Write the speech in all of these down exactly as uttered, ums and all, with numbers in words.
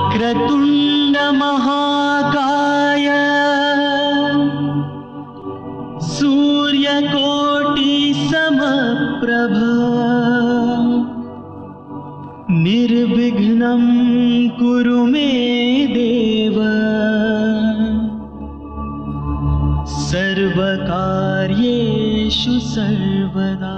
वक्रतुण्ड महाकाय सूर्यकोटि समप्रभ निर्विघ्नं कुरु मे देव सर्वकार्येषु सर्वदा।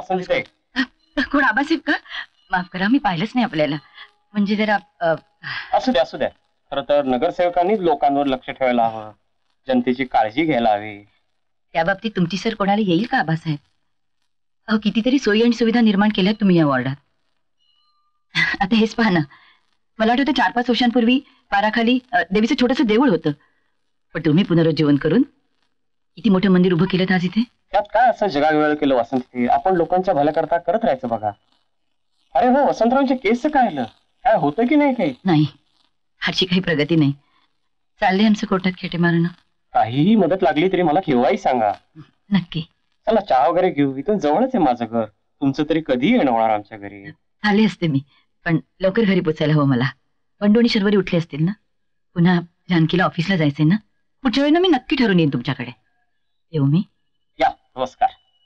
वसंत कोण आबासाहेब का? माफ करा, मी पाहिलंच नाही आपल्याला. म्हणजे जरा असू द्या असू द्या. खरं तर नगरसेवकांनीच लोकांवर लक्ष ठेवायला हवं, जनतेची काळजी घ्यायला हवी. त्या बाबतीत तुमची सर कोणाला येईल का आबासाहेब? अहो कितीतरी सोयी आणि सुविधा निर्माण केल्यात तुम्ही या वॉर्डात. आता हेच पहा ना, मला आठवतं चार पाच वर्षांपूर्वी पाराखाली देवीचं छोटंसं देऊळ होतं, पण तुम्ही पुनरुज्जीवन करून किती मोठं मंदिर उभं केलं आज इथे. त्यात काय असं जगावेळ केलं वसंत? आपण लोकांच्या भल्याकरता करत राहायचं बघा. अरे हो, वसंतरावांच्या केसचं काय आलं? काय होतं की नाही? काही नाही, हाची काही प्रगती नाही. चालले आमचं कोर्टात खेटे मारणं. काहीही मदत लागली तरी मला केव्हाही सांगा. नक्की. चला चहा वगैरे घेऊ, इथून जवळच आहे माझं घर. तुमचं तरी कधी येणं होणार आमच्या घरी? आले असते मी, पण लवकर घरी पोचायला हवं मला. बंडू आणि शर्वरी उठले असतील ना? पुन्हा जानकीला ऑफिसला जायचंय ना? पुढच्या वेळी ना मी नक्की ठरवून येईन तुमच्याकडे. येऊ मी? या, नमस्कार.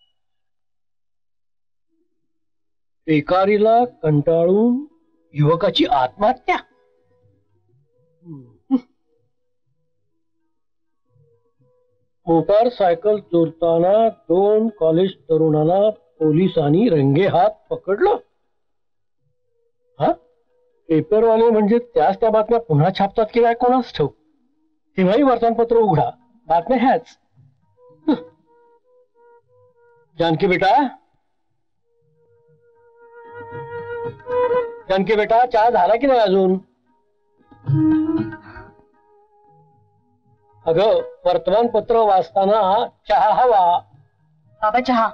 बेकारीला कंटाळून युवकाची आत्महत्या. मोटारसायकल चोरताना दोन कॉलेज तरुणाला पोलिसांनी रंगेहात पकडलं. हा, पेपरवाले म्हणजे त्याच त्या बातम्या पुन्हा छापतात की काय कोणाच ठेव. तेव्हाही वर्तमानपत्र उघडा, बातम्या ह्याच. जानकी बेटा, जानकी बेटा, चहा झाला की नाही अजून? अगं, वर्तमानपत्र वाचताना चहा हवा. बाबा चहा.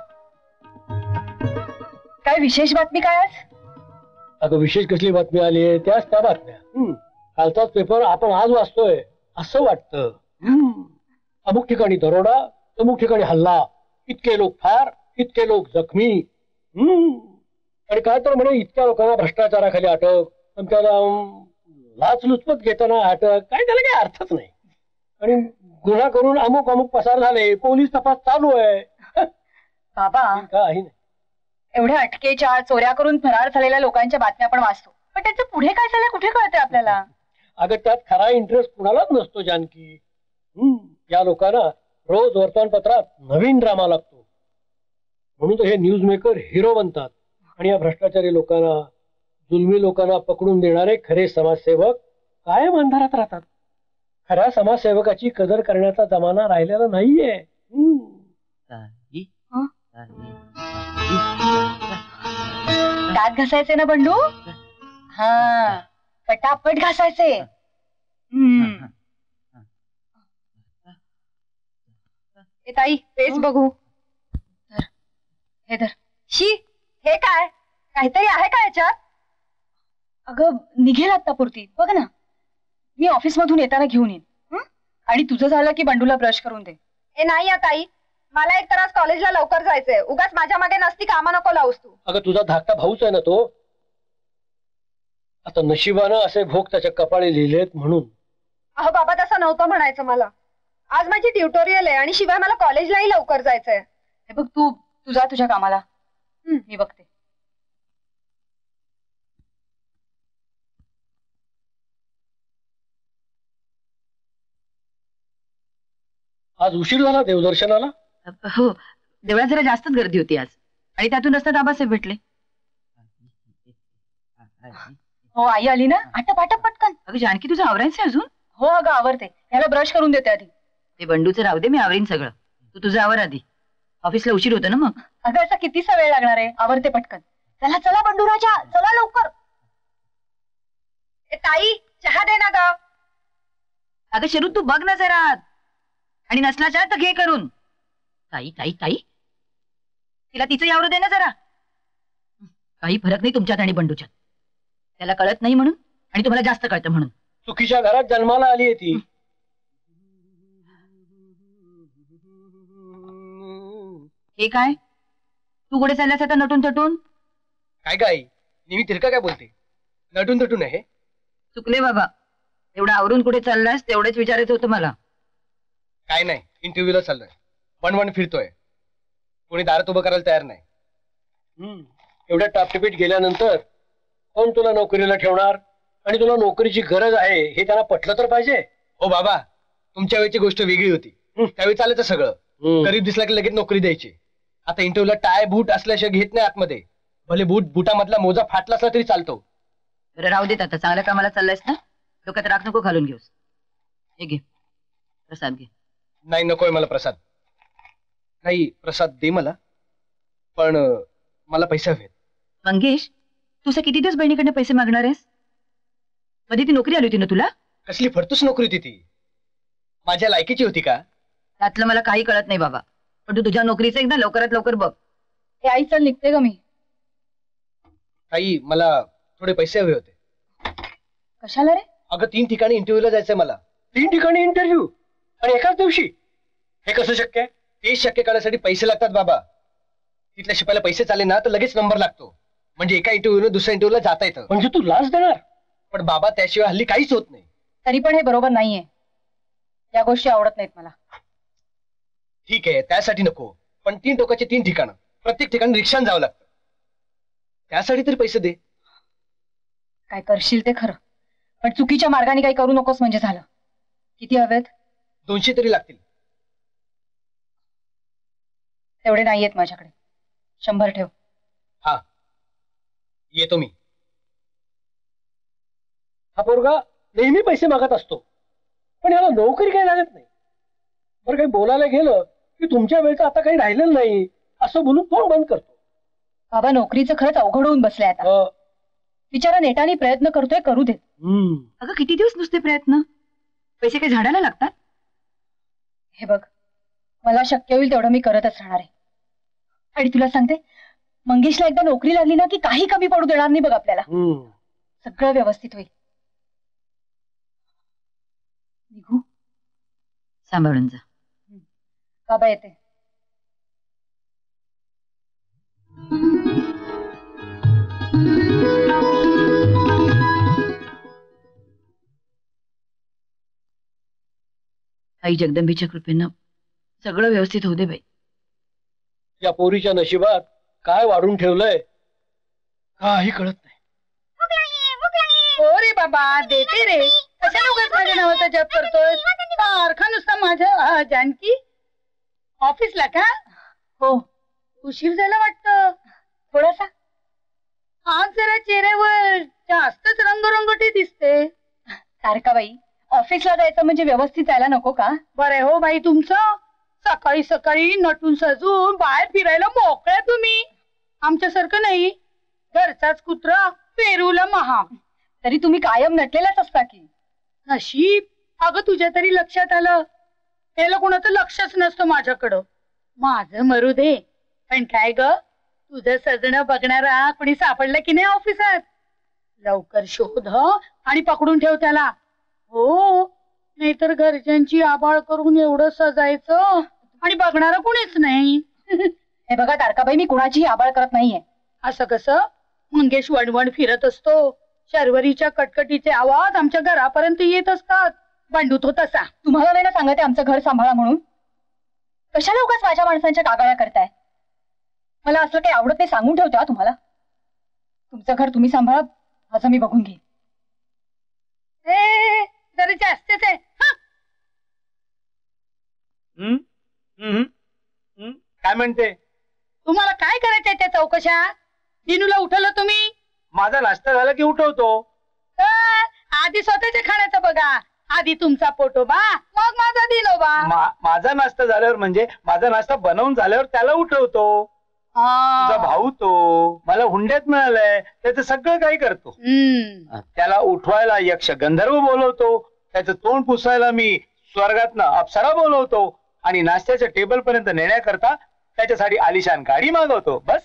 काय विशेष बातमी काय आज? अगं विशेष कसली बातमी आली आहे? त्याच त्या बातम्या. कालचाच पेपर आपण आज वाचतोय असं वाटतं. अमुक ठिकाणी दरोडा, अमुक ठिकाणी हल्ला, इतके लोक ठार, इतके लोक जखमी. हम्म आणि काय तर म्हणे इतक्या लोकांना भ्रष्टाचाराखाली अटक, आणि त्याला लाचलुचपत घेताना अटक. काय त्याला काही अर्थच नाही. आणि गुन्हा करून अमुक अमुक पसार झाले, पोलीस तपास चालू आहे. बाबा काही नाही. एवढ्या अटकेच्या चोऱ्या करून फरार झालेल्या लोकांच्या बातम्या आपण वाचतो, पण त्याचं पुढे काय झालं कुठे कळतंय आपल्याला? अगं त्यात खरा इंटरेस्ट कुणालाच नसतो जानकी. हम्म या लोकांना रोज वर्तमानपत्रात नवीन ड्रामा लागतो, म्हणून तर हे न्यूज मेकर हिरो बनतात. आणि या भ्रष्टाचारी लोकांना, जुलमी लोकांना पकडून देणारे खरे समाजसेवक कायम अंधारात राहतात. खऱ्या समाजसेवकाची कदर करण्याचा जमाना राहिलेला नाहीये. दात घासायचे ना बंडू? हा, पटापट घासायचे. हम्म ए ताई, तेच बघू. हे धर. शी, हे काय? काहीतरी आहे का याच्यात? अगं निघेल आता पुरती, बघ ना. मी ऑफिस मधून येताना घेऊन येईन. आणि तुझं झालं की बंडूला ब्रश करून दे. ए नाही या ताई, मला एक तर आज कॉलेजला लवकर जायचंय. उगाच माझ्या मागे नसती कामा नको लावूस तू. अगं तुझा धाकटा भाऊच आहे ना तो. आता नशिबानं असे भोग त्याच्या कपाळी लिहिलेत म्हणून. अहो बाबा, तसं नव्हतं म्हणायचं मला. आज माझी ट्युटोरियल आहे आणि शिवाय मला कॉलेजलाही लवकर जायचंय. हे बघ, तू तुझा तुझ्या कामाला. मी बघते. आज उशीर झाला देवदर्शनाला? हो, देवळात जरा जास्तच गर्दी होती आज, आणि त्यातून रस्त्यात आबासाहेब भेटले. हो, आई आली ना? आटप आटप पटकन. अगं जानकी, तुझं आवरायचं अजून? हो अगं आवरते. ह्याला ब्रश करून देते आधी. ते बंडूचं राहू दे, मी आवरीन सगळं. तू तुझं आवर आधी, ऑफिसला उशीर होतो ना मग. अगं असा कितीसा वेळ लागणार आहे? आवरते पटकन. चला चला बंडू राजा, चला लवकर. ए ताई, चहा दे ना ग. अगं शरू, तू बघ ना जरा, आणि नसला चहा तर घे करून. ताई ताई ताई, तिला तिचं आवरू दे ना जरा. काही फरक नाही तुमच्यात आणि बंडूच्यात. त्याला कळत नाही म्हणून, आणि तुम्हाला जास्त कळतं म्हणून. चुकीच्या घरात जन्माला आली आहे ती. हे काय, तू कुठे चालल्यास आता नटून तटून? काय काय नेहमी तिरका काय बोलते? नटून तटून आहे. चुकले बाबा, एवढं आवरून कुठे चाललास तेवढेच विचारायचं होतं मला. काय नाही, इंटरव्ह्यूला चाललोय. वन वन फिरतोय. कोणी दारात उभं करायला तयार नाही. हम्म एवढ्या टापटिपीट गेल्यानंतर कोण तुला नोकरीला ठेवणार? आणि तुला नोकरीची गरज आहे हे त्यांना पटलं तर पाहिजे. हो बाबा, तुमच्या वेळची गोष्ट वेगळी होती. त्यावेळी चालायचं सगळं. गरीब दिसला की लगेच नोकरी द्यायची. आता इंटरव्ह्यूला टाय बूट असल्याशिवाय घेत नाही आतमध्ये. भले बूट बुटामधला मोजा फाटला असला तरी चालतो. बरं राहू देत आता, चांगल्या कामाला चाललायस ना, डोक्यात राख नको घालून घेऊस. हे घे प्रसाद घे. नाही नकोय मला प्रसाद. नाही प्रसाद दे मला, पण अं, मला पैसे हवेत. मंगेश, तू असं किती दिवस बहिणीकडनं पैसे मागणार आहेस? मध्ये ती नोकरी आली होती ना तुला? कसली फडतूस नोकरी होती ती? माझ्या लायकीची होती का? त्यातलं मला काही कळत नाही बाबा, पण तू तुझ्या नोकरीचं एकदा लवकरात लवकर बघ. हे आई चल निघते ग मी. आई मला थोडे पैसे हवे होते. कशाला रे? अगं तीन ठिकाणी इंटरव्ह्यूला जायचंय मला. तीन ठिकाणी इंटरव्ह्यू आणि एकाच दिवशी? हे कसं शक्य आहे? ते शक्य करण्यासाठी पैसे लागतात बाबा. तिथल्या शिपायला पैसे चाले ना तर लगेच नंबर लागतो, म्हणजे एका इंटरव्ह्यूने दुसऱ्या इंटरव्ह्यूला जाता येतं. म्हणजे तू लाच देणार? पण बाबा त्याशिवाय हल्ली काहीच होत नाही. तरी पण हे बरोबर नाहीये. या गोष्टी आवडत नाहीत मला. ठीक आहे त्यासाठी नको, पण तीन टोकाचे तीन ठिकाणं, प्रत्येक ठिकाणी रिक्षाने जावं लागतं. त्यासाठी तरी पैसे दे. काय करशील ते खरं, पण चुकीच्या मार्गाने काही करू नकोस म्हणजे झालं. किती हवेत? दोनशे तरी लागतील. तेवढे नाहीयेत माझ्याकडे. शंभर ठेव. हा येतो मी. हा पोरगा नेहमी पैसे मागत असतो, पण याला नोकरी काही लागत नाही. बरं काही बोलायला गेलं की तुमच्या वेळेचं आता काही राहिलेलं नाही असं बोलून तोंड बंद करतो. बाबा नोकरीचं खरंच अवघड होऊन बसलंय आता. अं, बिचारा नेटाने प्रयत्न करतोय, करू देत. हम्म. अगं किती दिवस नुसते प्रयत्न? पैसे काही झाडाला लागतात? हे बघ, मला शक्य होईल तेवढं मी करतच राहणार आहे. आणि तुला सांगते, मंगेशला एकदा नोकरी लागली ना की काही कमी पडू देणार नाही बघ आपल्याला. हम्म. सगळं व्यवस्थित होईल. निघू? सांभाळून जा. बाबा येते. आई जगदंबीच्या कृपेनं सगळं व्यवस्थित होऊ दे बाई. या पोरीच्या नशिबात काय वाढून ठेवलंय काही कळत नाही. हो रे बाबा, देते रे. कशाला उगाच माझ्या नावाचा जप करतोय? सारखा नुसता माझ्या. जानकी ऑफिसला का? हो. उशीर झाला वाटतं थोडासा. आज जरा चेहऱ्यावर जास्तच रंगरंगटी दिसते. तारकाबाई, ऑफिसला जायचं म्हणजे व्यवस्थित जायला नको का? बरं हो बाई तुमचं. सकाळी सकाळी नटून सजून बाहेर फिरायला मोकळ्या तुम्ही. आमच्यासारखं नाही. घरचाच कुत्रा पेरूला महा. तरी तुम्ही कायम नटलेलाच असता की. नशीब. अगं तुझ्या तरी लक्षात आलं. याला कोणाचं लक्षच नसतं माझ्याकडं. माझं मरू दे, पण काय ग तुझं सजणं बघणारा कोणी सापडलं की नाही ऑफिसात? लवकर शोध आणि पकडून ठेव त्याला. हो, नाहीतर घरच्यांची आबाळ करून एवढं सजायचं आणि बघणारं कुणीच नाही. हे बघा तारकाबाई, मी कुणाचीही आबाळ करत नाहीये. असं कसं? मंगेश वणवण फिरत असतो. शर्वरीच्या कटकटीचे आवाज आमच्या घरापर्यंत येत असतात. बंडू तो तसा. तुम्हाला नाही ना सांगते आमचं घर सांभाळा म्हणून? कशाला उगाच माझ्या माणसांच्या कागाळ्या करताय? मला असं काही आवडत नाही, सांगून ठेवते तुम्हाला. तुमचं घर तुम्ही सांभाळा, माझं मी बघून घेईन. ए जरा जास्तच आहे. काय म्हणते? तुम्हाला काय करायचंय त्या चौकशा? दिनूला उठवलं तुम्ही? माझा नाश्ता झाला की उठवतो. आधी स्वतःच्या खाण्याचं बघा. आधी तुमचा पोटोबा, मग माझा दिनोबा. मा- माझा नाश्ता झाल्यावर म्हणजे माझा नाश्ता बनवून झाल्यावर त्याला उठवतो. तुझा भाऊ तो मला हुंड्यात मिळालाय, त्याचं सगळं काही करतो. त्याला उठवायला यक्ष गंधर्व बोलवतो, त्याचं तोंड पुसायला मी स्वर्गातनं अप्सरा बोलवतो आणि नाश्त्याच्या टेबल पर्यंत नेण्याकरता त्याच्यासाठी आलिशान गाडी मागवतो. बस.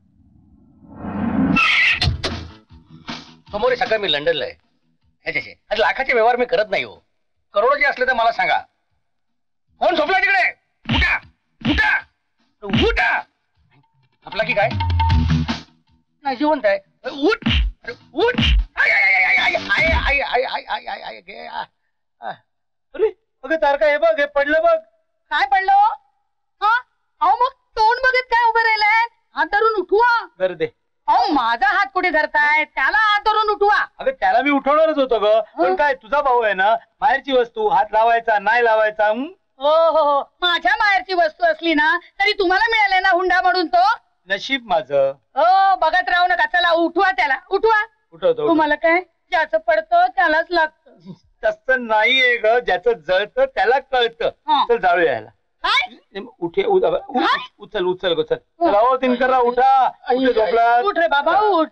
समोर सगळं मी लंडनला आहे. ह्याच्याशी आज लाखाचे व्यवहार मी करत नाही हो. करोडोचे असले तर मला सांगा. कोण झोपला तिकडे? उठा उठा उठा. झोपला की काय? नाही जिवंत आहे. उठ उठ. आय I I I I I I I I I आय गे. अरे अगं तारका, हे बघ, हे पडलं बघ. काय पडलं? हा अहो मग तोंड बघत काय उभं राहिलाय? हात धरून उठवा. बरं दे. अहो माझा हात कुठे धरताय? त्याला हात धरून उठवा. अगं त्याला मी उठवणारच होतो ग, पण काय तुझा भाऊ आहे ना, बाहेरची वस्तू हात लावायचा नाही लावायचा. हं? हो हो हो माझ्या माहेरची वस्तू असली ना तरी तुम्हाला मिळाले ना हुंडा म्हणून तो. नशीब माझं. हो बघत राहू नका, चला उठवा त्याला, उठवा. उठवतो. तुम्हाला काय ज्याचं पडतं त्यालाच लागतं. तसं नाहीये ग, ज्याचं जळतं त्याला कळतं. हा. चल जाळूया याला. काय उठे उ- उ- उचल उचल ग चल. चला हो दिनकरराव उठा. कुठे झोपलात? उठ रे बाबा उठ.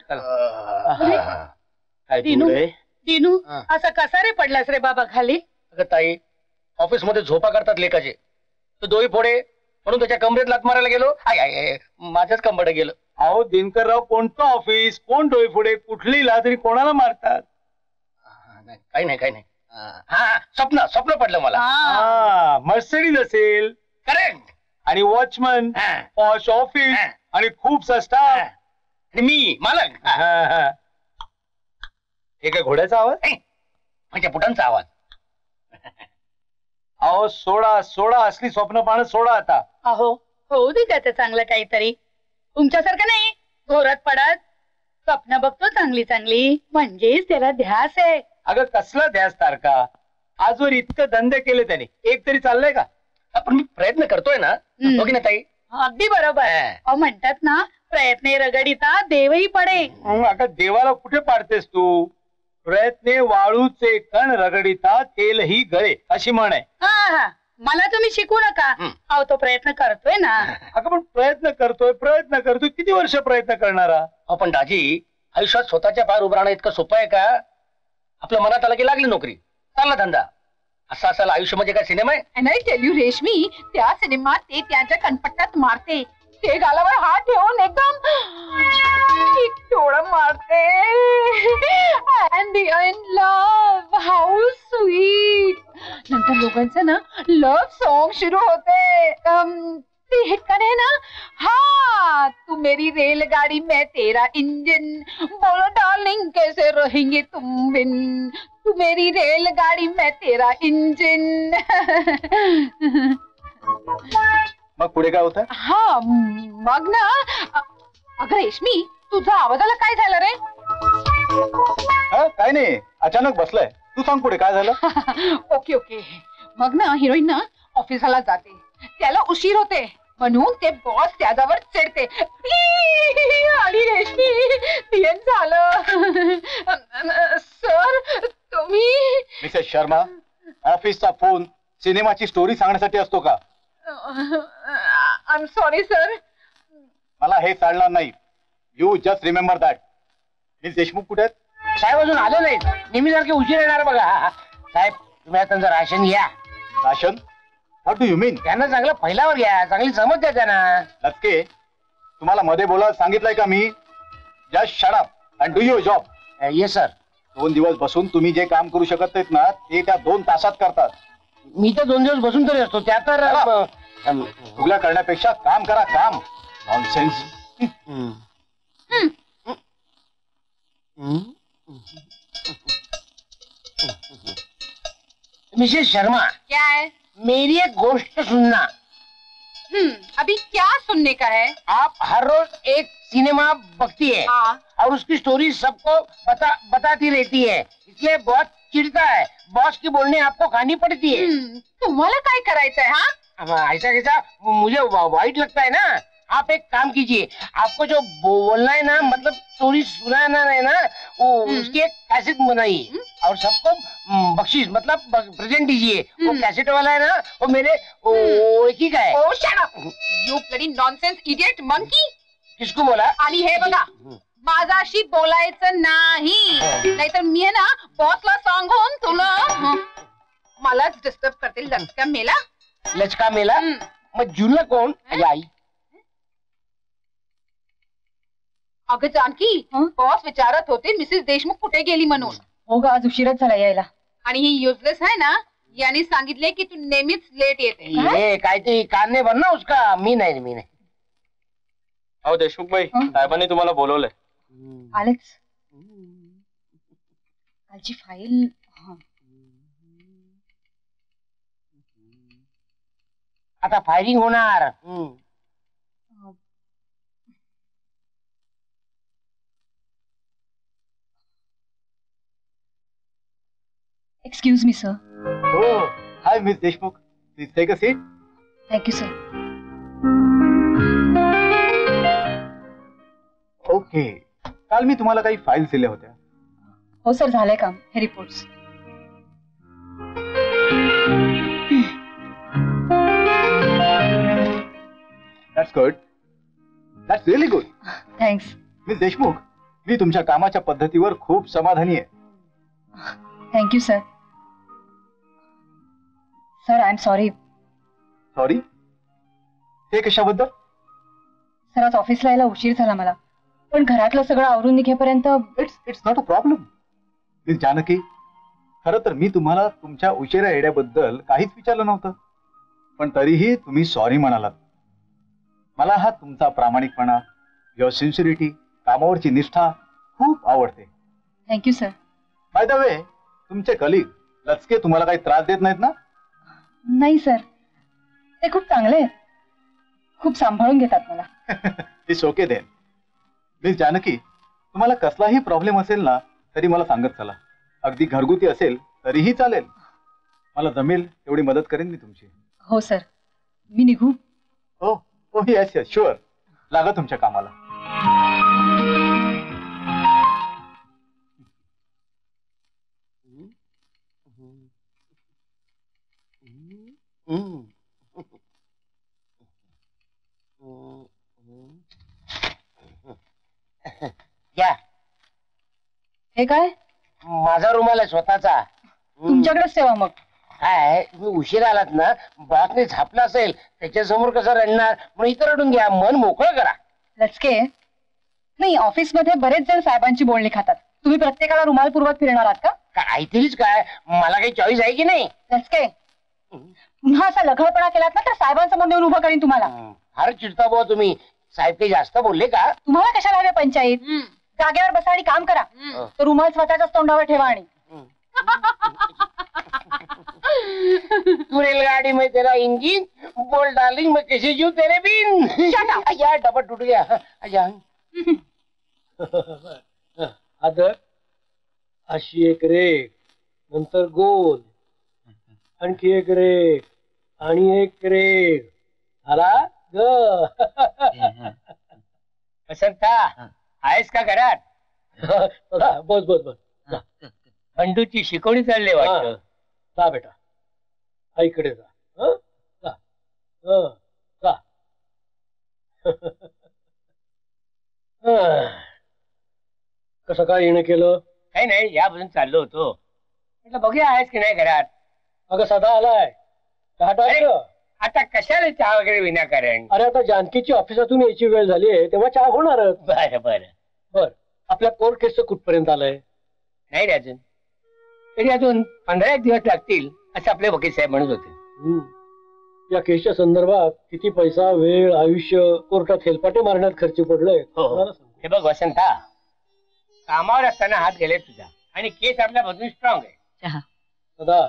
काय दिनू धूळ आहे? दिनू हा. असा कसा रे पडलास रे बाबा खाली? अगं ताई, ऑफिस मध्ये झोपा करतात लेखाचे, तो दोई फोडे म्हणून त्याच्या कमरेत लात मारायला गेलो. आय आय आय, माझ्याच कंबरडे गेलं. अहो दिनकरराव कोणतं ऑफिस, कोण डोळे पुढे, कुठली लाच आणि कोणाला मारतात? हा, नाही, काही नाही काही नाही. हा हा, स्वप्न स्वप्न पडलं मला. हा. हा मर्सिडीज असेल करेक्ट. आणि वॉचमन, हा. पॉश ऑफिस हा. आणि खूपसा स्टाफ. आणि मी मालक. हा. हा, हा. हे काय घोड्याचा आवाज? ए, म्हणजे बुटांचा आवाज. अहो सोडा सोडा, असली स्वप्न पाहणं सोडा आता. अहो होऊ दे त्याचं चांगलं काहीतरी. तुमच्यासारखं नाही घोरात पडत. स्वप्न बघतो चांगली चांगली, म्हणजेच त्याला ध्यास आहे. अगं कसला ध्यास तारका, आजवर इतकं धंदे केले त्याने, एक तरी चाललंय का? पण मी प्रयत्न करतोय ना. हम्म. हो की नाही ताई? अगदी बरोबर. हा. अहो म्हणतात ना प्रयत्न रगडिता देवही पडे. मग आता देवाला कुठे पाडतेस तू? प्रयत्ने वाळूचे कण रगडिता तेलही गळे, अशी म्हण आहे. हा हा मला तुम्ही शिकू नका. हम्म. अहो तो प्रयत्न करतोय ना. अगं पण प्रयत्न करतोय प्रयत्न करतोय किती वर्ष प्रयत्न करणारा? हो पण दाजी, आयुष्यात स्वतःच्या पायावर उभं राहणं इतकं सोपं आहे का? आपल्या मनात आलं की लागली नोकरी, चालला धंदा. असं असायला आयुष्य म्हणजे काय सिनेमा आहे? अँड आय टेल यू रेशमी, त्या सिनेमात ते त्याच्या कनपट्ट्यात मारते, ते गालावर हात ठेवून एकदम एक डोळा मारते. And the end love, how sweet. नंतर लोकांचं ना लव्ह सॉन्ग सुरू होते. अम, ते हिट गाणं आहे ना, हा तू मेरी रेलगाड़ी मैं तेरा इंजन, बोलो डार्लिंग कैसे रहेंगे तुम बिन, तू मेरी रेलगाड़ी मैं तेरा इंजन. मग पुढे काय होतं? हा मग ना, अ- अगं रेशमी, तुझा आवाजाला काय झालं रे? हा काय नाही, अचानक बसलाय. तू सांग पुढे काय झालं? Okay okay. मग ना हिरोईन ना ऑफिसला जाते, त्याला उशीर होते म्हणून ते बॉस त्याच्यावर चिडते. आणि रेशमी तीन झालं. सर तुम्ही. मिसेस शर्मा, ऑफिसचा फोन सिनेमाची स्टोरी सांगण्यासाठी असतो का? I am sorry sir. मला हे चालणार नाही. You just remember that. Miss Deshmukh कुठे आहेत? साहेब अजून आले नाहीत, नेहमीसारखे उशीर येणार बघा. साहेब तुम्ही आता त्यांचं राशन घ्या. Ration? What do you mean? त्यांना चांगलं पहिल्यावर घ्या, चांगली समज द्या त्यांना. लचके, तुम्हाला मध्ये बोलायला सांगितलंय का मी? Just shut up and do your job. Yes sir. दोन दिवस बसून तुम्ही जे काम करू शकत नाहीत ना, ते त्या दोन तासात करतात. मी तर दोन दिवस बसून तरी असतो, त्या तर चला. उगल्या करण्यापेक्षा काम करा, काम. नॉनसेन्स. मिसेस शर्मा, क्या है? मेरी एक गोष्ट सुनना. हम्म, अभी क्या सुनने का है? आप हर रोज एक सिनेमा बकती है हाँ. और उसकी स्टोरी सबको बता बताती रहती है, इसलिए बहुत चिढ़ता है. बॉस की बोलने आपको खानी पड़ती है. हम्म, तुम्हाला काय करायचंय? हा अब ऐसा कैसा, मुझे वाइट लगता है ना. आप एक काम कीजिए, आपको जो बोलना है ना, मतलब स्टोरी सुनाना है ना, वो उसकी एक कैसेट बनाइए और सबको हम्म, बख्शीश मतलब प्रेजेंट दीजिए. वो कैसेट वाला है ना, वो मेरे वो एक ही का है. Oh shut up you bloody nonsense idiot monkey. किसको बोला? आणि हे बघा, माझ्याशी बोलायचं नाही, नाहीतर मी आहे ना बॉसला सांगून तुला मलाच डिस्टर्ब करतील. लचका मेला. लचका मेला. मग जुलना कोण? आई. अगं जानकी, बॉस विचारत होते मिसेस देशमुख कुठे गेली म्हणून. हो ग, आज उशीरच झाला यायला. आणि ही युजलेस आहे ना, यांनी सांगितले की तू नेहमीच लेट येते. ये काहीतरी कान नाही भर ना उसका. मी नाही मी नाही. अहो देशमुख भाई, साहेबांनी तुम्हाला बोलवलंय. आलेच. कालची फाईल. आता फायरिंग होणार. हम्म. Excuse me sir. हो, hi miss Deshmukh. Please take a seat. Thank you sir. Okay, काल मी तुम्हाला काही फाईल्स दिल्या होत्या. हो सर, झालंय काम. हे reports. That's good. That's really good. Thanks. Miss Deshmukh, मी तुमच्या कामाच्या पद्धतीवर खूप समाधानी आहे. Thank you sir. Sir, I am sorry. Sorry? हे कशाबद्दल? सर, आज ऑफिसला यायला उशीर झाला मला, पण घरातलं सगळं आवरून निघेपर्यंत. It's it's not a problem. Miss Janaki, खरं तर मी तुम्हाला तुमच्या उशिरा येण्याबद्दल काहीच विचारलं नव्हतं, पण तरीही तुम्ही सॉरी म्हणालात. मला हा तुमचा प्रामाणिकपणा, युअर सिन्सिरिटी, कामावरची निष्ठा खूप आवडते. Thank you sir. By the way, तुमचे कलिग लचके तुम्हाला काही त्रास देत नाहीत ना? नाही सर, ते खूप चांगले आहेत. खूप सांभाळून घेतात मला. It's okay then. Miss Janaki, तुम्हाला कसलाही प्रॉब्लेम असेल ना तरी मला सांगत चला. अगदी घरगुती असेल तरीही चालेल. मला जमेल तेवढी मदत करेन मी तुमची. हो सर. मी निघू? हो हो, येस येस, शुअर. लागा तुमच्या कामाला. या, हे काय? माझा रुमाल आहे स्वतःचा. तुमच्याकडेच ठेवा मग. काय तुम्ही उशीर आलात ना, बाळाने झापला असेल, त्याच्या समोर कसं रडणार, म्हणून इथं रडून घ्या, मन मोकळं करा. लचके, नाही, ऑफिसमध्ये बरेच जण साहेबांची बोलणी खातात. तुम्ही प्रत्येकाला रुमाल पुरवत फिरणार आहात का? काहीतरीच काय, मला काही चॉईस आहे की नाही? लचके, पुन्हा असा लघळपणा केलात ना तर साहेबांसमोर नेऊन उभं करीन तुम्हाला. फार चिडता बुवा तुम्ही. साहेब काही जास्त बोलले का? तुम्हाला कशाला हवे पंचायत? जागेवर बसा आणि काम करा. तर रुमाल स्वतःच्याच तोंडावर ठेवा. आणि तू रेलगाड़ी में तेरा इंजिन, बोल डार्लिंग मैं कैसे जीऊं तेरे बिन. यार डबा टूट गया. आजा. आता अशी एक रेख, नंतर गोल, आणखी एक रेख, आणि एक रेख. आला ग. वसंता, आहेस का घरात? बस बस बस. बंडूची शिकवणी चालली वाटतं. जा बेटा, आईकडे जा. हं? जा. हं, जा. हं. कसं काय येणं केलं? काही नाही, यापासून चाललो होतो. म्हटलं बघूया आहेस की नाही घरात. अगं सदा आलाय. चहा टाकलं? आता कशाला चहा वगैरे विनाकारण? अरे आता जानकीची ऑफिसातून यायची वेळ झाली आहे, तेव्हा चहा होणारच. बरं बरं. बर, आपल्या कोर्ट केसचं कुठपर्यंत आलंय? नाही रे अजून. तरी अजून पंधरा एक दिवस लागतील असं आपले वकील साहेब म्हणत होते. या केसच्या संदर्भात किती पैसा, वेळ, आयुष्य कोर्टात हेलपाटे मारण्यात खर्च पडलंय. हो, हे बघ वसंता, कामावर असताना हात गेले तुझा, आणि केस आपल्या बाजूने स्ट्रॉंग आहे. सदा,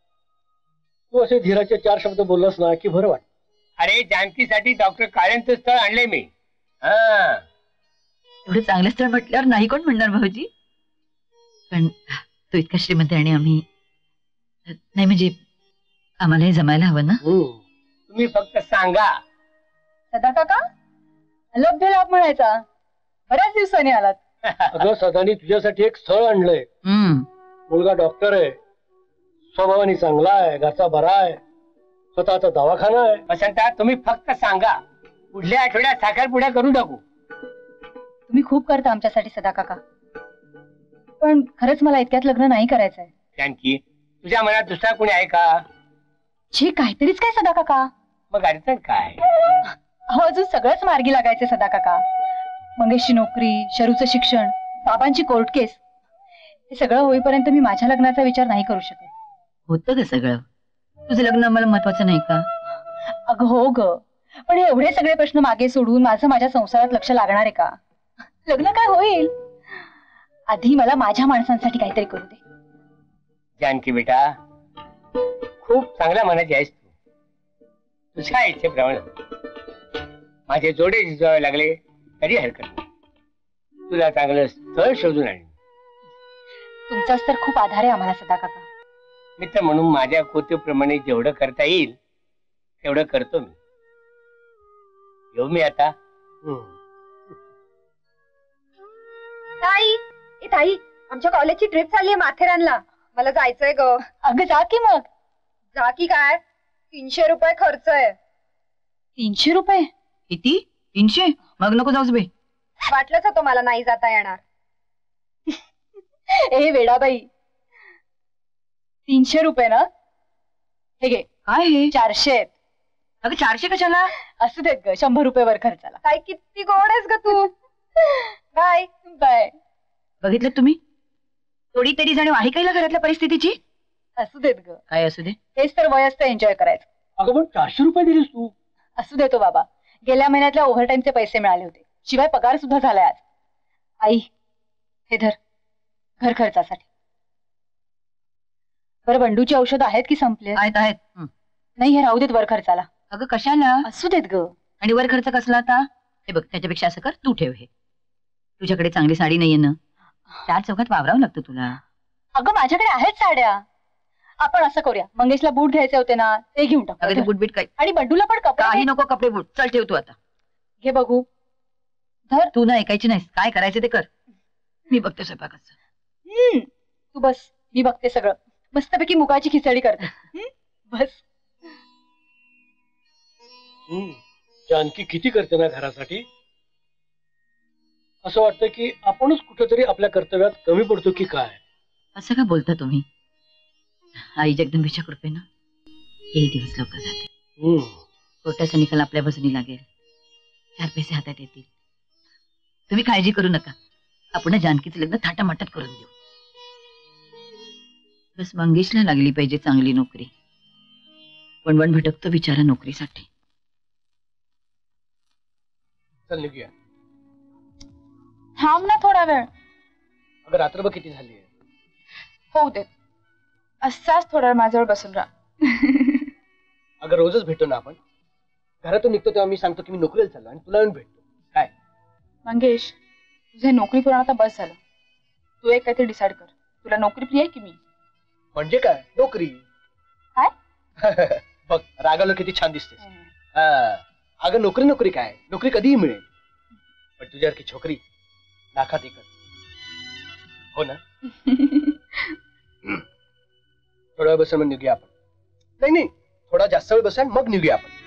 तू असे धीराचे चार शब्द बोललास ना की बरं वाटत. अरे जानकीसाठी डॉक्टर काळेंचं स्थळ आणले मी. हा, एवढं चांगलं स्थळ म्हटल्यावर नाही कोण म्हणणार भाऊजी. पण तो इतका श्रीमंत आणि आम्ही नाही, म्हणजे आम्हालाही जमायला हवं ना. तुम्ही फक्त सांगा. सदा काका, लब्ध लाभ म्हणायचा. बऱ्याच दिवसांनी आलात. अगं सदानी तुझ्यासाठी एक स्थळ आणलंय. मुलगा डॉक्टर आहे, स्वभावाने चांगला आहे, घरचा बरा आहे, स्वतःचा दवाखाना आहे. वसंता, तुम्ही फक्त सांगा. पुढल्या आठवड्यात साखरपुड्या करून टाकू. तुम्ही खूप करता आमच्यासाठी सदा काका, पण खरंच मला इतक्यात लग्न नाही करायचंय. जानकी, तुझ्या मनात दुसरा कोणी आहे का? जी काहीतरीच काय सदा काका. मग अडचण काय? हो, अजून सगळंच मार्गी लागायचे सदा काका. मंगेशची नोकरी, शरूचं शिक्षण, बाबांची कोर्ट केस, हे सगळं होईपर्यंत मी माझ्या लग्नाचा विचार नाही करू शकत. होतं का सगळं? तुझं लग्न आम्हाला महत्वाचं नाही का? अगं हो ग, पण हे एवढे सगळे प्रश्न मागे सोडून माझं माझ्या संसारात लक्ष लागणार आहे का? लग्न काय होईल, आधी मला माझ्या माणसांसाठी काहीतरी करू दे. जानकी बेटा, खूप चांगल्या मनाची आहेस तू. तुझ्या इच्छेप्रमाणे माझे जोडे झिजवावे लागले तरी हरकत नाही. तुला चांगलं स्थळ शोधून आणीन. तुमचाच तर खूप आधार आहे आम्हाला सदा काका. मित्र म्हणून माझ्या कोतीप्रमाणे जेवढं करता येईल तेवढं करतो मी. येऊ मी आता. ताई ए ताई, आमच्या कॉलेजची ट्रिप चालली माथेरानला. मला जायचंय ग. अगं जा की मग. जा की काय, तीनशे रुपये खर्च आहे. तीनशे रुपये किती? तीनशे? मग नको जाऊस बे. वाटलंच होतं मला नाही जाता येणार. ए वेडाबाई, तीनशे रुपये ना? हे घे. काय हे? चारशे आहेत. अगं चारशे कशाला? असू देत ग, शंभर रुपये वर खर्चाला. काय किती गोड आहेस ग तू. Bye bye. बघितलं तुम्ही, थोडी तरी जाणीव आहे का हिला घरातल्या परिस्थितीची? असू देत ग. काय असू दे? हेच तर वय असतं एन्जॉय करायचं. अगं पण चारशे रुपये दिलीस तू. असू देतो बाबा, गेल्या महिन्यातल्या ओव्हरटाईमचे पैसे मिळाले होते, शिवाय पगार सुद्धा झालाय आज. आई हे धर, घर खर्चासाठी. बरं बंडूची औषध आहेत की संपले? आहेत आहेत. नाही हे राहू देत वर खर्चाला. अगं कशाला? असू देत ग. आणि वर खर्च कसला आता? हे बघ, त्याच्यापेक्षा असं कर, तू ठेव हे. तुझ्याकडे चांगली साडी नाहीये ना? चार चौकात वावरावं लागतं तुला. अगं माझ्याकडे आहेत साड्या. आपण असं करूया, मंगेशला बूट घ्यायचे होते ना, ते घेऊन टाकू. अगं बूट बीट काय? आणि बंडूला पण कपडे. काही नको कपडे बूट. चल ठेव तू आता. घे बघू. धर. तू ना ऐकायची नाहीस, काय करायचं ते कर. मी बघते स्वयंपाकाचं. हम्म तू बस, मी बघते सगळं. मस्तपैकी मुगाची खिचडी करते. बस. जानकी किती करते ना घरासाठी. असं वाटतं की आपणच कुठेतरी आपल्या कर्तव्यात कमी पडतो की काय. असं का बोलता तुम्ही? आई जगदंबेच्या कृपेनं हे दिवस लवकर जाते. कोर्टाचा निकाल आपल्या बाजूनी लागेल, चार पैसे हातात येतील. तुम्ही काळजी करू नका, आपण जानकीचं लग्न थाटामाटात करून देऊ. बस मंगेशला लागली पाहिजे चांगली नोकरी. वणवण भटकतो बिचारा नोकरीसाठी. चल निघूया. थांब ना थोडा वेळ. अगं रात्रभर किती झाली आहे. होऊ देत, असाच थोडा वेळ माझ्यावर बसून राहा. अगं रोजच भेटतो ना आपण. घरातून निघतो तेव्हा मी सांगतो की मी नोकरीला चाललो आणि तुला येऊन भेटतो. काय मंगेश, तुझे नोकरी करून आता बस झालं. तू एक काहीतरी डिसाईड कर. तुला नोकरी प्रिय आहे की मी? म्हणजे काय नोकरी? काय बघ रागावलं किती छान दिसतेस. अगं नोकरी नोकरी काय, नोकरी कधीही मिळेल. पण तुझ्यासारखी छोकरी लाखात एकच. हो ना? थोडा वेळ बसून मग निघूया आपण. नाही नाही थोडा जास्त वेळ बसूया मग निघूया आपण.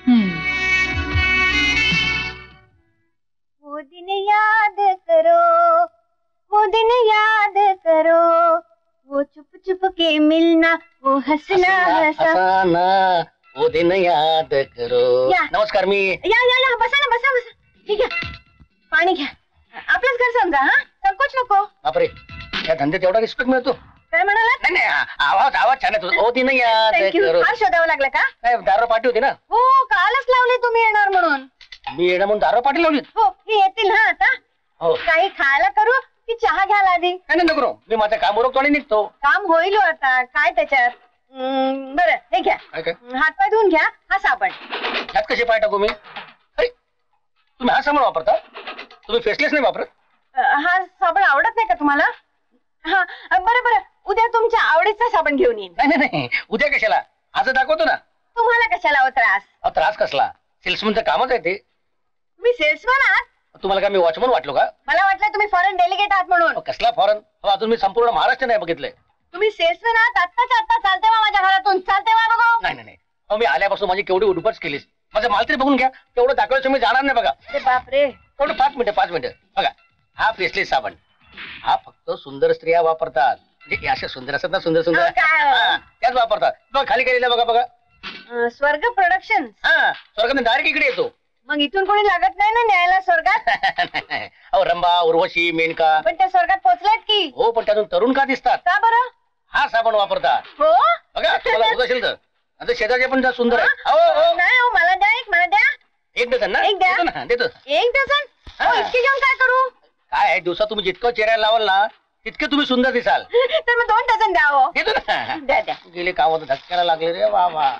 वो दिन याद करो, वो दिन याद करो, वो चुप चुप के मिलना, वो हंसना हसाना, वो दिन याद करो. नमस्कार. मी या या या बसा ना, बसा बसा. ठीक आहे, पाणी घ्या. आपलंच घर समजा. हा संकोच नको. बापरे, या धंद्यात एवढा रिस्पेक्ट मिळतो. काय म्हणाला? नाही नाही आवाज आवाज छान आहे. ओ दिन याद करो. फार शोधावं लागलं का? काय दारू पाठी होती ना? हो कालच लावली तुम्ही येणार म्हणून. मी येणं म्हणून दारू पाठी लावली? हो हे येतील हा आता. हो काही खायला करू की चहा घ्यायला आधी? नाही नको, मी माझं काम उरकतो आणि निघतो. काम होईल आता, काय त्याच्यात. बरं हे घ्या, हातपाय धुवून घ्या. हा साबण. ह्यात कसे पाय टाकू मी? अरे तुम्ही हा साबण वापरता? तुम्ही फेसलेस नाही वापरत? हा साबण आवडत नाही का तुम्हाला? हा बरं बरं, उद्या तुमच्या आवडीचा साबण घेऊन येईन. नाही नाही उद्या कशाला, आज दाखवतो ना. तुम्हाला कशाला हो त्रास? त्रास कसला, सेल्समनचं कामच आहे ते. तुम्ही सेल्समन आहात? तुम्हाला काय मी वॉचमन वाटलो का? मला वाटलं तुम्ही फॉरेन डेलिगेट आहात म्हणून. कसला फॉरेन? अजून मी संपूर्ण महाराष्ट्र नाही बघितलंय. तुम्ही सेल्समन आहात? आत्ताच आत्ता चालते वा माझ्या घरातून, चालते वा बघू. नाही नाही मी आल्यापासून माझी केवढी उडपच केलीस. माझं माल तरी बघून घ्या. तेवढं दाखवायचं मी जाणार नाही बघा. बापरे, तेवढं पाच मिनिटं पाच मिनिटं बघा. हा फेसलेस साबण हा फक्त सुंदर स्त्रिया वापरतात. म्हणजे अशा सुंदर असतात ना, सुंदर सुंदर त्याच वापरतात. बघ खाली केलेलं बघा बघा. स्वर्ग प्रोडक्शन. हा स्वर्गात डायरेक्ट इकडे येतो. मग इथून कोणी लागत नाही ना न्यायला स्वर्गात? अहो रंभा, उर्वशी, मेनका. पण त्या स्वर्गात पोहोचलेत की? हो पण त्यातून तरुण का दिसतात? का बरं? हा साबण वापरतात. हो बघा तुम्हाला होत असेल तर. आता शेजारचे पण सुंदर आहे. नाही हो, मला द्या एक, मला द्या एक डझन ना. एक द्या. देतो ना, देतो. एक डझन? इतके घेऊन काय करू? काय आहे, दिवसात तुम्ही जितकं चेहऱ्याला लावाल ना तितके तुम्ही सुंदर दिसाल. तर मग दोन डझन द्या हो. देतो ना. द्या द्या. गेले कामात धक्क्याला लागले रे वा वा.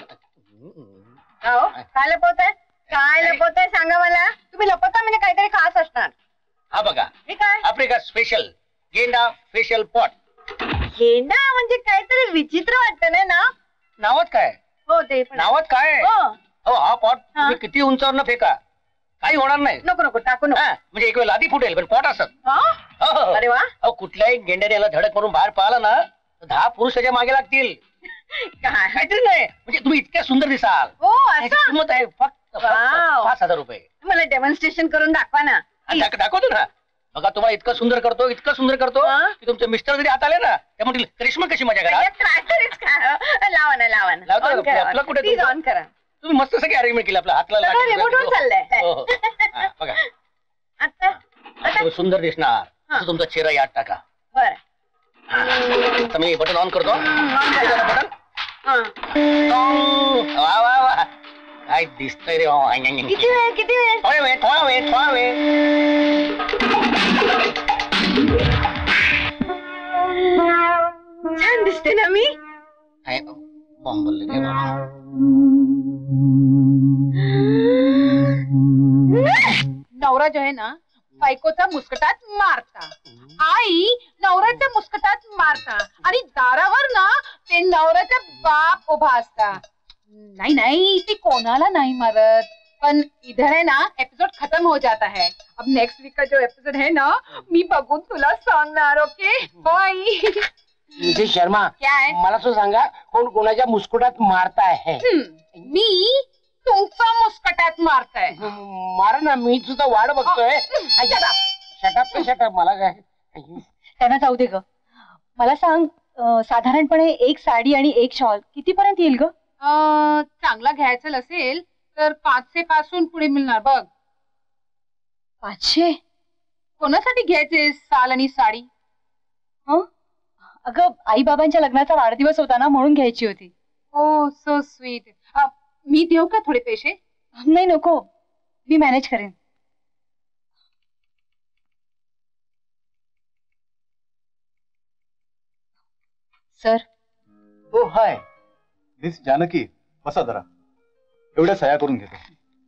हो काय लपवताय, काय लपवताय सांगा मला. तुम्ही लपवता म्हणजे काहीतरी खास असणार. हा बघा हे काय? आफ्रिका स्पेशल गेंडा फेशियल पॉट. गेंडा म्हणजे काहीतरी विचित्र वाटतं ना नाव. नावात काय? हो ते पण नावात काय? हो हो हा पॉट तुम्ही किती उंचावर फेका काही होणार नाही. नको नको टाकू नको. म्हणजे एक वेळ आधी फुटेल पण पॉट असत. अरे वा. अहो कुठल्याही गेंड्याने याला धडक मारून बाहेर पाहिला ना तर दहा पुरुष त्याच्या मागे लागतील. काय काहीतरी नाही म्हणजे तुम्ही इतक्या सुंदर दिसाल. हो त्याची किंमत आहे फक्त पाच हजार रुपये. मला डेमॉन्स्ट्रेशन करून दाखवा ना. दाखवतो ना. बघा तुम्हाला इतकं सुंदर करतो इतकं सुंदर करतो की तुमचे मिस्टर जरी हात आले ना त्या म्हणतील करिश्मा कशी मजा करा. लावा ना लावा ना. आपलं कुठे ऑन करा. तुम्ही मस्त सगळी अरेंजमेंट केली आपल्या हातला रिमोटवर चाललंय. बघा आता तुम्ही सुंदर दिसणार असं तुमचा चेहरा यात टाका. बरं आता मी बटन ऑन करतो. बटन वा वा वा काय दिसतंय रे. किती वेळ किती वेळ थोडा वेळ थोडा वेळ थोडा वेळ. छान दिसते ना मी. बॉम्बल नवरा जो आहे ना बायकोचा मुस्कटात मारता. आई नवऱ्याच्या मुस्कटात मारता आणि दारावर ना ते नवऱ्याचा बाप उभा असता. नाही नाही ती कोणाला नाही मारत पण इधर है ना एपिसोड खत्म हो जाता है. अब नेक्स्ट वीक का जो एपिसोड है ना मी बघून तुला सांगणार. Okay bye. मिसेस शर्मा क्या है मला तो सांगा कोण कोणाच्या मुस्कुटात मारताय. मी तुमचा मुस्कटात मारताय. मारा ना मी सुद्धा वाट बघतोय. शटअप शटअप मला काय त्यांना जाऊ दे ग. मला सांग साधारणपणे एक साडी आणि एक शॉल कितीपर्यंत येईल ग? चांगला घ्यायचं असेल तर पाचशे पासून पुढे मिळणार बघ. पाचशे? कोणासाठी घ्यायचे साल आणि साडी? हं अगं आई बाबांच्या लग्नाचा वाढदिवस होता ना म्हणून घ्यायची होती. ओ सो स्वीट. मी देऊ का थोडे पैसे? नाही नको मी मॅनेज करेन. सर. हो हाय मिस जानकी बसा जरा. एवढ्या सह्या करून घेतो.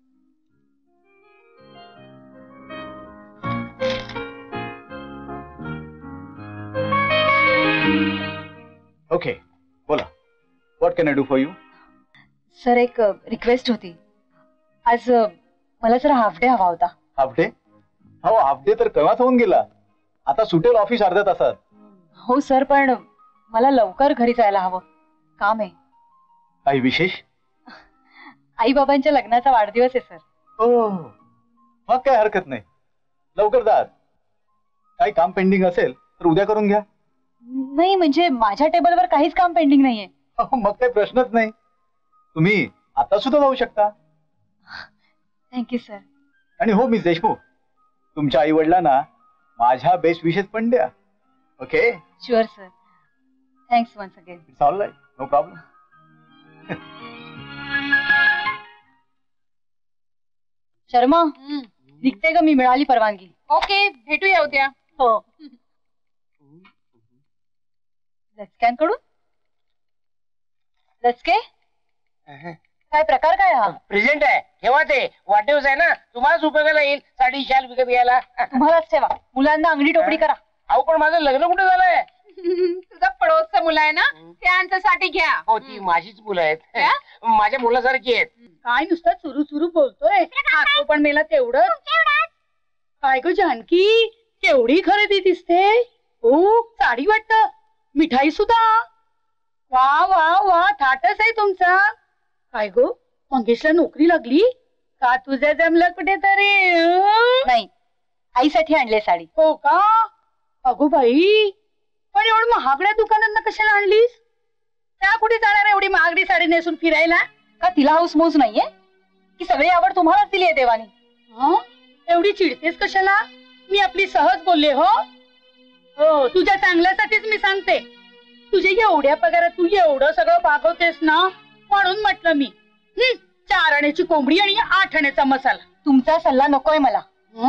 ओके बोला. What can I do for you? Sir एक रिक्वेस्ट होती. आज मला जरा हाफ डे हवा होता. Half day? हो हाफ डे तर केव्हाच होऊन गेला. आता सुटेल ऑफिस अर्ध्या तासात. हो सर पण मला लवकर घरी जायला हवं. काम आहे. काही विशेष? आई बाबांच्या लग्नाचा वाढदिवस आहे सर. हो मग काय हरकत नाही. लवकर जा. काही काम पेंडिंग असेल तर उद्या करून घ्या. नाही म्हणजे माझ्या टेबलवर काहीच काम पेंडिंग नाहीये. मग काही प्रश्नच नाही. तुम्ही आता सुद्धा जाऊ शकता. Thank you sir. आणि हो मिस देशमुख तुमच्या आई वडिलांना माझ्या बेस्ट विशेष पण द्या. Okay? Sure sir. Thanks once again. It's all right. No problem. Sharma निघते ग मी. मिळाली परवानगी. ओके भेटूया उद्या. हो. लचक्यांकडून? लचके? काय प्रकार काय हा? प्रेझेंट आहे ठेवा. ते वाढदिवस आहे ना तुम्हालाच उपयोगाला येईल. साडी शाल विकत घ्यायला. तुम्हालाच ठेवा. मुलांना अंगडी टोपडी करा. अहो पण माझं लग्न कुठे झालंय? तुझा पडोसचा मुलं आहे ना त्यांच्यासाठी घ्या. हो ती माझीच मुलं आहेत. माझ्या मुलासारखी आहेत. काय नुसतं चुरू चुरू बोलतोय. खातो पण मेला तेवढं. काय ग जानकी केवढी खरेदी दिसते. हो साडी वाटत मिठाई सुद्धा. वा वा वा थाटच आहे तुमचा. काय गो मंगेशला नोकरी लागली का? तुझं जमलं कुठेतरी? नाही आईसाठी आणले साडी. हो का? अगो बाई पण एवढं महागड्या दुकानांना कशाला आणलीस? त्या कुठे जाणार एवढी महागडी साडी नेसून फिरायला? का तिला हाऊस मौज नाहीये की सगळी आवड तुम्हालाच दिली आहे देवानी? एवढी चिडतेस कशाला? मी आपली सहज बोलले. हो हो तुझ्या चांगल्यासाठीच मी सांगते. तुझ्या एवढ्या पगारात तू एवढं सगळं भागवतेस ना म्हणून म्हटलं मी. चार आण्याची कोंबडी आणि आठ आण्याचा मसाला. तुमचा सल्ला नकोय मला.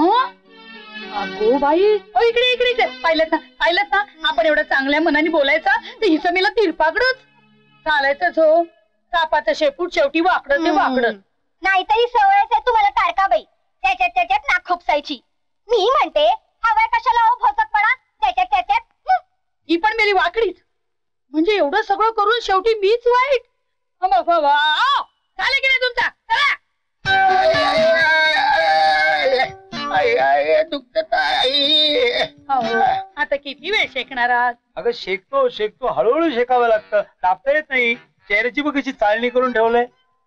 अगो बाई ओ इकडे इकडे इकडे. पाहिलं ना पाहिलं ना आपण एवढं चांगल्या मनाने बोलायचा तर हिचं मला तिरपाकडच चालायचंच. हो कापाचं शेपूट शेवटी वाकडं ते वाकडं. नाहीतरी सवयच आहे तुम्हाला तारकाबाई त्याच्यात त्याच्यात नाक खुपसायची. मी म्हणते हवाय कशाला भोसकपणा त्याच्यात त्याच्यात. ही पण मेली वाकडीच. म्हणजे एवढं सगळं करून शेवटी मीच वाईट. झालं की नाही तुमचा? आता किती वेळ शेकणार आहात? अगं शेकतो शेकतो हळूहळू शेकावं लागतं, दाबता येत नाही. चेहऱ्याची बघ कशी चाळणी करून ठेवलंय.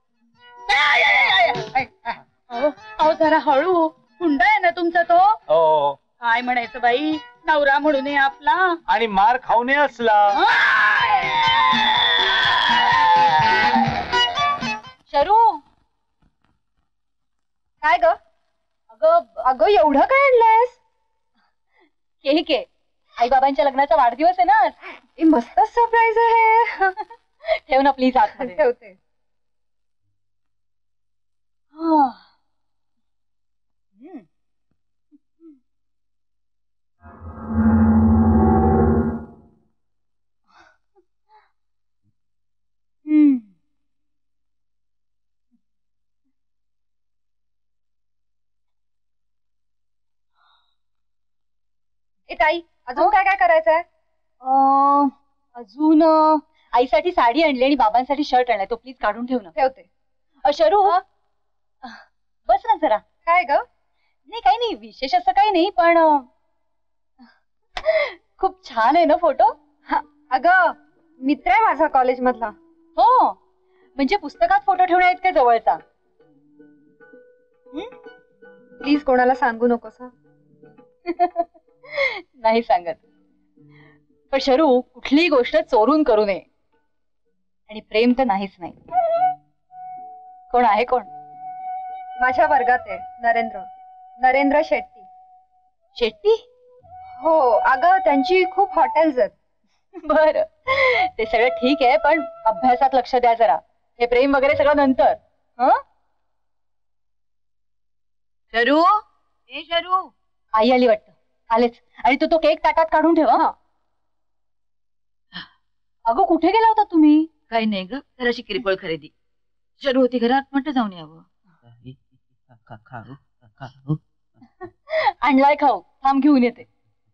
अहो अहो, जरा हळू. हुंडा आहे ना तुमचा तो? हो. काय म्हणायचं बाई, नवरा म्हणून आहे आपला. आणि मार खाऊने असला. शरू, काय ग? अगं अगं एवढं काय आणलंयस? केक आहे, आई बाबांच्या लग्नाचा वाढदिवस आहे ना आज. ए, मस्तच सरप्राईज आहे. ठेव ना प्लीज आतमध्ये. ठेवते. हा. हम्म. हम्म. ए ताई, अजून काय काय करायचंय? अजून अं, आईसाठी साडी आणली आणि बाबांसाठी शर्ट आणलाय, तो प्लीज काढून ठेव ना. ठेवते. शरू, बस ना जरा. काय ग? नाही काही नाही, विशेष असं काही नाही, पण अं, खूप छान आहे ना फोटो. अगं मित्र आहे माझा कॉलेज मधला. हो, म्हणजे पुस्तकात फोटो ठेवण्या इतक्या जवळचा. प्लीज कोणाला सांगू नकोस. नाही सांगत, पण शरू कुठलीही गोष्ट चोरून करू नये. आणि प्रेम तर नाहीच नाही. कोण आहे कोण? माझ्या वर्गात आहे नरेंद्र. नरेंद्र शेट्टी. शेट्टी? हो अगं, त्यांची खूप हॉटेल्स आहेत. बर, ते सगळं ठीक आहे, पण अभ्यासात लक्ष द्या जरा. हे प्रेम वगैरे सगळं नंतर. हं? शरू, ए शरू, आई आली वाटतं. आलेच. आणि तू तो केक ताटात काढून ठेवा. अगं कुठे गेला होता तुम्ही? काही नाही ग, जराशी किरकोळ खरेदी. शरू होती घरात, म्हटलं जाऊन यावं. आणलाय खाऊ, थांब घेऊन येते.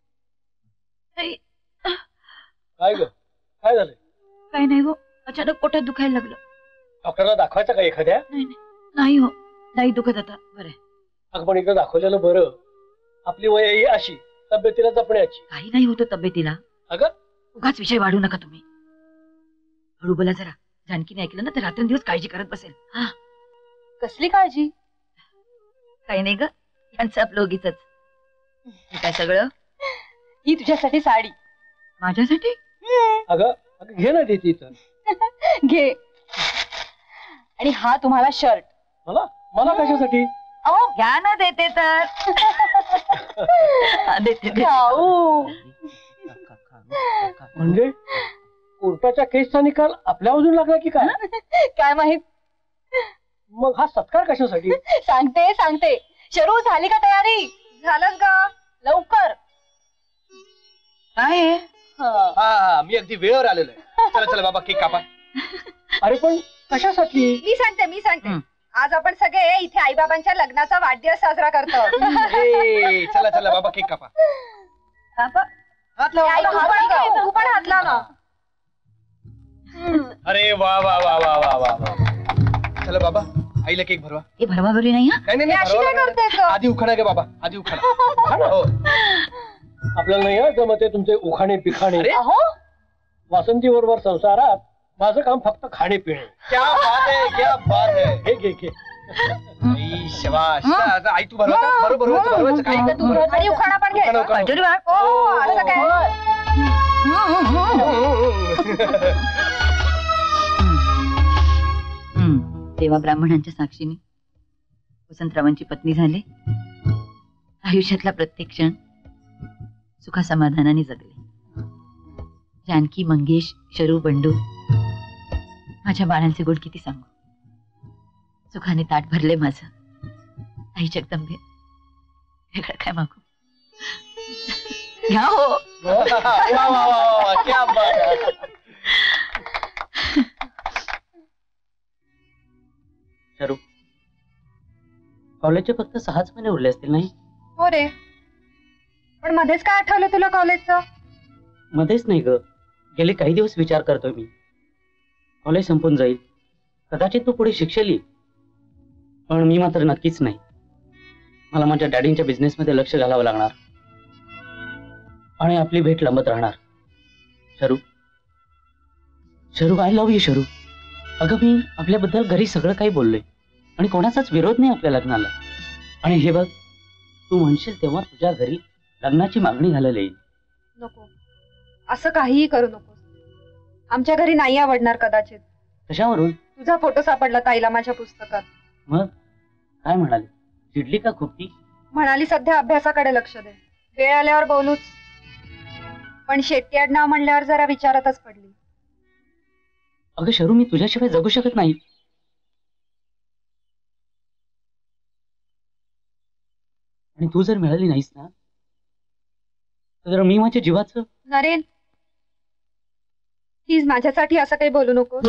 काय ग, काय झालंय? काही नाही हो, अचानक पोटात दुखायला लागलं. डॉक्टरला दाखवायचं का एखाद्या? नाही नाही हो, नाही दुखत आता, बरं. अगं पण एकदा दाखवलेलं बरं. आपली वय ही अशी, तब्येतीला जपण्याची. काही नाही होतं तब्येतीला. अगं उगाच विषय वाढू नका तुम्ही. हळू बोला जरा, जानकीने ऐकलं ना तर रात्रंदिवस काळजी करत बसेल. हा. कसली काळजी? काही नाही ग, यांचं आपलं उगीच. काय सगळं? ही तुझ्यासाठी साडी. माझ्यासाठी? अगं अगं घे ना देती तर. घे. आणि हा तुम्हाला शर्ट. मला मला कशासाठी? अहो घ्या ना, देते तर. देते खाऊ. म्हणजे कोर्टाच्या केसचा निकाल आपल्या बाजून लागला की काय? काय माहित. मग हा सत्कार कशासाठी? सांगते सांगते. शरू, झाली का तयारी? झालंच ग, लवकर. काय? हा, मी अगदी वेळेवर आलेलो आहे. चला चला बाबा, केक कापा. अरे पण कशासाठी? मी सांगते मी सांगते आज आपण सगळे इथे आईबाबांच्या लग्नाचा वाढदिवस साजरा करतो. ए, चला चला बाबा, केक कापा. हात लावा, आई, हात तू लावा. पण घे, तू पण हात लाव ना. अरे वा वा वा वा वा वा वा. चला बाबा, आईला केक भरवा. हे भरवा भरवी नाही. नाही नाही नाही, अशी भरवा काय लागणार. करतेस ग? आधी उखाणा घे बाबा, आधी उखाणा. हो. आपल्याला नाही हं जमत आहे तुमचे उखाणे पिखाणे. अहो, वासंती बरोबर संसारात माझं काम फक्त खाणे पिणे. क्या बात है, क्या बात है. घे घे घे. आई, शाबाश. आता आई तू भरवा का? बरोबर भरवायचं, भरवायचं. काही आता तू भर. आणि उखाणा पण घे. उखाणा, उखाणा. आशीर्वाद. हो, असं काय? हम्म, तेव्हा ब्राह्मणांच्या साक्षीने वसंतरावांची पत्नी झाले. आयुष्यातला प्रत्येक क्षण सुखासमाधानाने जगले. जानकी, मंगेश, शरू, बंडू, माझ्या बाळांचे गुण किती सांगू. सुखाने ताट भरले माझं. आई जगदंबे, वेगळं काय मागू. घ्या हो. वा वा वा वा, क्या बात है. शरू, कॉलेजचे फक्त सहाच महिने उरले असतील नाही? हो रे, पण मध्येच काय आठवलं तुला कॉलेजचं? मध्येच नाही ग, गेले काही दिवस विचार करतोय मी. कॉलेज संपून जाईल, कदाचित तू पुढे शिक्षेली, पण मी मात्र नक्कीच नाही. मला माझ्या डॅडींच्या बिझनेसमध्ये लक्ष घालावं लागणार आणि आपली भेट लांबत राहणार. शरू शरू आय लव्ह यू शरू. अगं मी आपल्याबद्दल घरी सगळं काही बोललोय आणि कोणाचाच विरोध नाही आपल्या लग्नाला. आणि हे बघ, तू म्हणशील तेव्हा तुझ्या घरी लग्नाची मागणी घालायला येईल. नको, असं काहीही करू नको. आमच्या घरी नाही आवडणार कदाचित. कशावरून? तुझा फोटो सापडला ताईला माझ्या पुस्तकात. मग काय म्हणाली? चिडली का खूप ती? म्हणाली सध्या अभ्यासाकडे लक्ष दे, वेळ आल्यावर बोलूच. पण शेट्टी आडनाव म्हणल्यावर जरा विचारातच पडली. अगं शरू, मी तुझ्याशिवाय जगू शकत नाही. आणि तू जर मिळाली नाहीस ना तर मी माझ्या जीवाचं. नरेन, प्लीज माझ्यासाठी असं काही बोलू नको.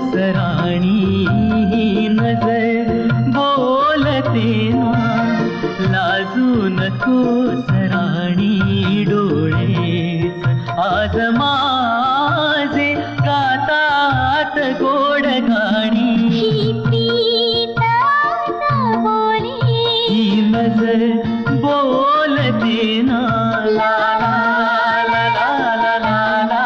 सराणी नजर बोलते ना, लाजू नको सराणी डोळेच आज माझे गातात गोड गाणी, ही नजर बोलते ना, ला ला ला ला ला ला ला.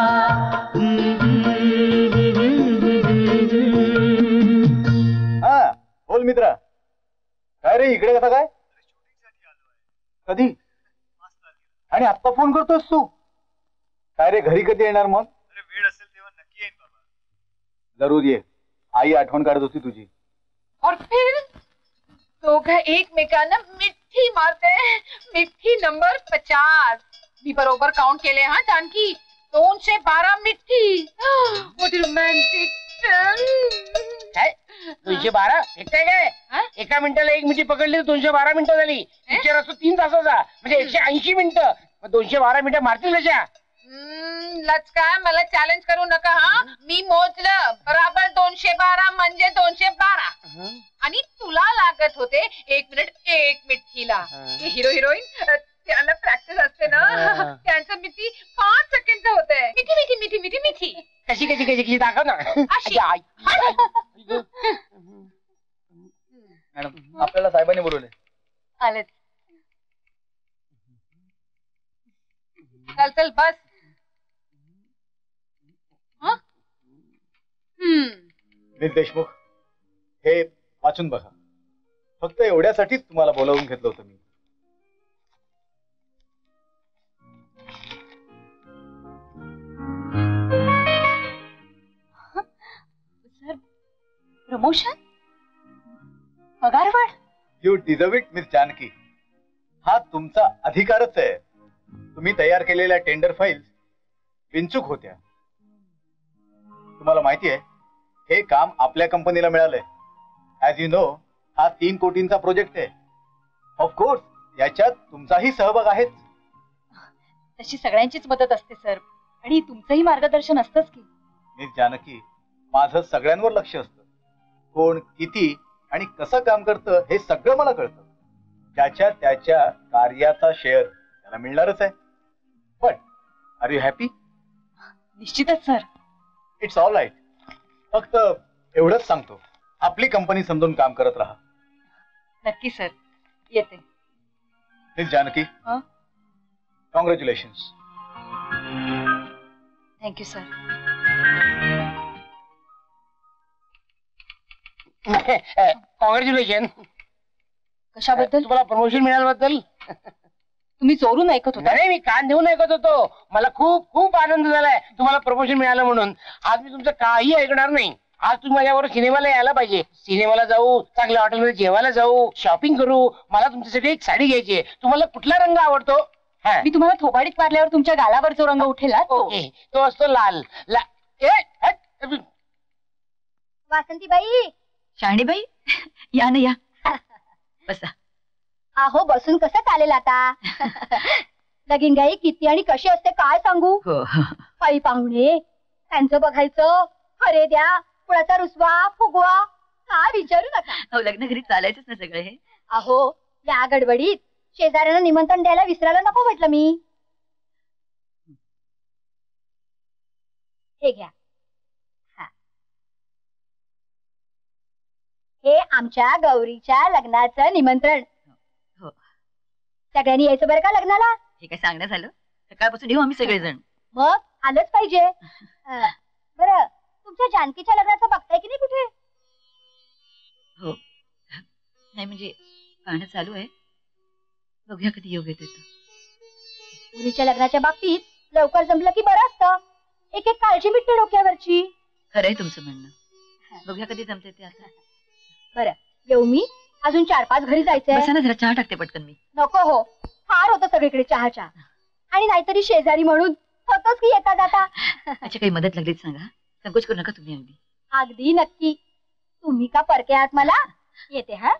हा बोल मित्रा, काय रे इकडे कसा काय? कधी? आणि आत्ता फोन करतोस तू? काय रे घरी कधी येणार मग? वेळ असेल तेव्हा नक्की येईन बाबा. जरूर ये, आई आठवण काढत होती तुझी. और फिर दोघं एकमेकांना मिठी मारते. मिठी नंबर पचास. मी बरोबर काउंट केले हा जानकी. दोनशे बारा मिठी. What romantic. काय दोनशे बारा एकटाय काय? एका मिनिटाला एक मिठी पकडली तर दोनशे बारा मिनिटं झाली. पिक्चर असतो तीन तासाचा म्हणजे एकशे ऐंशी मिनिटं. मग दोनशे बारा मिनिटं मारतील त्याच्या. लचका मला चॅलेंज करू नका हा. मी मोजलं बराबर दोनशे बारा म्हणजे दोनशे बारा. आणि तुला लागत होते एक मिनिट एक मिठीला. हिरो हिरोईन त्यांना प्रॅक्टिस असते ना, त्यांचं मिठी पाच सेकंड होते. मिठी मिठी मिठी मिठी मिठी. कशी कशी कशी कशी दाखव ना. मॅडम आपल्याला साहेबांनी बोलवले. आलेत. चल चल बस. नील देशमुख, हे वाचून बघा. फक्त एवढ्यासाठीच तुम्हाला बोलावून घेतलं होतं मी. सर प्रमोशन, पगारवाढ. You deserve it miss Janaki. हा तुमचा अधिकारच आहे. तुम्ही तयार केलेल्या टेंडर फाईल्स बिनचूक होत्या. तुम्हाला माहिती आहे हे काम आपल्या कंपनीला मिळालंय. ऍज यू नो हा तीन कोटींचा प्रोजेक्ट आहे. ऑफकोर्स याच्यात तुमचाही सहभाग आहेच. तशी सगळ्यांचीच मदत असते सर, आणि तुमचंही मार्गदर्शन असतंच की. मिस जानकी, माझं सगळ्यांवर लक्ष असतं. कोण किती आणि कसं काम करतं हे सगळं मला कळतं. ज्याच्या त्याच्या कार्याचा शेअर त्याला मिळणारच आहे. पण आर यू हॅपी? निश्चितच सर. It's all right. फक्त एवढंच सांगतो, आपली कंपनी समजून काम करत राहा. नक्की सर, येते. Miss Janaki, congratulations. Thank you sir. Congratulation. कशाबद्दल? तुम्हाला प्रमोशन मिळाल्याबद्दल. तुम्ही चोरून ऐकत होता? नाही, मी कान देऊन ऐकत होतो. मला खूप खूप आनंद झालाय तुम्हाला प्रमोशन मिळालं म्हणून. आज मी तुमचं काही ऐकणार नाही. आज तुम्ही माझ्याबरोबर सिनेमाला यायला पाहिजे. सिनेमाला जाऊ, चांगल्या हॉटेलमध्ये जेवायला जाऊ, शॉपिंग करू. मला तुमच्यासाठी एक साडी घ्यायची आहे. तुम्हाला कुठला रंग आवडतो? मी तुम्हाला थोबाडीत मारल्यावर तुमच्या गालावर जो रंग उठेल तो. तो असतो लाल. ला वासंतीबाई. शाणीबाई या ना, या बसा. आहो बसून कसं चालेल आता. लगीनगाई किती आणि कशी असते काय सांगू. पायी पाहुणे त्यांचं बघायचं, खरे द्या, कुणाचा रुसवा फुगवा काय विचारू नका. अहो लग्न घरी चालायचंच ना सगळं हे. अहो या गडबडीत शेजाऱ्यांना निमंत्रण द्यायला विसरायला नको म्हटलं मी. हे घ्या. हे आमच्या गौरीच्या लग्नाचं निमंत्रण. सगळ्यांनी यायचं बरं का लग्नाला. हे काय सांगण्यात झालं? सकाळपासून येऊ आम्ही सगळेजण. मग आलंच पाहिजे. बरं तुमच्या जानकीच्या लग्नाचं बघताय की नाही कुठे? हो नाही म्हणजे पाहणं चालू आहे. बघूया कधी योग येतो. मुलीच्या लग्नाच्या बाबतीत लवकर जमलं की बरं असतं. एक एक काळजी मिटते डोक्यावरची. खरंय तुमचं म्हणणं. बघूया कधी जमते ते आता. बरं येऊ मी. अजून चार पाच घरी जायचंय. बसा ना जरा, चहा टाकते पटकन मी. नको हो, फार होतं सगळीकडे चहा चहा. आणि नाहीतरी शेजारी म्हणून होतोच की येता जाता. अच्छा काही मदत लागलीच सांगा, संकोच करू नका तुम्ही. अगदी अगदी नक्की. तुम्ही का परके आहात मला. येते हा.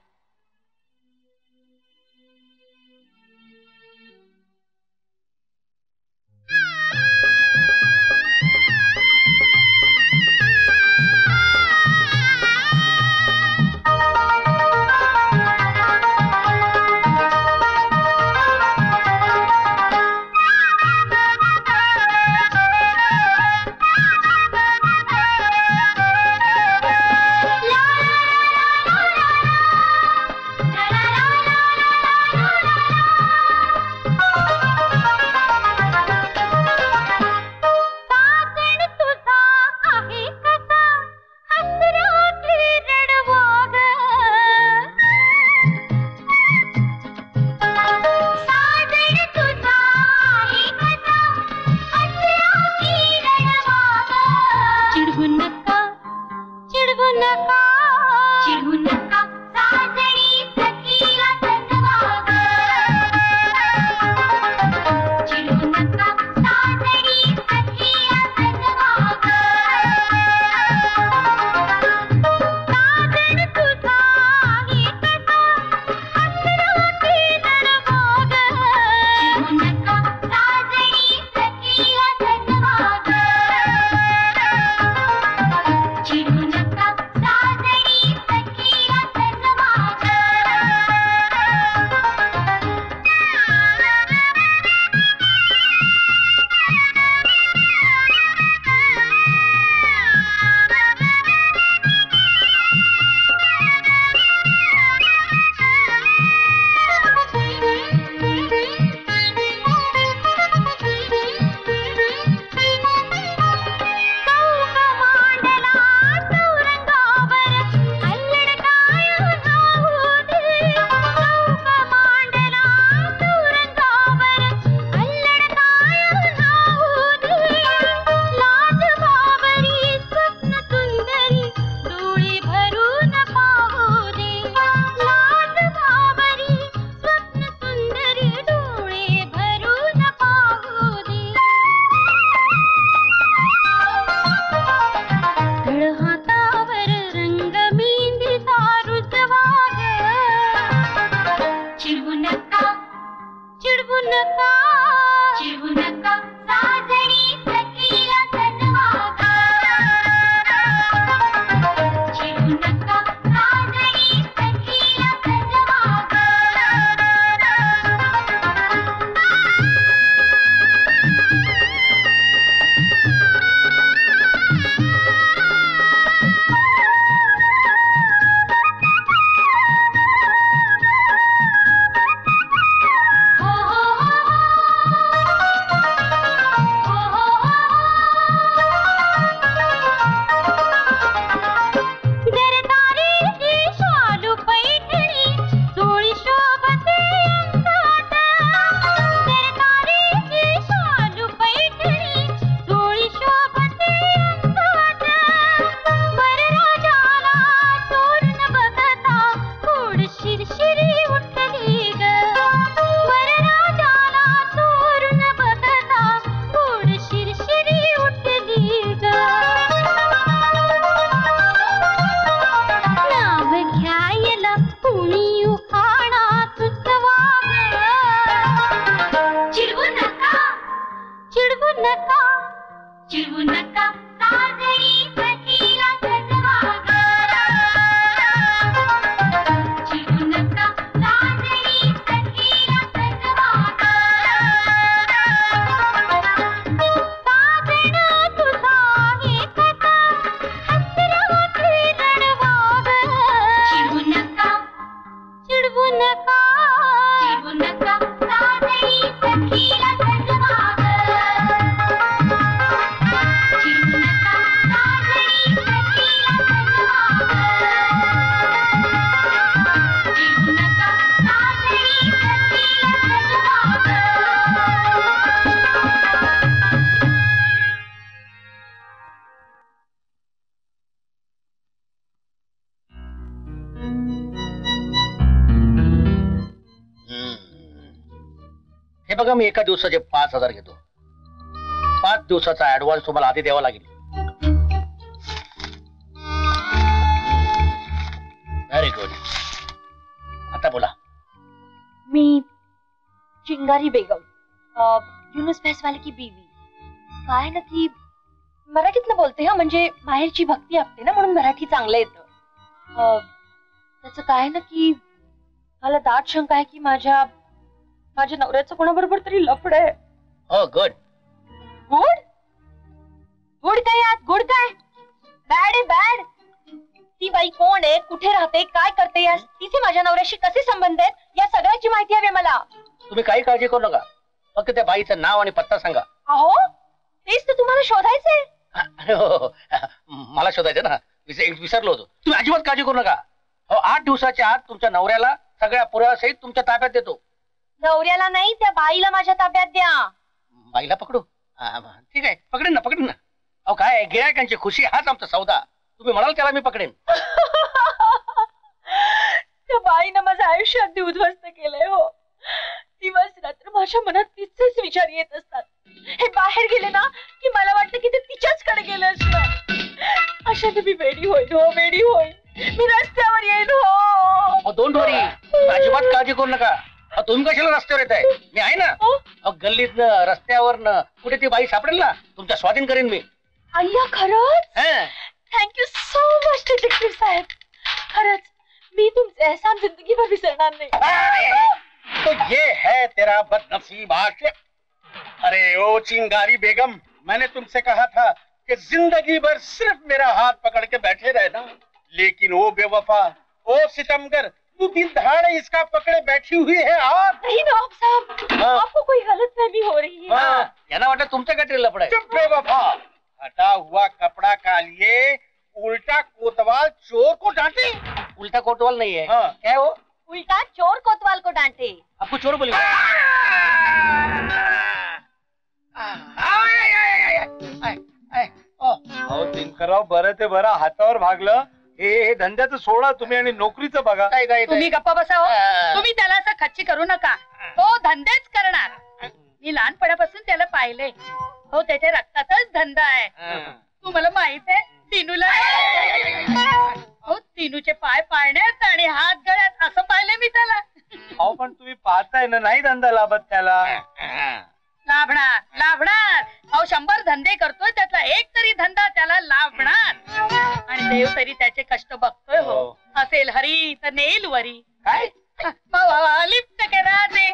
नका चिडवू नका साजणी सखीला सजवा ग चिडवू नका साजणी सखीला सजवा ग हे बघा मी एका दिवसाचे पाच हजार घेतो. पाच दिवसाचा ऍडव्हान्स तुम्हाला आधी द्यावा लागेल. Very good. आता बोला. मी चिंगारी बेगम, युनुस भैसवाले की बीवी. काय ना की मराठीतनं बोलते हा, म्हणजे बाहेरची भक्ती असते ना म्हणून मराठी चांगलं येतं. त्याचं काय ना की मला दाट शंका आहे की माझ्या माझ्या नवऱ्याचं कोणाबरोबर तरी लफड आहे. हो गुड. गुड गुड काय यात गुड काय? बॅड आहे बॅड. ती बाई कोण आहे, कुठे राहते, काय करते, या तिचे माझ्या नवऱ्याशी कसे संबंध आहेत, या सगळ्याची माहिती हवी मला. तुम्ही काही काळजी करू नका, फक्त त्या बाईचं नाव आणि पत्ता सांगा. अहो तेच तर तुम्हाला शोधायचंय. मला शोधायचं ना, विसरलो होतो. तुम्ही अजिबात काळजी करू नका. हो, आठ दिवसाच्या आत तुमच्या नवऱ्याला सगळ्या पुराव्यासहित तुमच्या ताब्यात देतो. नवऱ्याला नाही, त्या बाईला माझ्या ताब्यात द्या. बाईला पकडू? ठीक आहे, पकडेन ना पकडेन ना. अहो काय, गिरायकांची खुशी हाच आमचा सौदा. तुम्ही म्हणाल त्याला मी पकडेन. त्या बाईनं माझं आयुष्य अगदी उद्ध्वस्त केलंय. हो, दिवस रात्र माझ्या मनात तिचेच विचार येत असतात. हे बाहेर गेले ना की मला वाटतं की ते तिच्याच कडे गेले असणार. अशाने मी वेडी होईल. हो वेडी होईल. मी रस्त्यावर येईन. हो डोंट वरी, अजिबात काळजी करू नका. तुम्ही कशाला रस्त्यावर येत आहे? मी आहे ना. गल्लीतनं रस्त्यावरनं कुठे ती बाई सापडेल ना, तुमच्या स्वाधीन करेन मी. अय्या खरंच? थँक्यू सो मच डिटेक्टिव्ह साहेब. खरंच मी तुमचे एहसान जिंदगीभर विसरणार नाही. तो ये है तेरा बदनसीब आशिक. अरे ओ चिंगारी बेगम, मैंने तुमसे कहा था कि जिंदगी भर सिर्फ मेरा हाथ पकड़ के बैठे रहना, लेकिन वो बेवफा, ओ सितमगर, तू दिल दहाड़े इसका पकड़े बैठी हुई है. आप नहीं नवाब साहब, आपको कोई गलतफहमी हो रही है. यांना वाटत तुमच्या काहीतरी लफड आहे. चुप बेवफा. हटा हुआ कपड़ा का लिए उल्टा कोतवाल चोर को डांटे. उल्टा कोतवाल नहीं है. हाँ. क्या है वो? उल्टा चोर कोतवाल को डांटे. आपको चोर बोली? अहो दिनकरराव, बरं ते बरं हातावर भागलं. हे हे धंद्याचं सोडा तुम्ही आणि नोकरीचं बघा. काय काय तुम्ही गप्पा बसाव. तुम्ही त्याला असं खच्ची करू नका. तो धंदेच करणार. मी लहानपणापासून त्याला पाहिले. हो, त्याच्या रक्तातच धंदा आहे. तुम्हाला माहित आहे तीनूला? हो, तीनूचे पाय पाळण्यात आणि हात गळ्यात असं पाहिले मी त्याला. अहो पण तुम्ही पाहताय ना, नाही धंदा लाभत त्याला. लाभणार लाभणार. अहो शंभर धंदे करतोय, त्यातला एक तरी धंदा त्याला लाभणार. आणि देव तरी त्याचे कष्ट बघतोय. हो असेल हरी तर नेल वरी. काय लिफ्ट करा ते.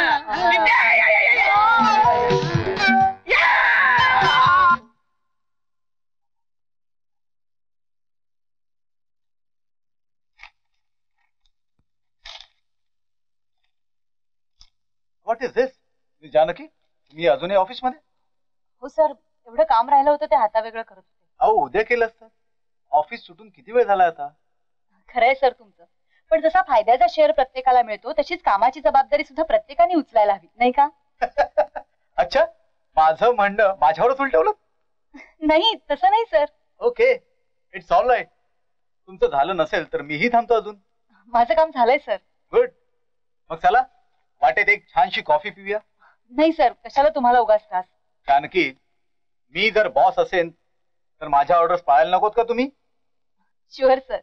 What is this Janaki? तुम्ही अजूनही ऑफिसमध्ये? हो सर, एवढं काम राहिलं होतं ते हातावेगळं करत होते. अहो उद्या केलं असतं. ऑफिस सुटून किती वेळ झाला आता? खरंय सर तुमचं, पण जसा फायद्याचा शेअर प्रत्येकाला मिळतो तशीच कामाची जबाबदारी सुद्धा प्रत्येकाने उचलायला हवी, नाही का? अच्छा, माझं म्हणणं माझ्यावरच उलटवलं? नाही तसं नाही sir. Okay, it's all right. तुमचं झालं नसेल तर मीही थांबतो अजून. माझं काम झालंय सर. गुड. मग चला वाटेत एक छानशी कॉफी पिऊया. नाही सर, कशाला तुम्हाला उगाच त्रास. जानकी, मी जर बॉस असेन तर माझ्या ऑर्डर्स पाळायला नकोत का तुम्ही? Sure sir.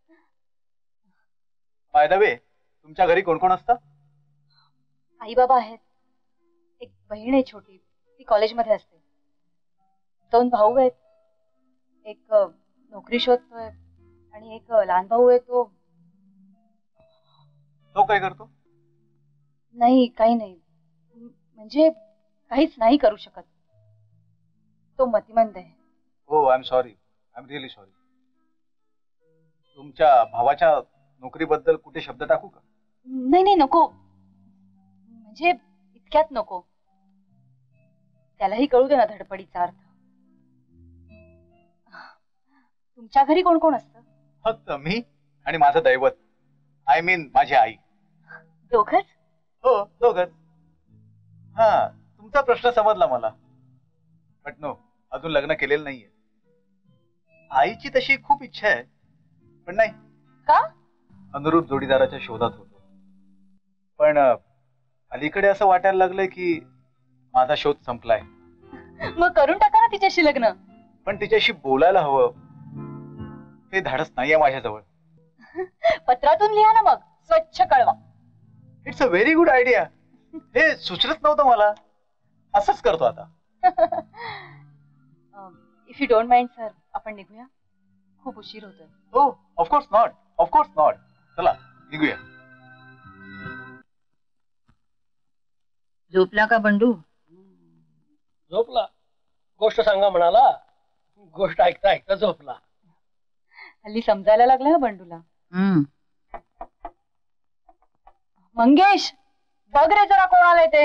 By the way, तुमच्या घरी कोण कोण असतं? आई बाबा आहेत, एक बहीण आहे छोटी, ती कॉलेजमध्ये असते, दोन भाऊ आहेत, एक अ, नोकरी शोधतोय आणि एक अ, लहान भाऊ आहे तो. तो काय करतो? नाही काही नाही, म्हणजे काहीच नाही करू शकत. तो मतिमंद आहे. हो, I am sorry, I am really sorry. तुमच्या भावाच्या नोकरीबद्दल कुठे शब्द टाकू का? नाही नाही नको, म्हणजे इतक्यात नको. त्यालाही कळू दे ना धडपडीचा अर्थ. तुमच्या घरी कोण कोण असतं? फक्त मी आणि माझं दैवत, आय मीन माझी आई. दोघच? हो दोघच. हा, तुमचा प्रश्न समजला मला. बट नो, अजून लग्न केलेलं नाहीये. आईची तशी खूप इच्छा आहे, पण नाही. का? अनुरूप जोडीदाराच्या शोधात होतो, पण अलीकडे असं वाटायला लागलंय की माझा शोध संपलाय. मग करून टाका ना तिच्याशी लग्न. पण तिच्याशी बोलायला हवं, ते धाडस नाहीये माझ्याजवळ. पत्रातून लिहा ना, मग स्वच्छ कळवा. It's a very good idea. हे सुचलत नव्हतं मला. असंच करतो आता. If you don't mind sir, आपण निघूया, खूप उशीर होतोय. हो, ऑफकोर्स नॉट, ऑफकोर्स नॉट. चला निघूया. झोपला का बंडू? झोपला. गोष्ट सांगा म्हणाला, गोष्ट ऐकता ऐकता झोपला. हल्ली समजायला लागलं ना बंडूला. हम्म. मंगेश, बघ रे जरा कोण आलंय ते.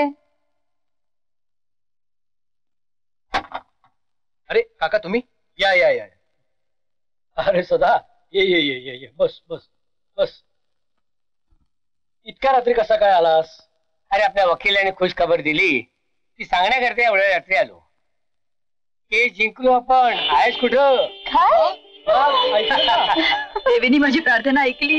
अरे काका तुम्ही? या या या. अरे सदा, ये ये ये ये ये बस बस बस. इतक्या रात्री कसा काय आलास? अरे आपल्या वकिलाने खुश खबर दिली, ती सांगण्याकरता एवढ्या रात्री आलो. हे जिंकलो आपण. आहेस कुठं? काय? देवीनी माझी प्रार्थना ऐकली.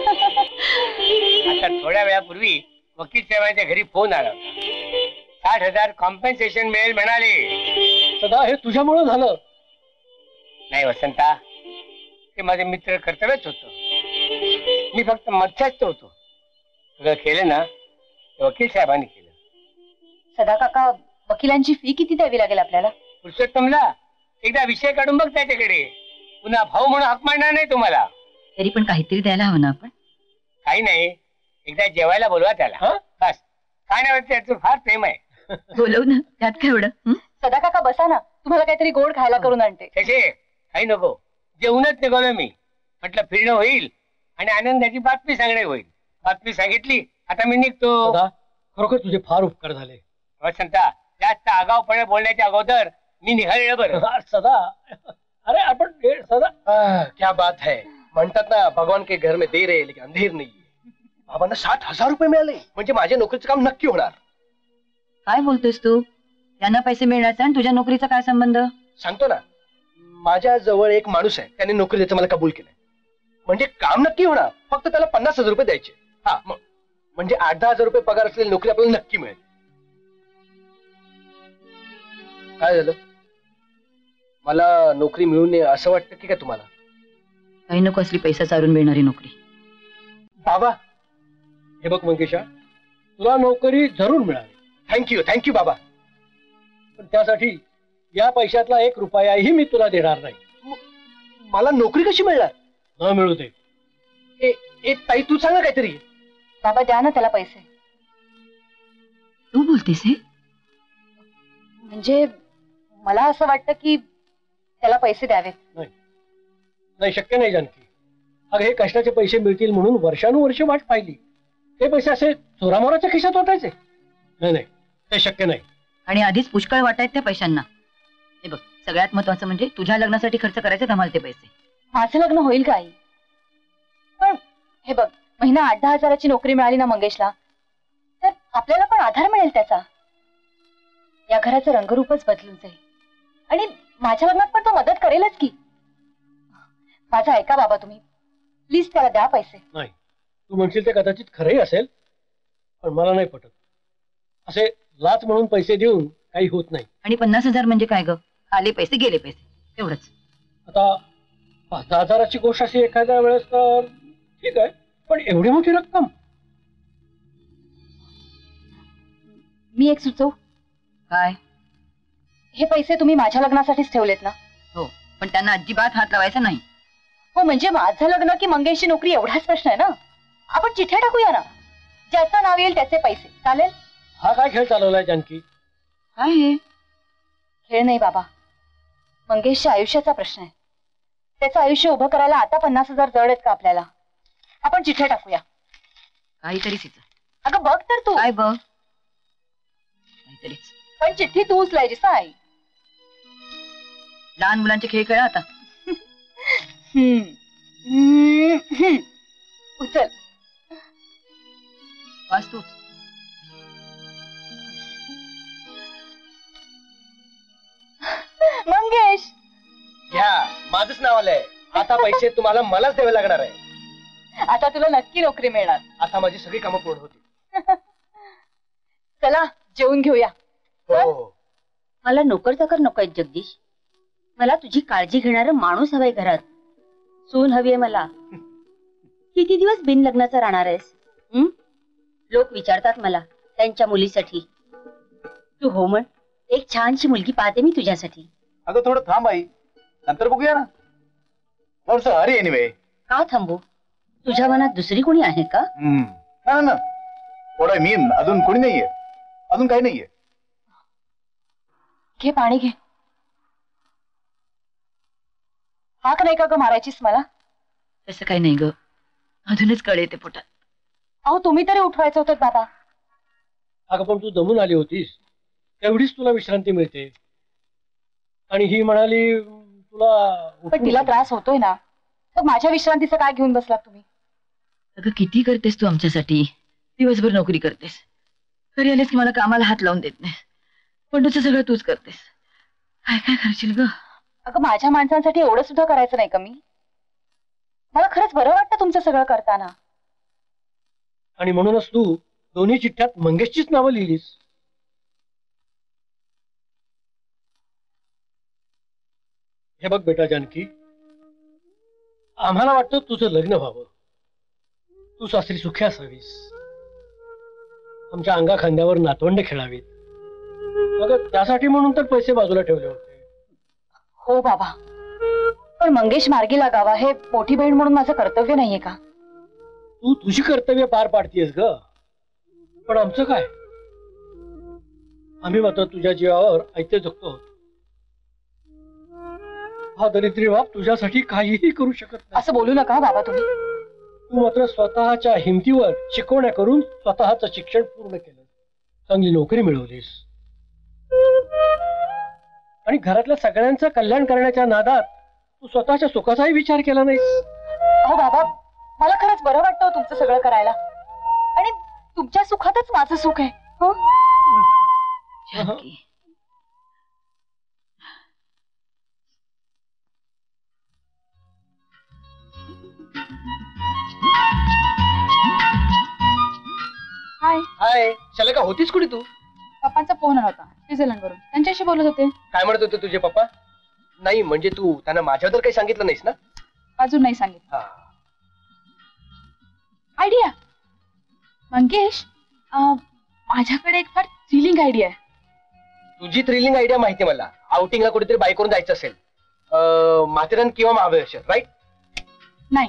आता थोड्या वेळापूर्वी वकील साहेबांच्या घरी फोन आला होता. साठ हजार कॉम्पेन्सेशन मिळेल म्हणाले. सदा, हे तुझ्यामुळे झालं. नाही वसंता, ते माझे मित्र कर्तव्यच होतं. मी फक्त मध्यस्थ होतो. सगळं केलं ना वकील साहेबांनी केलं. सदा काका, वकिलांची फी किती द्यावी लागेल आपल्याला? पुरुषोत्तमला एकदा विषय काढून बघ त्याच्याकडे. पुन्हा भाऊ म्हणून हाक मारणार नाही तुम्हाला. तरी पण काहीतरी द्यायला हवं ना आपण. काही नाही, एकदा जेवायला बोलवा त्याला. बस, खाण्यावरती त्याचं फार प्रेम आहे. बोलव ना, त्यात काय एवढं. सदा काका बसा ना, तुम्हाला काहीतरी गोड खायला करून आणते. कसे काही नको, जेवूनच निघालो मी. म्हटलं फिरणं होईल आणि आनंदाची बातमी सांगणे होईल. बातमी सांगितली, आता मी निघतो. खरोखर तुझे फार उपकार झाले. वसंता, जास्त आगाऊपणे बोलण्याच्या अगोदर मी निघालेलं बरं. सदा, अरे आपण सदा. क्या बात है. म्हणतात ना, भगवान के घर में देर है लेकिन अंधेर नहीं. बाबांना साठ हजार रुपये मिळाले, म्हणजे माझ्या नोकरीचं काम नक्की होणार. काय बोलतोस तू? त्यांना पैसे मिळण्याचा आणि तुझ्या नोकरीचा काय संबंध? सांगतो ना, माझ्या जवळ एक माणूस आहे, त्याने नोकरी द्यायचं मला कबूल केलंय. म्हणजे काम नक्की होणार, फक्त त्याला पन्नास हजार रुपये द्यायचे. हा, म्हणजे आठ दहा हजार रुपये पगार असलेली नोकरी आपल्याला नक्की मिळेल. काय झालं? मला नोकरी मिळू नये असं वाटतं की काय तुम्हाला? काही नको असली पैसा चारून मिळणारी नोकरी. बाबा, हे बघ मंगेशा, तुला नोकरी जरूर मिळाली. थँक्यू थँक्यू बाबा. पण त्यासाठी या पैशातला एक रुपयाही मी तुला देणार नाही. मला नोकरी कशी मिळणार? न मिळू दे. ए, ए ताई तू सांग ना काहीतरी. बाबा द्या ना त्याला पैसे. तू बोलतेस हे? म्हणजे मला असं वाटतं की त्याला पैसे द्यावेत. नाही नाही, शक्य नाही जानकी. अगं हे कष्टाचे पैसे मिळतील म्हणून वर्षानुवर्ष वाट पाहिली. ते पैसे असे चोरामोराच्या खिशात वाटायचे? नाही नाही, ते शक्य नाही. आणि आधीच पुष्कळ वाटायत त्या पैशांना. हे बघ, सगळ्यात महत्वाचं म्हणजे तुझ्या लग्नासाठी खर्च करायचे आम्हाला ते पैसे. माझं लग्न होईल का आई? पण हे बघ, महिना आठ दहा हजाराची नोकरी मिळाली ना मंगेशला, तर आपल्याला पण आधार मिळेल त्याचा. या घराचं रंगरूपच बदलून जाईल आणि माझ्या लग्नात पण तो मदत करेलच की. माझं ऐका बाबा तुम्ही, प्लीज त्याला द्या पैसे. नाही, तू म्हणशील ते कदाचित खरंही असेल, पण मला नाही पटत. असे लाच म्हणून पैसे देऊन काही होत नाही. आणि पन्नास हजार म्हणजे काय ग? आले पैसे गेले पैसे, एवढंच. आता पाच दहा हजाराची गोष्ट अशी एखाद्या वेळेस तर ठीक आहे, पण एवढी मोठी रक्कम? मी एक सुचवू? काय? हे पैसे तुम्ही माझ्या लग्नासाठीच ठेवलेत ना? हो, पण त्यांना अजिबात हात लावायचा नाही. हो, म्हणजे माझं लग्न की मंगेशची नोकरी एवढाच प्रश्न आहे ना. आपण चिठ्ठ्या टाकूया ना, ज्याचं नाव येईल त्याचे पैसे. चालेल? हा काय खेळ चालवलाय जानकी? काय हे? खेळ नाही बाबा, मंगेशच्या आयुष्याचा प्रश्न आहे. त्याचं आयुष्य उभं करायला आता पन्नास हजार जड आहेत का आपल्याला? आपण चिठ्ठ्या टाकूया. काहीतरी तिचं. अगं बघ तर तू. काय बघ? काहीतरीच. पण चिठ्ठी तू उचलायची आई. लहान मुलांचे खेळ खेळा आता. हम्म हम्म हम्म. उचल. वाचतोच. मंगेश घ्या, माझंच नाव आलंय. आता पैसे तुम्हाला मलाच द्यावे लागणार आहे. आता तुला नक्की नोकरी मिळणार. आता माझी सगळी कामं पूर्ण होती. चला जेवून घेऊया. हो. मला नोकर चाकर नकोय जगदीश. मला तुझी काळजी घेणारा माणूस हवाय घरात. सून हवीये मला. किती दिवस बिन लग्नाचा राहणार आहेस? हं? लोक विचारतात मला त्यांच्या मुलीसाठी. तू हो म्हण, एक छानशी मुलगी पाहते मी तुझ्यासाठी. अगं थोडं थांब आई, नंतर बघूया ना. थोडस हरी एनिवे. का थांबू? तुझ्या मनात दुसरी कोणी आहे का? ना ना, थोडं मी अजून कोणी नाहीये, अजून काही नाहीये. घे पाणी घे. हाक नाही का ग मारायचीस मला? तसं काही नाही ग, अजूनच कळ येते पोटात. अहो तुम्ही तरी उठवायचं होतं बाबा. अगं पण तू दमून आली होतीस, तेवढीच तुला विश्रांती मिळते. आणि ही म्हणाली तुला. पण तिला त्रास होतोय ना, तर माझ्या विश्रांतीचं काय घेऊन बसलात तुम्ही? अगं किती करतेस तू आमच्यासाठी. दिवसभर नोकरी करतेस, घरी आलेस की मला कामाला हात लावून देत नाहीस. पण तुझं सगळं तूच करतेस. काय काय करशील ग? अगं माझ्या माणसांसाठी एवढं सुद्धा करायचं नाही का मी? मला खरंच बरं वाटतं तुमचं सगळं करताना. आणि म्हणूनच तू दोन्ही चिठ्ठ्यात मंगेशचीच नावं लिहिलीस. हे बघ बेटा जानकी, आम्हाला वाटतं तुझं लग्न व्हावं, तू सासरी सुखी असावीस, आमच्या अंगा खांद्यावर नातवंड खेळावीत. अगं त्यासाठी म्हणून तर पैसे बाजूला ठेवले होते. हो बाबा, पण मंगेश मार्गी लागावा हे मोठी बहीण म्हणून माझं कर्तव्य नाहीये का? तू तुझी कर्तव्य पार पाडतीयस ग, पण आमचं काय? आम्ही मात्र तुझ्या जीवावर ऐकते जगतो आहोत. हा दरिद्री बाप तुझ्यासाठी काहीही करू शकत नाही. असं बोलू नका बाबा तुम्ही. तू मात्र स्वतःच्या हिमतीवर शिकवण्या करून स्वतःचं शिक्षण पूर्ण केलं, चांगली नोकरी मिळवलीस आणि घरातल्या सगळ्यांचं कल्याण करण्याच्या नादात तू स्वतःच्या सुखाचाही विचार केला नाहीस. हो बाबा, मला खरंच बरं वाटतं तुमचं सगळं करायला आणि तुमच्या सुखातच माझं सुख आहे. हो जानकी, हाय हाय शलका, होतीस कुठे तू? पप्पांचा फोन आला होता स्वित्झर्लंड वरून, त्यांच्याशी बोलत होते. काय म्हणत होते तुझे पप्पा? नाही म्हणजे तू त्यांना माझ्याबद्दल काही सांगितलं नाहीस ना? अजून नाही सांगितलं. आयडिया, मंगेश अं, माझ्याकडे एक फार थ्रिलिंग आयडिया आहे. तुझी थ्रिलिंग आयडिया माहिती मला. आउटिंगला कुठेतरी बाईक करून जायचं असेल, अं, माथेरान किंवा महाबळेश्वर, राईट? नाही.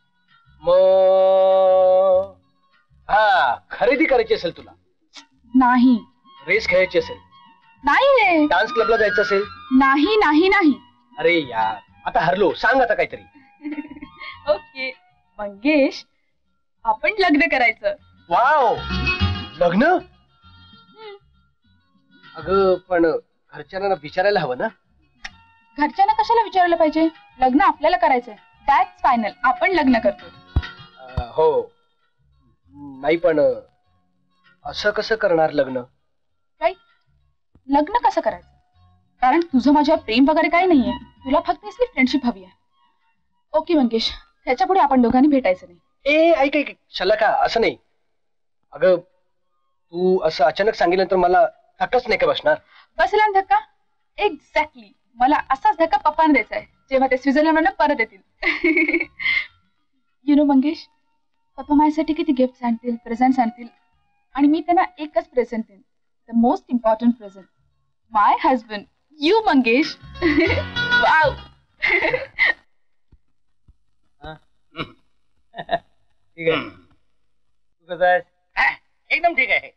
मग हा, खरेदी करायची असेल तुला, नाही. रेस खेळायची असेल, नाही रे. डान्स क्लबला जायचं असेल, नाही नाही नाही. अरे यार आता हरलो, सांग आता काहीतरी. ओके मंगेश, आपण लग्न करायचं. वाव, लग्न? अगं पण घरच्यांना विचारायला हवं ना. घरच्यांना कशाला विचारायला पाहिजे? लग्न आपल्याला करायचंय, दॅट्स फायनल. आपण लग्न करतो. अं, हो, नाही पण असं कसं करणार लग्न? राईट, लग्न कसं करायचं? कारण तुझं माझ्यावर प्रेम वगैरे काही नाहीये, तुला फक्त इसली फ्रेंडशिप हवी आहे. ओके मंगेश, त्याच्या पुढे आपण दोघांनी भेटायचं नाही. ए ऐक ऐक शलका, असं नाही. अगं तू असं अचानक सांगितलं तर मला धक्काच नाही का बसणार? बसला ना धक्का? एक्झॅक्टली. मला असाच धक्का पप्पांना द्यायचा आहे जेव्हा ते स्वित्झर्लंडला परत येतील. यु नो मंगेश, पप्पा माझ्यासाठी किती गिफ्ट आणतील, प्रेझेंट्स आणतील, आणि मी त्यांना एकच प्रेझेंट देईन, the most important present, my husband, you Mangesh. Wow. ठीक आहे. तू कसं आहेस? एकदम ठीक आहे.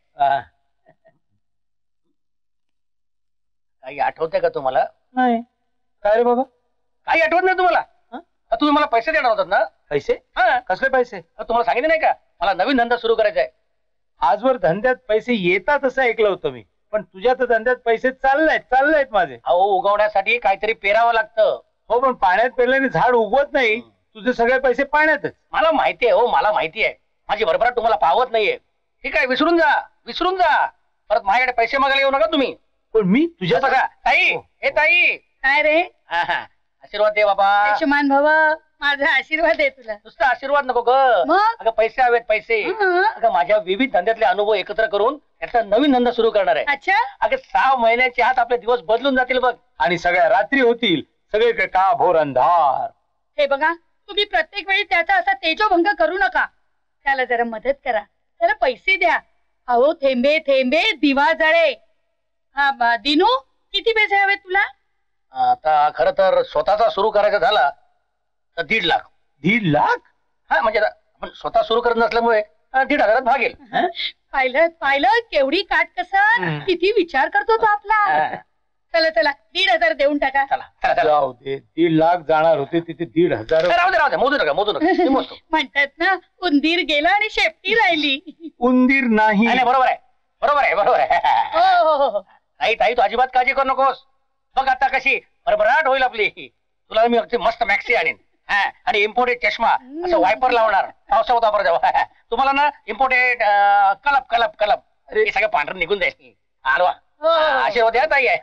काही आठवतंय का तुम्हाला? नाही. काय रे बाबा? काही आठवत नाही तुम्हाला? तुम्ही मला पैसे देणार होतात ना? पैसे? हा. कसले पैसे? तुम्हाला सांगितलं नाही का मला नवीन धंदा सुरू करायचा आहे? आजवर धंद्यात पैसे येतात असं ऐकलं होतं मी, पण तुझ्या तर धंद्यात पैसे चाललेत चाललेत माझे. अहो, उगवण्यासाठी काहीतरी पेरावं लागतं. हो, पण पाण्यात पेरल्याने झाड उगवत नाही. तुझे सगळे पैसे पाण्यातच. मला माहिती आहे, हो मला माहिती आहे. माझी भरभराट तुम्हाला पावत नाहीये. ठीक आहे, विसरून जा विसरून जा. परत माझ्याकडे पैसे मागायला येऊ नका तुम्ही. पण मी तुझ्या बघा ताई, हे ताई. काय रे? हा, हा. आशीर्वाद दे बाबा. आयुष्यमान भव. माझा आशीर्वाद आहे तुला. नुसता आशीर्वाद नको ग, मग? अगं पैसे हवेत पैसे. अगं माझ्या विविध धंद्यातले अनुभव एकत्र करून त्याचा नवीन धंदा सुरू करणार आहे. अच्छा. अगं सहा महिन्याच्या आत आपले दिवस बदलून जातील बघ. आणि सगळ्या रात्री होतील, सगळीकडे का भोर अंधार. हे बघा, तुम्ही प्रत्येक वेळी त्याचा असा तेजोभंग करू नका. त्याला जरा मदत करा, जरा पैसे द्या. अहो, थेंबे थेंबे दिवा जळे. हा बा, दिनू, किती पैसे हवे तुला? आता खरं तर स्वतःचा सुरू करायचा झाला तर दीड लाख. दीड लाख? हा, म्हणजे आता आपण स्वतः सुरू करत नसल्यामुळे अं, दीड हजारात भागेल. पाहिलं पाहिलं केवढी काटकसर, किती विचार करतो तो आपला. चला चला, दीड हजार देऊन टाका. जाऊ दे, दीड लाख जाणार होते तिथे दीड हजार. राहू दे राहू दे, मोजू नका मोजू नका. मी मोजतो. म्हणतात ना, उंदीर गेला आणि शेपटी राहिली. उंदीर नाही. नाही, बरोबर आहे बरोबर आहे बरोबर आहे. हो हो हो. ताई ताई, तू अजिबात काळजी करू नकोस. बघ आता कशी भरभराट होईल आपली. तुला मी अगदी मस्त मॅक्सी आणीन. हा, आणि इम्पोर्टेड चष्मा, असं वायपर लावणार, पावसाळ्यात वापर जावा. तुम्हाला ना इम्पोर्टेड कलप कलप कलप हे सगळं पांढरं निघून जाईल. आलवा आशीर्वाद द्या ताई.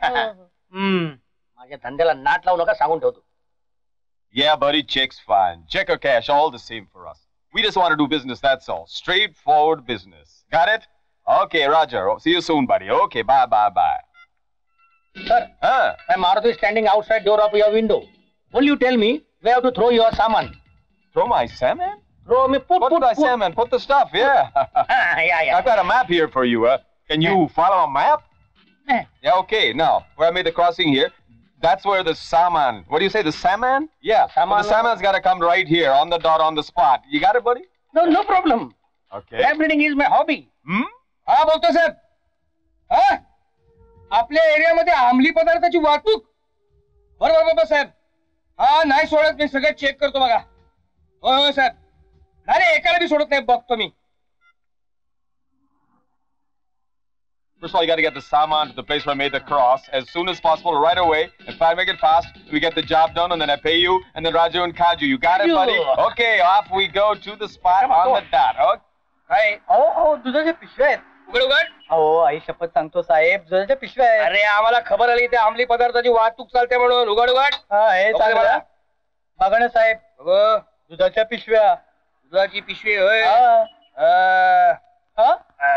माझ्या धंद्याला नाट लावू नका सांगून ठेवतो. Yeah, buddy, check's fine. Check or cash, all the same for us. We just want to do business, that's all. Straightforward business. Got it? Okay, Roger. See you soon, buddy. Okay, bye, bye, bye. Sir, Huh? I'm Maruti standing outside door of your window. Will you tell me where to throw your saman? Throw my salmon? Throw me, put, Put put, my put. salmon, put the stuff, yeah. yeah, yeah. I've got a map here for you. Uh. Can you follow a map? Eh. Yeah, okay. Now, where I made the crossing here, that's where the salmon, what do you say, the salmon? Yeah, Salmon. well, the salmon's got to come right here, on the dot, on the spot. You got it, buddy? No, no problem. Okay. Crab breeding is my hobby. Hmm? हा बोलतो साहेब. हा, आपल्या एरियामध्ये अंमली पदार्थाची वाहतूक. बरोबर बाबा साहेब. हा, नाही सोडत मी, सगळं चेक करतो बघा. हो हो साहेब. नाही एकाला बी सोडत नाही, बघतो मी. First of all, you got to get the salmon to the place where I made the cross as soon as possible, right away. And if I make it fast, we get the job done, and then I pay you, and then Raju and Kaju. You got it, buddy? Okay, off we go to the spot on the dot. Okay. काय? अहो अहो, दुधाच्या पिशव्या आहेत. उघड उघड. अहो, आई शपथ सांगतो साहेब, दुधाच्या पिशव्या आहेत. अरे, आम्हाला खबर आली त्या अंमली पदार्थाची वाहतूक चालते म्हणून. उघड उघड. हा, हे चांगलं. बघा ना साहेब, बघ, दुधाच्या पिशव्या. दुधाची पिशवी होय. हा. अं, हा?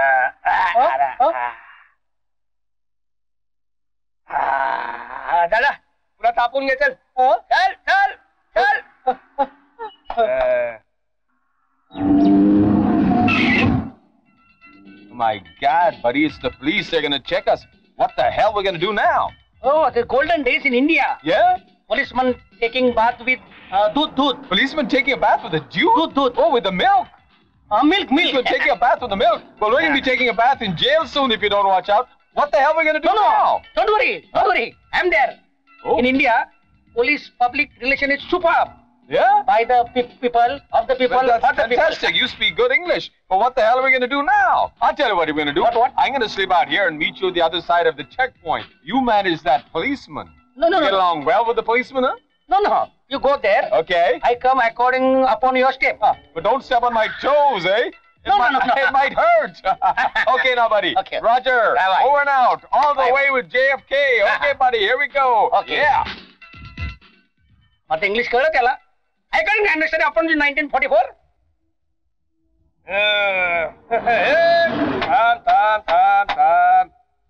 हा, दादा तुला तापून घे. चल चल चल चल. अं. My God, buddy, it's the police. They're gonna check us. What the hell we're gonna do now? Oh, the golden days in India. Yeah? Policeman taking bath with uh, doodh, doodh. Policeman taking a bath with the dew? Doodh, doodh. Oh, with the milk. Uh, milk, milk. Policeman taking a bath with the milk. Well, we're gonna be taking a bath in jail soon if you don't watch out. What the hell are we gonna do No, no. now? Don't worry. Don't worry. I'm there. Oh. In India, police public relation is superb. Yeah? By the pe- people, of the people, Well, that's for the people. fantastic. You speak good English. But what the hell are we going to do now? I'll tell you what we're going to do. What, what? I'm going to sleep out here and meet you at the other side of the checkpoint. You manage that policeman. No, no, you no. get along well with the policeman, huh? No, no. You go there. Okay. I come according upon your step. Ah. But don't step on my toes, eh? It No, no, might, no, no. It might hurt. Okay, now, buddy. Okay. Roger. Bye-bye. Over and out. All the Bye. way with J F K. Okay, buddy. Here we go. Okay. Yeah. आता English कळलं त्याला I can understand आपण nineteen forty four थांब थांब थांब थांब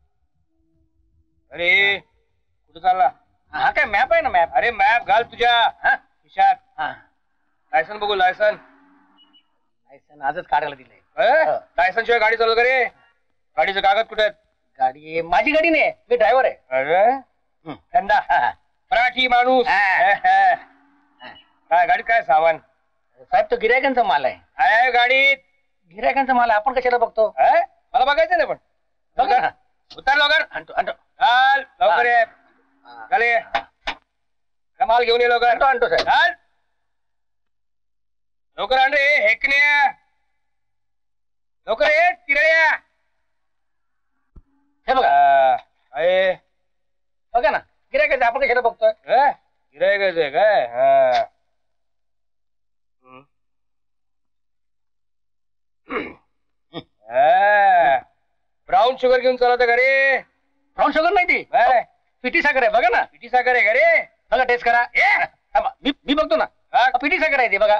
अरे कुठं चालला हा काय मॅप आहे ना मॅप अरे मॅप घाल तुझ्या खिशात लायसन बघू लायसन लायसन आजच काढायला दिलंय लायसन शिवाय गाडी चालू रे गाडीचं कागद कुठे आहेत गाडी माझी गाडी नाही मी ड्रायव्हर आहे अरे धंदा मराठी माणूस काय गाडीत काय सामान साहेब तो गिरायकांचा माल आहे आहे गाडीत गिरायकांचा माल आहे आपण कशाला बघतो मला बघायचं नाही पण बघा ना उतार लवकर आणतो आणतो चाल लवकर ये चाल ये हा माल घेऊन ये लवकर आणतो आणतो साहेब चाल लवकर आण रे हेकण्या लवकर ये तिरड्या हे बघा आहे बघा ना गिरायकांचं आपण कशाला बघतोय गिरायकाचं काय हा ब्राऊन शुगर घेऊन चालवता का रे ब्राऊन शुगर नाही ती पिठी साखर आहे बघा ना पिठी साखर आहे का रे बघा टेस्ट करा मी मी बघतो ना पिठी साखर आहे ती बघा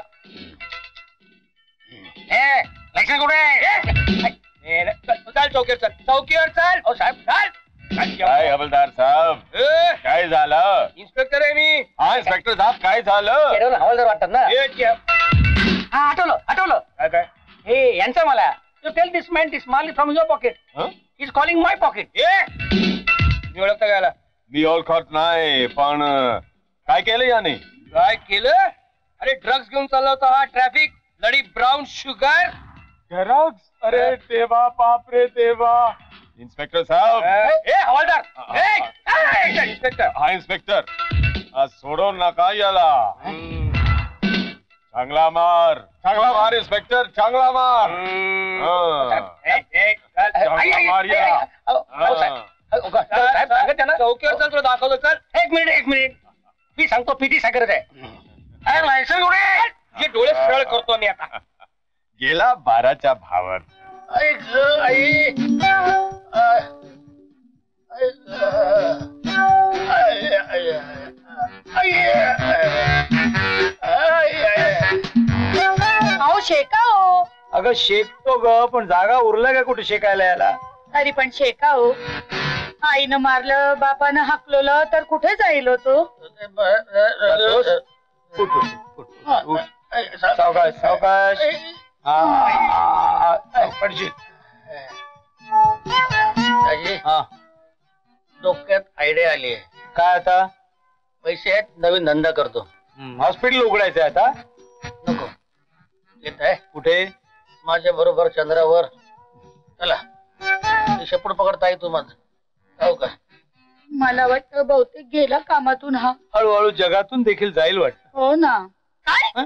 ए लक्षण कुठे चाल चौकीवर चाल चौकीवर चाल ओ साहेब चाल काय हवलदार साहेब काय झालं इन्स्पेक्टर आहे मी हा इन्स्पेक्टर साहेब काय झालं हवालदार वाटतात ना हा आठवलं आठवलं काय काय हे यांचं मला you tell this man this माल from your pocket is calling my pocket मी ओळखता गायला मी ओळखत नाही पण काय केलं याने काय केलं अरे ड्रग्ज घेऊन चालला होता हा ट्रॅफिक लडी ब्राऊन शुगर ड्रग्ज अरे देवा बाप रे देवा इन्स्पेक्टर साहेब ए हवालदार इन्स्पेक्टर हा इन्स्पेक्टर सोडो नका याला चांगला मार चांगला मार इन्स्पेक्टर चांगला मार चांगला मार या चौकीवर चल तुला दाखवतो चल एक मिनिट एक मिनिट मी सांगतो पिठी साखरच आहे लायसन जे डोळे सरळ करतो मी आता गेला बाराच्या भावात अहो शेका हो अगं शेकतो ग पण जागा उरलं का कुठे शेकायला याला तरी पण शेका हो आईनं मारलं बापानं हाकलवलं तर कुठे जाईल होतो सावकाश सावकाश पडशील डोक्यात आयडिया आली आहे काय आता पैसे आहेत नवीन धंदा करतो हॉस्पिटल उघडायचंय आता नको येत आहे कुठे माझ्या बरोबर चंद्रावर चला शेपूट पकडता आहे तू माझं जाऊ का मला वाटतं बहुतेक गेला कामातून हा हळूहळू जगातून देखील जाईल वाटत हो ना काय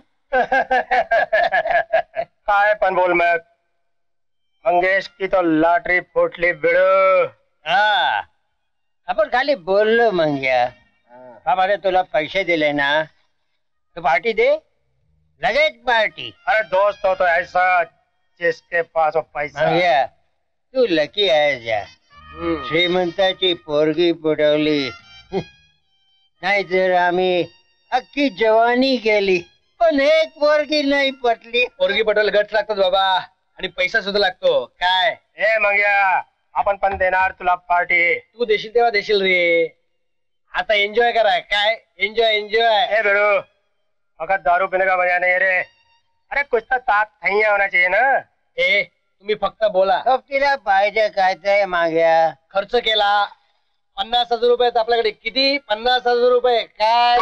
काय पण बोल मग मंगेश की तो लॉटरी फुटली बिड हा आपण खाली बोललो मंग्या बाबा तुला पैसे दिले ना तो पार्टी दे लगेच पार्टी अरे दोस्त हो तो ऐसा जिसके पास हो पैसा तू लकी आहे जा श्रीमंताची पोरगी बुडवली नाही तर आम्ही अख्खी जवानी गेली पण एक पोरगी नाही पटली पोरगी पटवल गट लागतात बाबा आणि पैसा सुद्धा लागतो काय ए मंग्या आपण पण देणार तुला पार्टी तू देशील तेव्हा देशील रे आता एन्जॉय करा काय एन्जॉय एन्जॉय ए बेड़ू मगर दारू पीने का मजा नहीं रे अरे कुछ तो ताक थैया होना चाहिए ना ए तुम्ही फक्त बोला. तिला पाहिजे काय ते माग्या. खर्च केला पन्नास हजार रुपये आपल्याकडे. किती? पन्नास हजार रुपये. काय?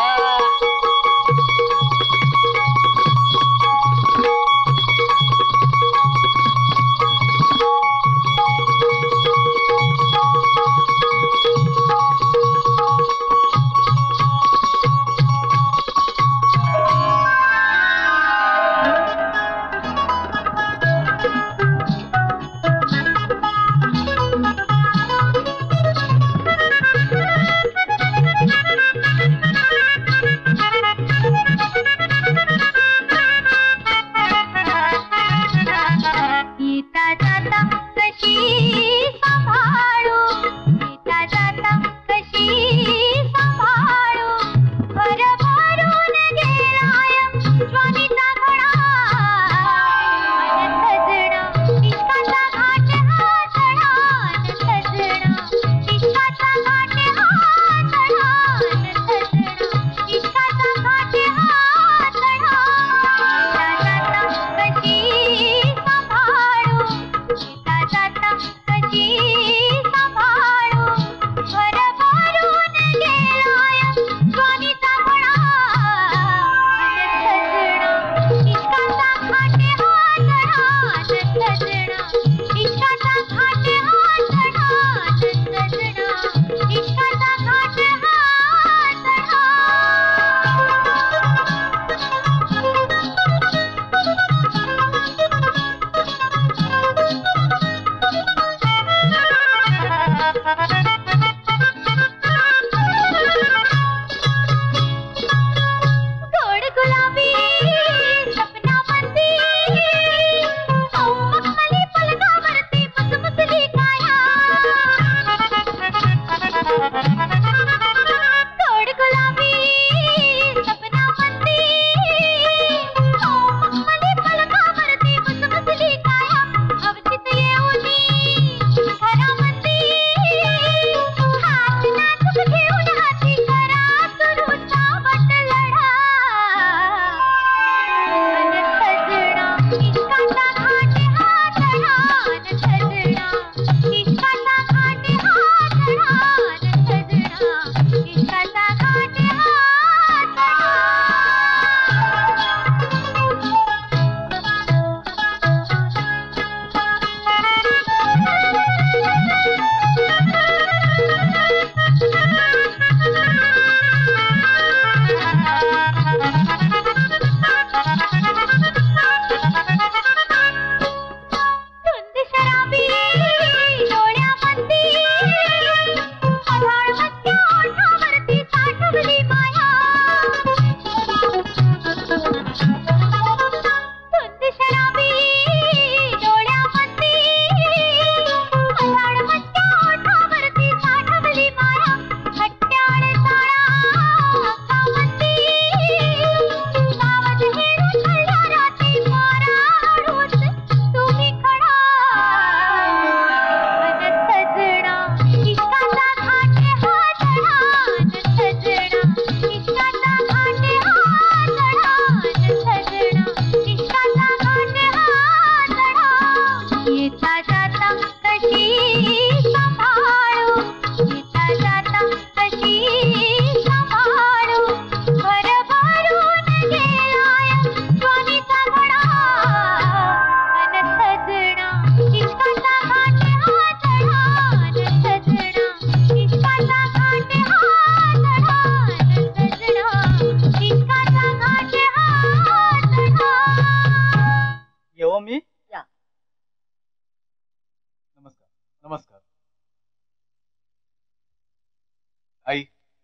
आई,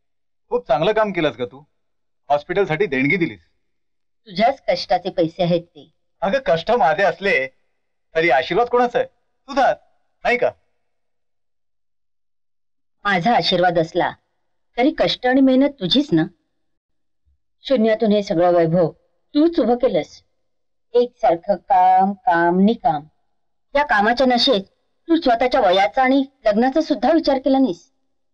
खूप चांगलं काम केलंस ग तू. हॉस्पिटलसाठी देणगी दिलीस. तुझ्याच कष्टाचे पैसे आहेत ते. अगं कष्ट माझे असले तरी आशीर्वाद कोणाचा आहे? तुझा नाही का? माझा आशीर्वाद असला तरी कष्ट आणि मेहनत तुझीच ना. शून्यातून हे सगळं वैभव तूच उभं केलंस. एक सारखं काम काम नि काम. या कामाच्या नशेत तू स्वतःच्या वयाचा आणि लग्नाचा सुद्धा विचार केला नाहीस.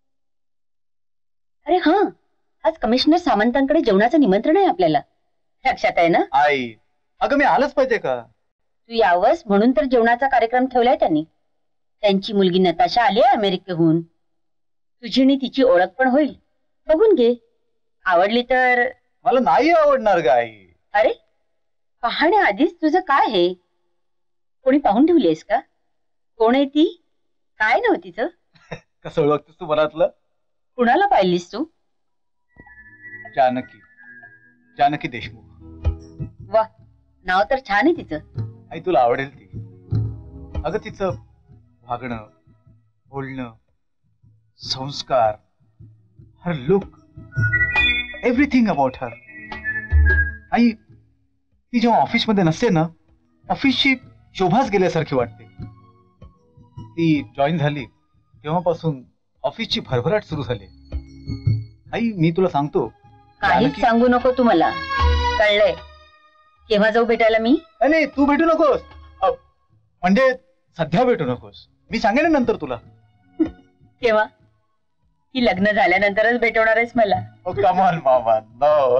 अरे हा, आज कमिशनर सामंतांकडे जेवणाचं निमंत्रण आहे आपल्याला. लक्षात आहे ना? आई, अगं मी आलंच पाहिजे का? तू यावंस म्हणून तर जेवणाचा कार्यक्रम ठेवलाय त्यांनी. त्यांची मुलगी नताशा आली आहे अमेरिकेहून. तुझी आणि तिची ओळख पण होईल. बघून घे, आवडली तर. मला नाही आवडणार गाई. अरे पाहण्याआधीच तुझं काय हे? कोणी पाहून ठेवलीस का? कोण आहे ती? काय नाव तिचं? कसं ओळखतेस तू मनातलं? कुणाला पाहिलीस तू? जानकी. जानकी देशमुख. वा, नाव तर छान आहे तिचं. आई तुला आवडेल ती. अगं तिचं वागणं, बोलणं, संस्कार, her look, everything about her. आई ती जेव्हा ऑफिसमध्ये नसते ना, ऑफिसची शोभाच गेल्यासारखी वाटते. ती जॉईन झाली तेव्हापासून ऑफिसची भरभराट सुरू झाली. आई मी तुला सांगतो, काहीच सांगू नको तू मला, कळलंय? केव्हा जाऊ भेटायला मी? नाही तू भेटू नकोस. म्हणजे सध्या भेटू नकोस, मी सांगेन नंतर तुला. केव्हा? की लग्न झाल्यानंतरच भेटवणार आहेस मला? कम ऑन मामा, नो.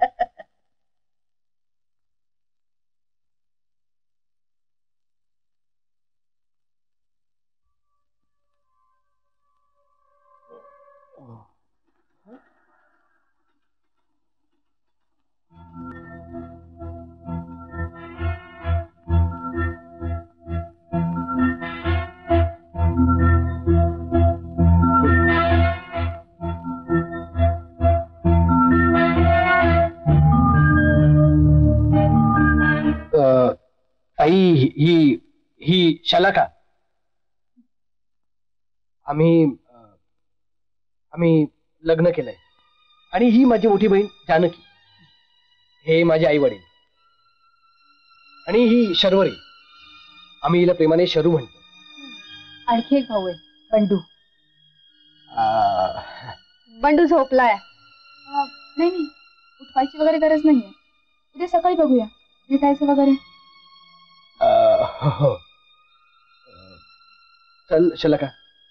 आई ही ही शलाका. आम्ही आम्ही लग्न केलंय आणि ही माझी मोठी बहीण जानकी. हे माझे आई वडील आणि ही शर्वरी. आम्ही हिला प्रेमाने शरू म्हणतो. आणखी एक भाऊ आहे बंडू. आ, बंडू झोपलाय. नाही नाही, उठवायची वगैरे गरज नाहीये. उद्या सकाळी बघूया भेटायचं वगैरे. अ, हो, हो. चल शलाका.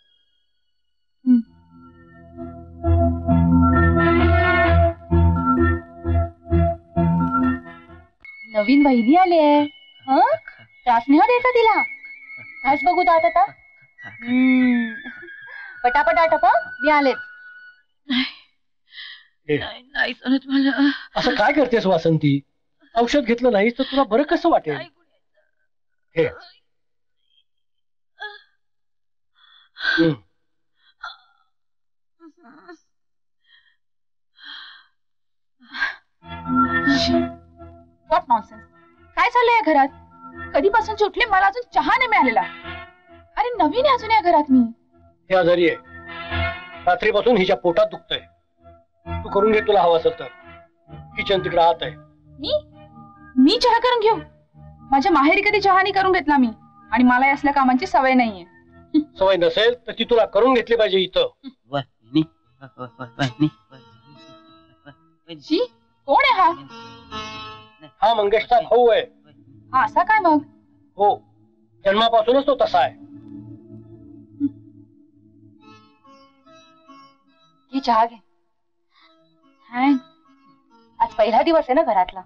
नवीन वहिनी आली आहे. हं? त्रास नाही हो द्यायचा तिला. आज बघू दात आता. हम्म. पटापट आटप हं? मी आलेच. नाही सनत मला. असं काय करतेस वासंती? औषध घेतलं नाहीस तर तुला बरं कसं वाटेल? हे. हम्म. What nonsense. काय चाललंय या घरात? कधीपासून उठले, मला अजून चहा नाही मिळालेला. अरे नवीन आहे अजून या घरात मी. हे आजारी आहे. रात्रीपासून हिच्या पोटात दुखतंय. तू करून घे तुला हवं असेल तर. किचन तिकडे आत आहे. मी मी चहा करून घेऊ? माझ्या माहेरी कधी चहा नाही करून घेतला मी, आणि मला असल्या कामांची सवय नाहीये. सवय नसेल तर ती तुला करून घेतली पाहिजे इथं. शी, कोण आहे हा? हा मंगेशचा भाऊ आहे. हा असा काय मग? हो, जन्मापासूनच तो तसा आहे. घे चहा घे. थँक्स. आज पहिला दिवस आहे ना घरातला.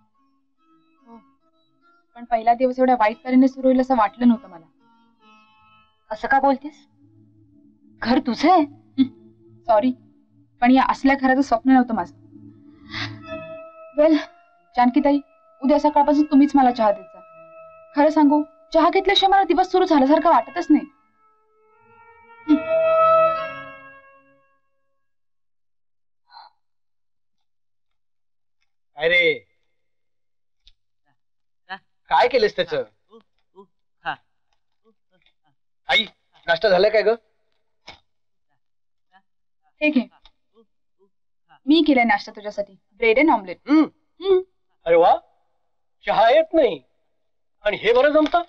पण पहिला दिवस एवढ्या वाईट तऱ्हेने सुरू होईल असं वाटलं नव्हतं मला. असं का बोलतेस? घर तुझं आहे. सॉरी, पण या असल्या घराचं स्वप्न नव्हतं माझं. वेल जानकीताई, उद्या सकाळपासून तुम्हीच मला चहा देत जा. खरं सांगू, चहा घेतल्याशिवाय मला दिवस सुरू झाल्यासारखं वाटतच नाही. अरे काय केलेस त्याच? आई नाश्ता झालाय काय ग? ठीक आहे, मी केलाय नाश्ता तुझ्यासाठी. Bread and omelette. अरे वा, चहा येत नाही आणि हे बरं जमतं.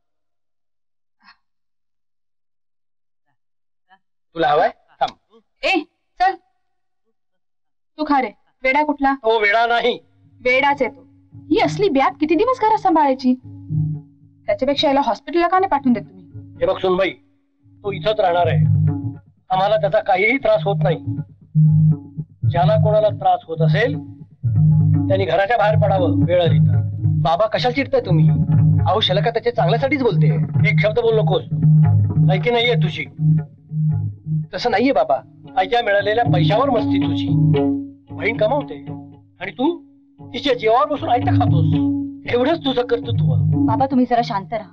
तुला हवाय? थांब. ए चल, तू खा रे. वेडा कुठला? तो वेडा नाही, वेडाच आहे तो. ही असली बॅग किती दिवस घरात सांभाळायची? त्याच्यापेक्षा याला हॉस्पिटलला का नाही पाठवून देत तुम्ही? हे बघ सुनबाई, तो इथंच राहणार आहे. आम्हाला त्याचा काहीही त्रास होत नाही. ज्याला कोणाला त्रास होत असेल त्यांनी घराच्या बाहेर पडावं वेळ आली तर. बाबा कशाला चिडताय तुम्ही? अहो शलका त्याच्या चांगल्यासाठीच बोलते. एक शब्द बोल नकोस. लायकी नाहीये तुझी. तसं नाहीये बाबा. आईच्या मिळालेल्या पैशावर मस्ती तुझी. बहीण कमावते आणि तू तिच्या जीवावर बसून आयतं खातोस. एवढंच तुझं कर्तृत्व. बाबा तुम्ही जरा शांत राहा.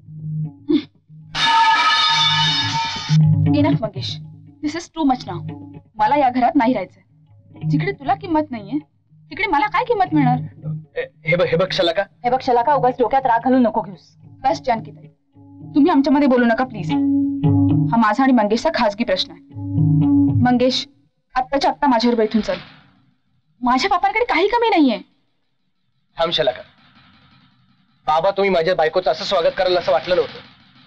Enough Mangesh, this is too much नाव. मला या घरात नाही राहायचं. जिकडे तुला किंमत नाहीये तिकडे मला काय किंमत मिळणार? हे बघ हे बघ शलाका. हे बघ शलाका, उगाच डोक्यात राग घालून नको घेऊस. बस जानकीताई, तुम्ही आमच्यामध्ये बोलू नका प्लीज. हा माझा आणि मंगेशचा खासगी प्रश्न आहे. मंगेश, आत्ताच्या आत्ता माझ्यावर बैठून चल. माझ्या बापांकडे काही कमी नाहीये. थांब शलाका. बाबा तुम्ही माझ्या बायकोचं असं स्वागत कराल असं वाटलं नव्हतं.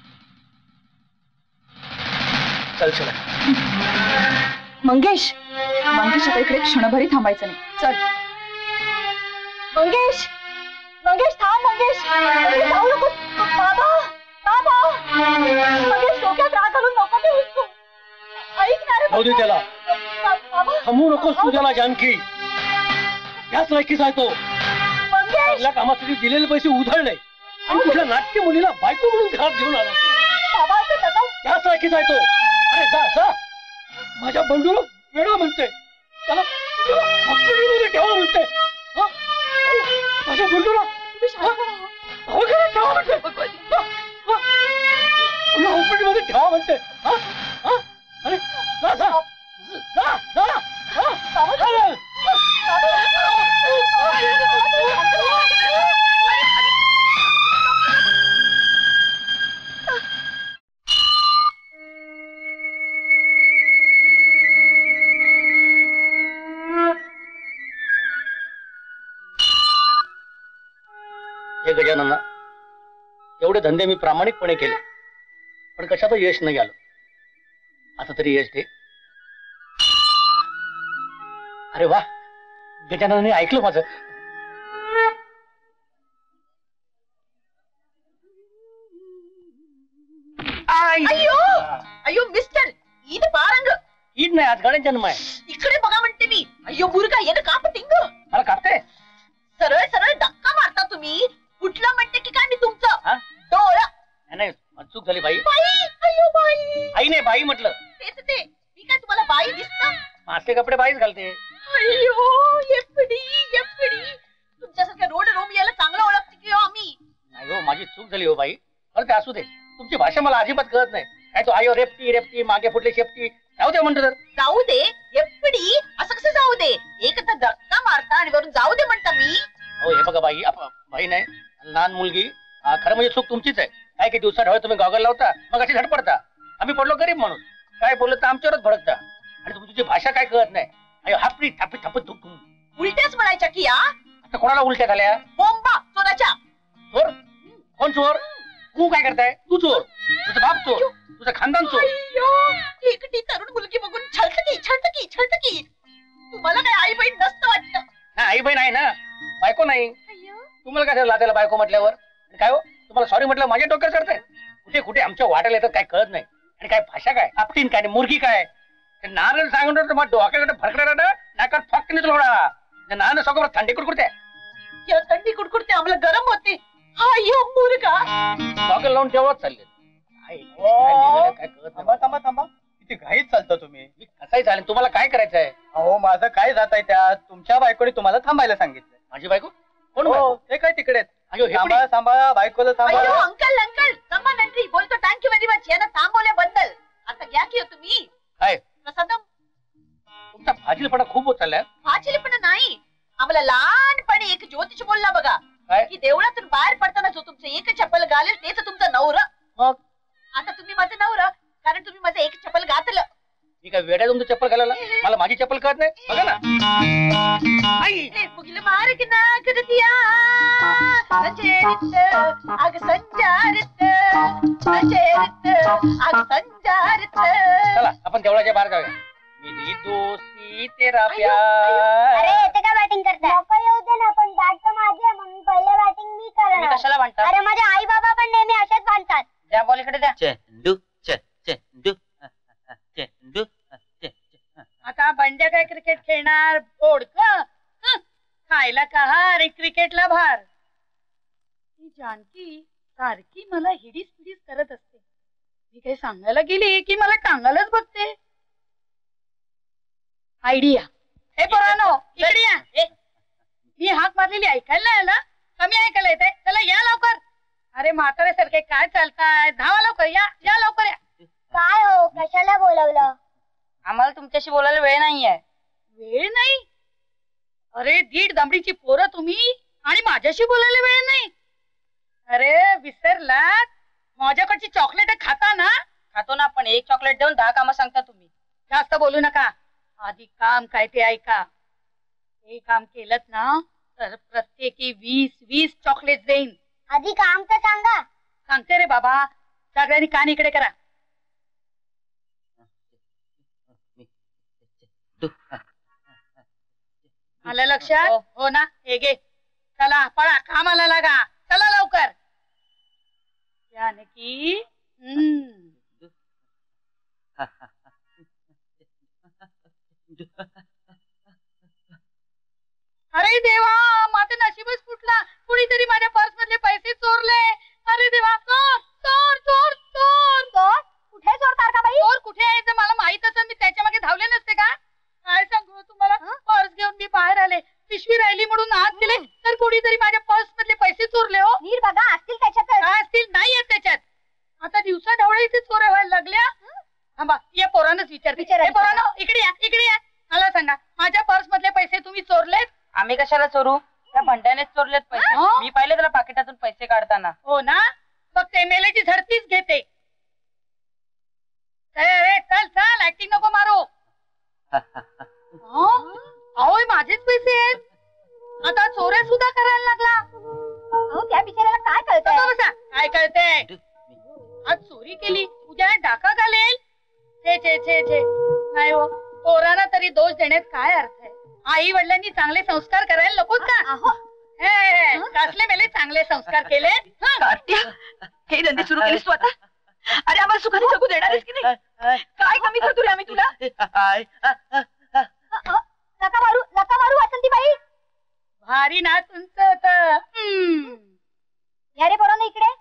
चल शलाका. मंगेश, मंगेश आता इकडे क्षणभरी थांबायचं नाही. चल मंगेश, मंगेश थांब. मंगेश, मंगेश जाऊ नको. बाबा, बाबा. मंगेश डोक्यात राग घालून नको ते तू. ऐक ना रे. जाऊ दे त्याला. बाबा थांबू नकोस तू त्याला जानकी. याच लायकीचा आहे तो. मंगेश, आपल्या कामासाठी दिलेले पैसे उधळले आणि कुठल्या नाट्य मुलीला बायको म्हणून घरात घेऊन आला. बाबा असं नका. याच लायकीचा आहे तो. अरे जा जा. माझ्या बंडूला वेडा म्हणते. त्याला हॉस्पिटलमध्ये ठेवा म्हणते. माझ्या बंडूला दवाखान्यात ठेवा म्हणते. तुला हॉस्पिटलमध्ये ठेवा म्हणते. अरे जा जा जा जा. हे गजानना, एवढे धंदे मी प्रामाणिकपणे केले पण कशात यश नाही आलं. आता तरी यश दे. अरे वा, गजाननाने ऐकलं माझं. अय्यो अय्यो मिस्टर, ईद पारंग. ईद नाही, आज गणेश जन्म आहे. इकडे बघा म्हणते मी. अय्यो मुर्गा येणं काप टिंग. मला कापते. सरळ सरळ धक्का मारता तुम्ही. कुठलं म्हणते की काय मी तुमचं डोळं. नाही, चूक झाली बाई. बाई, अय्यो बाई. आई नाही बाई म्हटलं. तेच ते. मी काय तुम्हाला बाई दिसता? मासले कपडे बाईच घालते. अय्यो एफडी एफडी. तुमच्यासारख्या रोड रोमियाला चांगलं ओळखते की हो आम्ही. नाही हो, माझी चूक झाली हो बाई. बरं ते असू दे. तुमची भाषा मला अजिबात कळत नाही. काय तो आयो रेपटी रेपटी मागे फुटली शेपटी. जाऊ दे म्हणतो तर. जाऊ दे एफडी असं कसं जाऊ दे? एक तर धक्का मारता आणि वरून जाऊ दे म्हणता मी. हो हे बघा बाई, बाई नाही लहान मुलगी. खरं म्हणजे चूक तुमचीच आहे. काय की दिवसात हवे तुम्ही गॉगल लावता मग अशी धडपडता. आम्ही पडलो गरीब म्हणून. काय बोललं तर आमच्यावरच भडकता. आणि तुमची भाषा काय कळत नाही. अयो हापडी थापी थापत तुक उलट्याच म्हणायच्या की या. आता कोणाला उलट्या झाल्या? बोंबा चोराच्या. चोर? कोण चोर? तू काय करताय? तू चोर. तुझा बाप चोर. तुझं खानदान चोर. एकटी तरुण मुलगी बघून छळतकी छळतकी छळतकी. तुम्हाला काय आई बहीण नसतं वाटतं? आई बहीण आहे ना, बायको नाही. तुम्हाला काय लादायला बायको म्हटल्यावर? काय हो, तुम्हाला सॉरी म्हटलं माझ्या डोक्यात करताय? कुठे कुठे आमच्या वाट्याला येतात काय कळत नाही. आणि काय भाषा काय, आपटीन काय मुर्गी काय. नारळ सांगून मग डोक्याकडे भरकड्या नाकात फक्क थोडा. नानं सगळं थंडी कुडकुडते. थंडी कुडकुडते, आम्हाला गरम होते. अय्यो मुर्गा. गॉगल लावून ठेवत चालले. काय कळत. थांबा थांबा थांबा. किती घाईत चालता तुम्ही. कसाही चालेल, तुम्हाला काय करायचंय? अहो माझं काय जात आहे त्यात. तुमच्या बायकोने तुम्हाला थांबायला सांगितलं. माझी बायको कोण? ते काय तिकडेच. अयो थांबा थांबा, बायकोला थांबा. अय्यो अंकल अंकल थांबा. नंत्री बोलतो. थँक्यू व्हेरी मच यांना थांबवल्याबद्दल. आता घ्या की हो तुम्ही. काय प्रसादम. तुमचा फाजीलपणा खूप होत चाललाय. फाजीलपणा नाही, आम्हाला लहानपणी एक ज्योतिष बोलला बघा की देवळातून बाहेर पडताना जो तुमचं एक चप्पल घालेल तेच तुमचं नवरा. मग आता तुम्ही माझं नवरा, कारण तुम्ही माझं एक चप्पल घातलं. मी काय वेड्या तुमचं चप्पल घालायला? मला माझी चप्पल कळत नाही. बघा ना. आई मुगिल मार्ग ना करतिया संचरित आग संचारित संचरित आग संचारित. चला आपण देवळाच्या बाहेर जाऊया. मेरी दोस्ती तेरा प्यार. अरे येते का बॅटिंग करताय? नको येऊ दे ना, पण बॅट तर माझी आहे म्हणून पहिले बॅटिंग मी करणार. कशाला बांधता? अरे माझे आई बाबा पण नेहमी असेच बांधतात. द्या बॉल इकडे द्या. चेंडू चेंडू चेंडू. आता बंड्या काय क्रिकेट खेळणार? बोडक खायला का रे क्रिकेटला भार. जानकी सारखी मला हिडीस पिडीस करत असते. मी काही सांगायला गेली की मला टांगायलाच बघते. आयडिया. हे पोरांनो इकडे या. मी हाक मारलेली ऐकायला नाही आला? कमी ऐकायला येते? चला या लवकर. अरे म्हातारे सारखे काय चालताय? धावा लवकर या या लवकर या. काय हो कशाला बोलवलं? आम्हाला तुमच्याशी बोलायला वेळ नाहीये. वेळ नाही? अरे दीड दमडीची पोरं तुम्ही आणि माझ्याशी बोलायला वेळ नाही? अरे विसरलात? माझ्याकडची चॉकलेट खाता ना? खातो ना, पण एक चॉकलेट देऊन दहा कामं सांगता तुम्ही. जास्त बोलू नका. आधी काम काय ते ऐका. हे काम केलं ना तर प्रत्येकी वीस वीस चॉकलेट देईन. आधी काम तर सांगा. सांगते रे बाबा. सगळ्यांनी कान इकडे करा. आलं लक्षात? हो ना? हे घे. चला पळा कामाला लागा. चला लवकर. जानकी हम्म अरे देवा माझं नशीबच फुटला. कुणीतरी माझ्या पर्स मधले पैसे चोरले. अरे देवा चोर चोर चोर चोर चोर कुठे चोरतात का बाई? चोर कुठे आहे ते मला माहित असेल. मी त्याच्या मागे धावले नसते का? काय सांगू तुम्हाला. पर्स घेऊन मी बाहेर आले. पिशवी राहिली म्हणून आत गेले तर कुणीतरी माझ्या पर्स मधले पैसे चोरले. हो नीर बघा असतील त्याच्यात. असतील नाही आहेत त्याच्यात. आता दिवसा ढवळे इथे चोऱ्या व्हायला लागल्या. थांबा या पोरानच विचार. पोरानो इकडे या इकडे या. मला सांगा माझ्या पर्स मधले पैसे तुम्ही चोरलेत? आम्ही कशाला चोरू? त्या भंड्यानेच चोरलेत पैसे. मी पाहिले त्याला पाकिटातून पैसे काढताना. हो ना? फक्त एमएलएची झडतीच घेते. चल चल ऍक्टिंग नको मारू. अहो माझेच पैसे आहेत. आता चोऱ्या सुद्धा करायला लागला. अहो त्या बिचाऱ्याला काय कळतंय? काय कळतंय? आज चोरी केली उद्या डाका घालेल. छे छे छे छे. नाही हो पोरांना तरी दोष देण्यात काय अर्थ आहे? आई वडिलांनी चांगले संस्कार करायला नकोत का? कसले मेले चांगले संस्कार केले. हे धंदे सुरू केलेस तू आता? अरे आम्हाला सुखाने जगू देणारच की नाही? काय कमी करतो रे आम्ही तुला? नका मारू नका मारू वासंतीबाई. भारी ना तुमचं तर. या रे पोरांनो इकडे.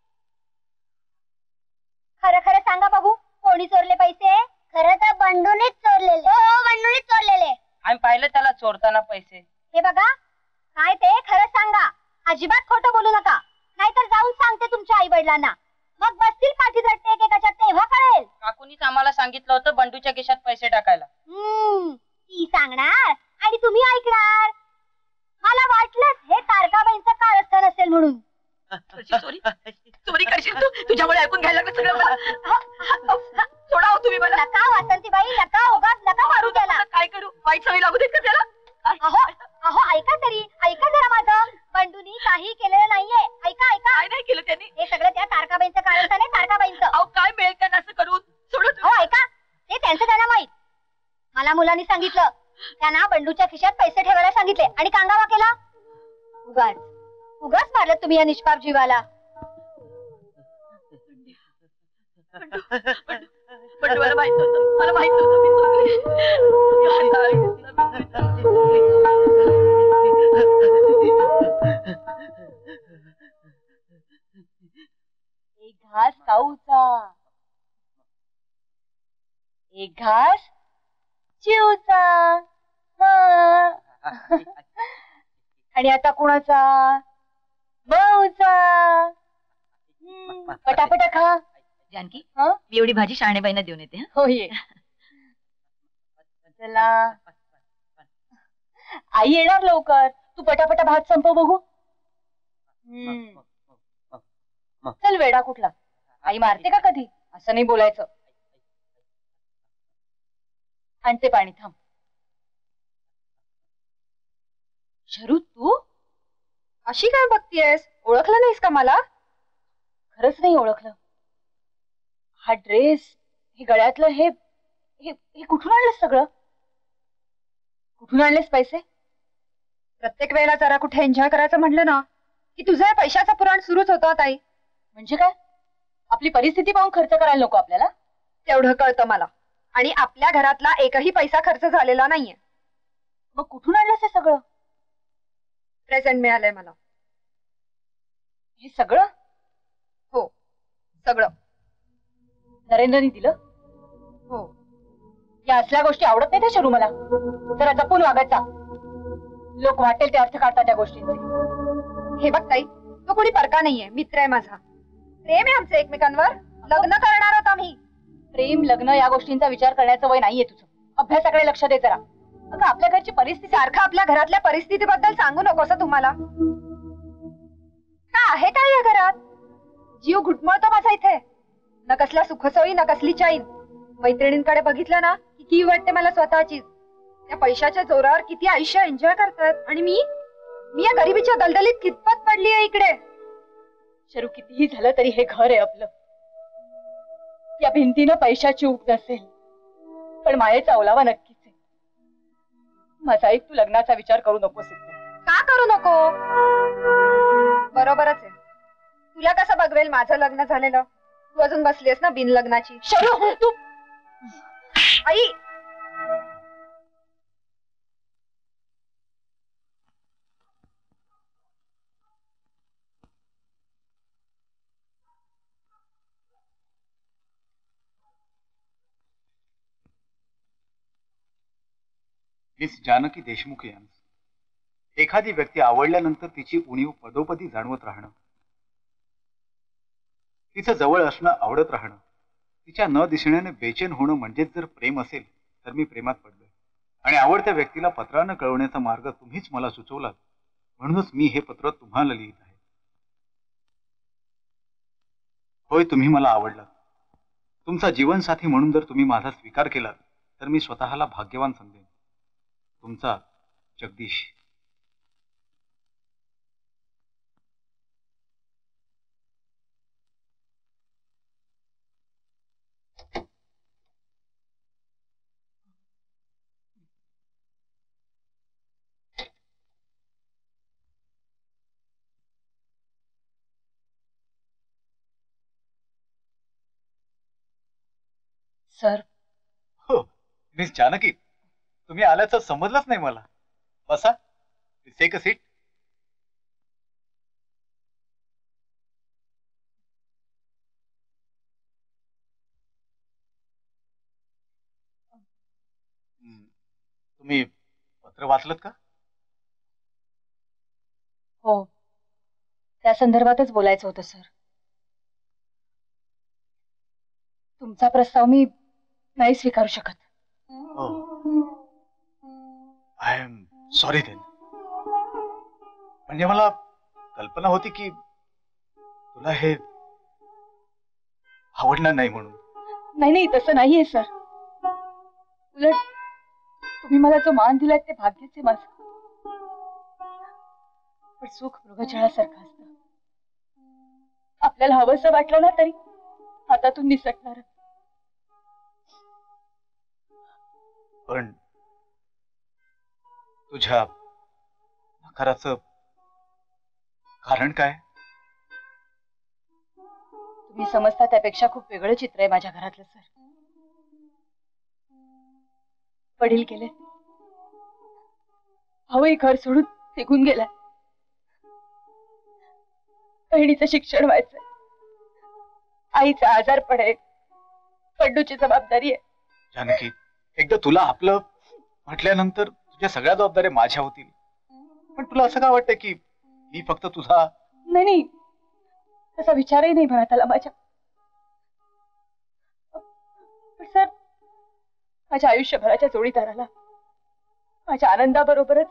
खरं खरं सांगा बघू कोणी चोरले पैसे? खरं तर बंडूनेच चोरलेले. हो बंडूनेच चोरलेले. आम्ही पाहिलं त्याला चोरताना पैसे. हे बघा काय ते खरं सांगा. अजिबात खोटं बोलू नका नाहीतर जाऊन सांगते तुमच्या आई वडिलांना. मग बसतील पाठी रट्टे एकेकाच्या तेव्हा कळेल. काकूनीच आम्हाला सांगितलं होतं बंडूच्या खिशात पैसे टाकायला. हम्म ती सांगणार आणि तुम्ही ऐकणार. मला वाटलंच हे तारकाबाईंचं कारस्थान असेल म्हणून. चोरी चोरी करशील तू? तुझ्यामुळे ऐकून घ्यायला लागलं सगळं मला. सोडा हो तुम्ही मला. नका वासंतीबाई नका उगाच नका मारू त्याला. काय करू? वाईट सवय लागू देत का त्याला? अहो अहो ऐका तरी ऐका जरा माझं. बंडूनी काही केलेलं नाहीये. ऐका ऐका. काय नाही केलं त्यांनी? हे सगळं त्या तारकाबाईंचं कारस्थान आहे. तारकाबाईंचं. अहो काय मिळेल त्यांना असं करून? सोडत हो ऐका ते त्यांचं त्यांना माहित. मला मुलांनी सांगितलं त्यांना बंडूच्या खिशात पैसे ठेवायला सांगितले आणि कांगावा केला. उगाच उगाच मारलं तुम्ही या निष्पाप जीवाला. पण मला माहित होतं मला माहित होतं मी चुकले. एक घास काऊचा एक घास चिवचा. आणि आता कुणाचा? भाऊचा. पटापटा खा. जानकी मी एवढी भाजी शहाणेबाईंना देऊन येते. हो ये. चला आई येणार लवकर. तू पटापटा भात संपव बघू. चल वेडा कुठला. आई मारते का कधी? असं नाही बोलायचं. आणते पाणी थांब. शरू तू अशी काय बघतीयस? ओळखलं नाहीस का मला? खरंच नाही ओळखलं. हा ड्रेस हे गळ्यातलं हे हे हे कुठून आणलंस सगळं? कुठून आणलेस पैसे? प्रत्येक वेळेला जरा कुठे एन्जॉय करायचं म्हटलं ना की तुझं या पैशाचं पुराण सुरूच होतं ताई. म्हणजे काय? आपली परिस्थिती पाहून खर्च करायला नको आपल्याला? तेवढं कळतं मला. आणि आपल्या घरातला एकही पैसा खर्च झालेला नाहीये. मग कुठून आणलंस हे सगळं? प्रेझेंट मिळालंय मला. हे सगळं? हो सगळं नरेंद्रनी दिलं. हो. या असल्या गोष्टी आवडत नाही त्या शरू मला. जरा जपून वागायचा. लोक वाटेल ते अर्थ काढतात त्या गोष्टींचे. हे बघ ताई, तो कोणी परका नाहीये, मित्र आहे माझा. प्रेम आहे आमचं एकमेकांवर. लग्न करणार आहोत आम्ही. प्रेम लग्न या गोष्टींचा विचार करण्याचं वय नाहीये तुझं. अभ्यासाकडे लक्ष दे जरा. अगं आपल्या घरची परिस्थिती सारखं आपल्या घरातल्या परिस्थितीबद्दल सांगू नकोस तुम्हाला. का आहे काय या घरात? जीव घुटमळतो माझा इथे. न कसला सुखसोयी न कसली चाईन. मैत्रिणींकडे बघितलं ना की की वाटते मला स्वतःचीच. त्या पैशाच्या जोरावर किती आयुष्य एन्जॉय करतात आणि मी मी या गरिबीच्या दलदलीत कितपत पडली आहे इकडे. शरू कितीही झालं तरी हे घर आहे आपलं. या भिंतीनं पैशाची उब नसेल पण मायेचा ओलावा नक्कीच आहे. माझा एक तू लग्नाचा विचार करू नकोस. का करू नको? बरोबरच आहे. तुला कसं बघवेल माझं लग्न झालेलं? तू अजून बसलीस ना बिन लग्नाची. शरू तू आई. मिस जानकी देशमुख यांचं एखादी व्यक्ती आवडल्यानंतर तिची उणीव पदोपदी जाणवत राहणं, तिचं जवळ असणं आवडत राहणं, तिच्या न दिसण्याने बेचैन होणं म्हणजेच जर प्रेम असेल तर मी प्रेमात पडलोय. आणि आवडत्या व्यक्तीला पत्रानं कळवण्याचा मार्ग तुम्हीच मला सुचवलात, म्हणूनच मी हे पत्र तुम्हाला लिहित आहे. होय, तुम्ही मला आवडलात. तुमचा जीवनसाथी म्हणून जर तुम्ही माझा स्वीकार केलात तर मी स्वतःला भाग्यवान समजेन. तुमचा जगदीश. सर. हो मिस जानकी, तुम्ही आल्याचं समजलंच नाही मला. बसा. Take a seat. तुम्ही पत्र वाचलत का? हो, त्या संदर्भातच बोलायचं होतं सर. तुमचा प्रस्ताव मी नाही स्वीकारू शकत. I am sorry then. म्हणजे मला कल्पना होती की तुला हे आवडणार नाही म्हणून. नाही नाही, तसं नाहीये सर. उलट तुम्ही मला जो मान दिलाय ते भाग्यच आहे माझं. पण सुख मृगजळासारखं असतं. आपल्याला हवंसं वाटलं ना तरी हातातून निसटणार. पण तुझ्या नकाराचं कारण काय? तुम्ही समजता त्यापेक्षा खूप वेगळं चित्र आहे माझ्या घरातलं सर. वडील गेले, भाऊही घर सोडून निघून गेलाय. बहिणीचं शिक्षण व्हायचंय, आईचा आजारपण आहे, पंडूची जबाबदारी आहे. जानकी, एकदा तुला आपलं म्हटल्यानंतर तुझ्या सगळ्या जबाबदाऱ्या माझ्या होतील. पण तुला असं का वाटतं की मी फक्त तुझा? नाही नाही, तसा विचारही नाही म्हणत आला माझ्या. पण सर, माझ्या आयुष्यभराच्या जोडीदाराला माझ्या आनंदाबरोबरच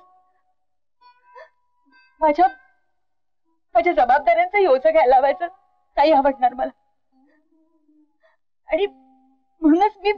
माझ्या माझ्या जबाबदाऱ्यांचं ओझं घ्यायला लावायचं नाही आवडणार मला. आणि म्हणूनच मी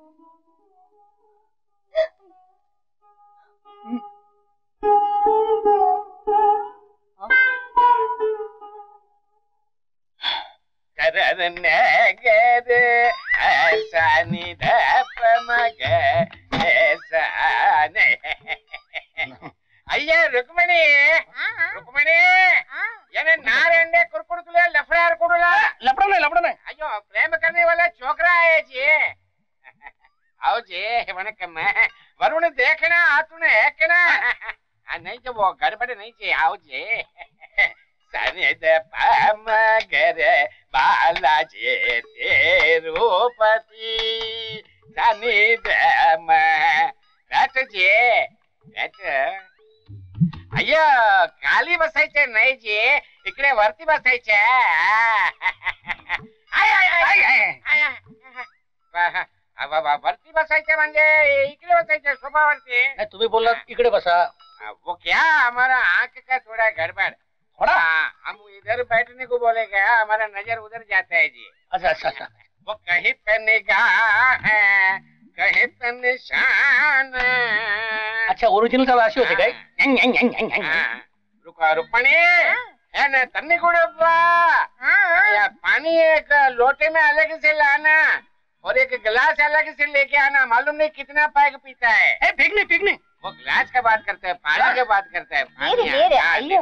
ಅಯ್ಯ ರುಕ್ಮಿಣಿ ರುಕ್ಮಿಣಿ याने नार अंडे कुरकुर तुला लफड़ा और कुड़ला लफड़ा नहीं लफड़ा नहीं. अयो प्रेम करने वाला छोकरा है जी. आओ जी वनकम. वरुण देखना तूने है कि ना? नहीं जो वो गड़बड़ नहीं जी. आओ जी सनी द प म ग रे बालाजी ते रूपती सनी द म रट जे रट अय्यो खाली बसायचे नाही जी इकडे वरती बसायचे I I I I I वरती बसायचे म्हणजे इकडे बसायचे सोफावरती नाही तुम्ही बोललात इकडे बसा. वो क्या हमारा आंख का थोड़ा गड़बड़ थोड़ा हम इधर बैठने को बोले क्या हमारा नजर उधर जाता है जी. अच्छा अच्छा अच्छा. वो कहीं पे निगाह है कहीं पे निशान. अच्छा ओरिजिनल चा अशी होते काय? रुका रुक्मणी है ना तन्नी कुड़प्पा या पानी एक लोटे में अलग से लाना और एक गिलास अलग से लेके आना. मालूम नहीं कितना पैक पीता है. ए पिघने पिघने वो गिलास का बात करते हैं पानी का बात करता है. मेरे मेरे अय्यो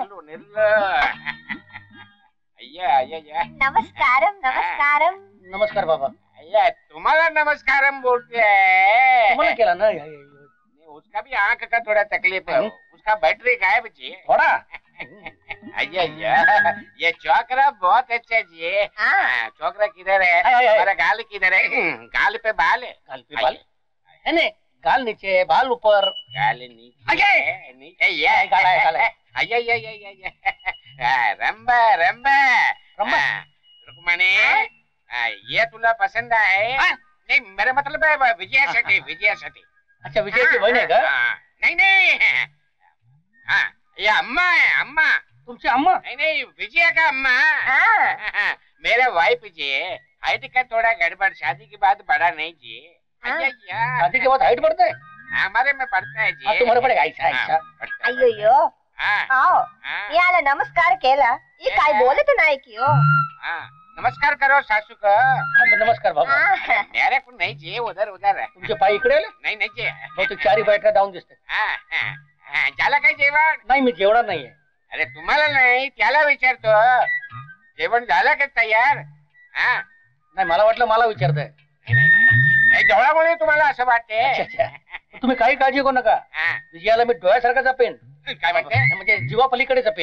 अय्या अय्या नमस्कारम नमस्कारम. नमस्कार बाबा. अय्या तुम्हाला नमस्कारम बोलते हैं. तुम्हाला केला ना. उसका भी आंख का थोड़ा तकलीफ है. उसका बैटरी गायब जी थोड़ा. अय्या अय्या ये चौकरा बहुत अच्छा जी. चौकरा किधर है? हमारा गाल किधर है? गाल पे बाल है. गाल पे बाल है ने गाल नीचे बाल ऊपर. गाल नीचे नीचे ये गाल है गाल है. अय्या अय्या अय्या अय्या रंबा रंबा रंबा रुक्मणी ये तुला पसंद आहे? नाही मेरा मतलब है विजयासाठी विजयासाठी. अच्छा विजयाची बहीण आहे का? नहीं नहीं हाँ ये अम्मा है अम्मा. तुमची अम्मा? नहीं नहीं विजया का अम्मा. मेरा वाइफ जी हाइट का थोड़ा गड़बड़ शादी के बाद बड़ा नहीं जी. शादी के बाद हाइट बढ़ता है? हमारे में बढ़ता है जी. हाँ, तुम्हारे पडेगा ऐसा ऐसा. अय्यो आओ याला नमस्कार केला ये काय बोलत नाही की हो. नमस्कार करो सासू का. नमस्कार बाबा. मेरे को नहीं जी उधर उधर है. तुमचे पाय इकडे आले? नाही नाही जी. बहुतेक चारी बायका डाऊन दिसते. झाला काय जेवण? नाही मी जेवणार नाहीये. अरे तुम्हाला नाही त्याला विचारतो जेवण झालं का तयार? नाही मला वाटलं मला विचारताय. डोळ्यामुळे तुम्हाला असं वाटते. अच्छा अच्छा तुम्ही काही काळजी करू नका. विजयाला मी डोळ्यासारखा जपेन. काय वाटते? म्हणजे जीवापलीकडे जपेन.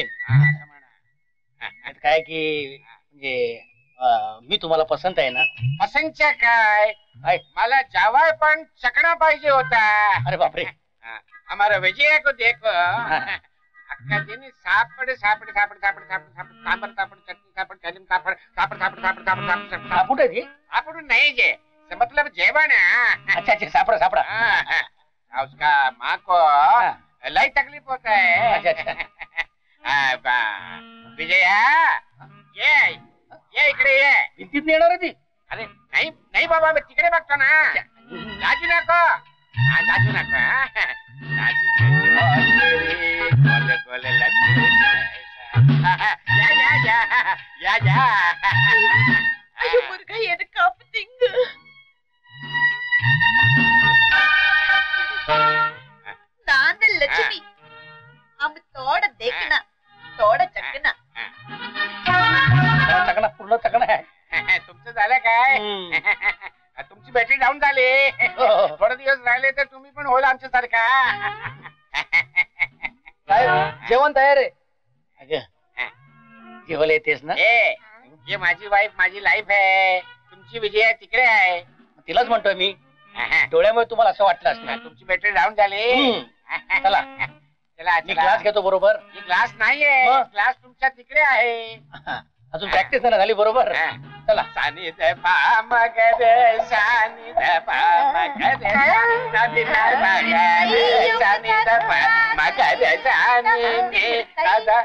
काय की म्हणजे मी तुम्हाला पसंत आहे ना. पसंतच्या काय मला जावाय पण चकणा पाहिजे होता. अरे बापरे. हमारा विजय को देखो अक्का दिन सापड़ सापड़ सापड़ सापड़ सापड़ सापड़ सांबर सापड़ चटनी सापड़ कलीम सापड़ सापड़ सापड़ सापड़ सापड़ सापड़ सापड़ है जी. सापड़ नहीं जी मतलब जेवण. अच्छा अच्छा सापड़ा सापड़ा. उसका माँ को लई तकलीफ होता है. अच्छा अच्छा विजया ये ये इकडे ये. भिंतीत नाही येणार ती. अरे नाही नाही बाबा मी तिकडे बघतो ना. लाजू नको लाजू नको. गोल गोल लड्डू या या या या या. अयो मुर्गा येणं कापतिंग. नांद लक्ष्मी हम तोड़ देखना तोड़ चकना. चकना पूर्ण चकना आहे. तुमचं झालं काय? तुमची बॅटरी डाऊन झाली. थोडे दिवस राहिले तर तुम्ही पण होईल आमच्या सारखा. जेवण तयार आहे. जेवायला येतेस ना? ये माझी वाईफ माझी लाईफ आहे. तुमची विजया तिकडे आहे. तिलाच म्हणतोय मी. डोळ्यामुळे तुम्हाला असं वाटलं असणार. तुमची बॅटरी डाऊन झाली. चला चला मी ग्लास घेतो बरोबर. ही ग्लास नाहीये ग्लास तुमच्या तिकडे आहे. अजून प्रॅक्टिस नाही झाली बरोबर. चला सानी द पा म ग रे सानी द पा म ग रे सानी द पा ग रे सानी द पा म ग रे सानी नी दा.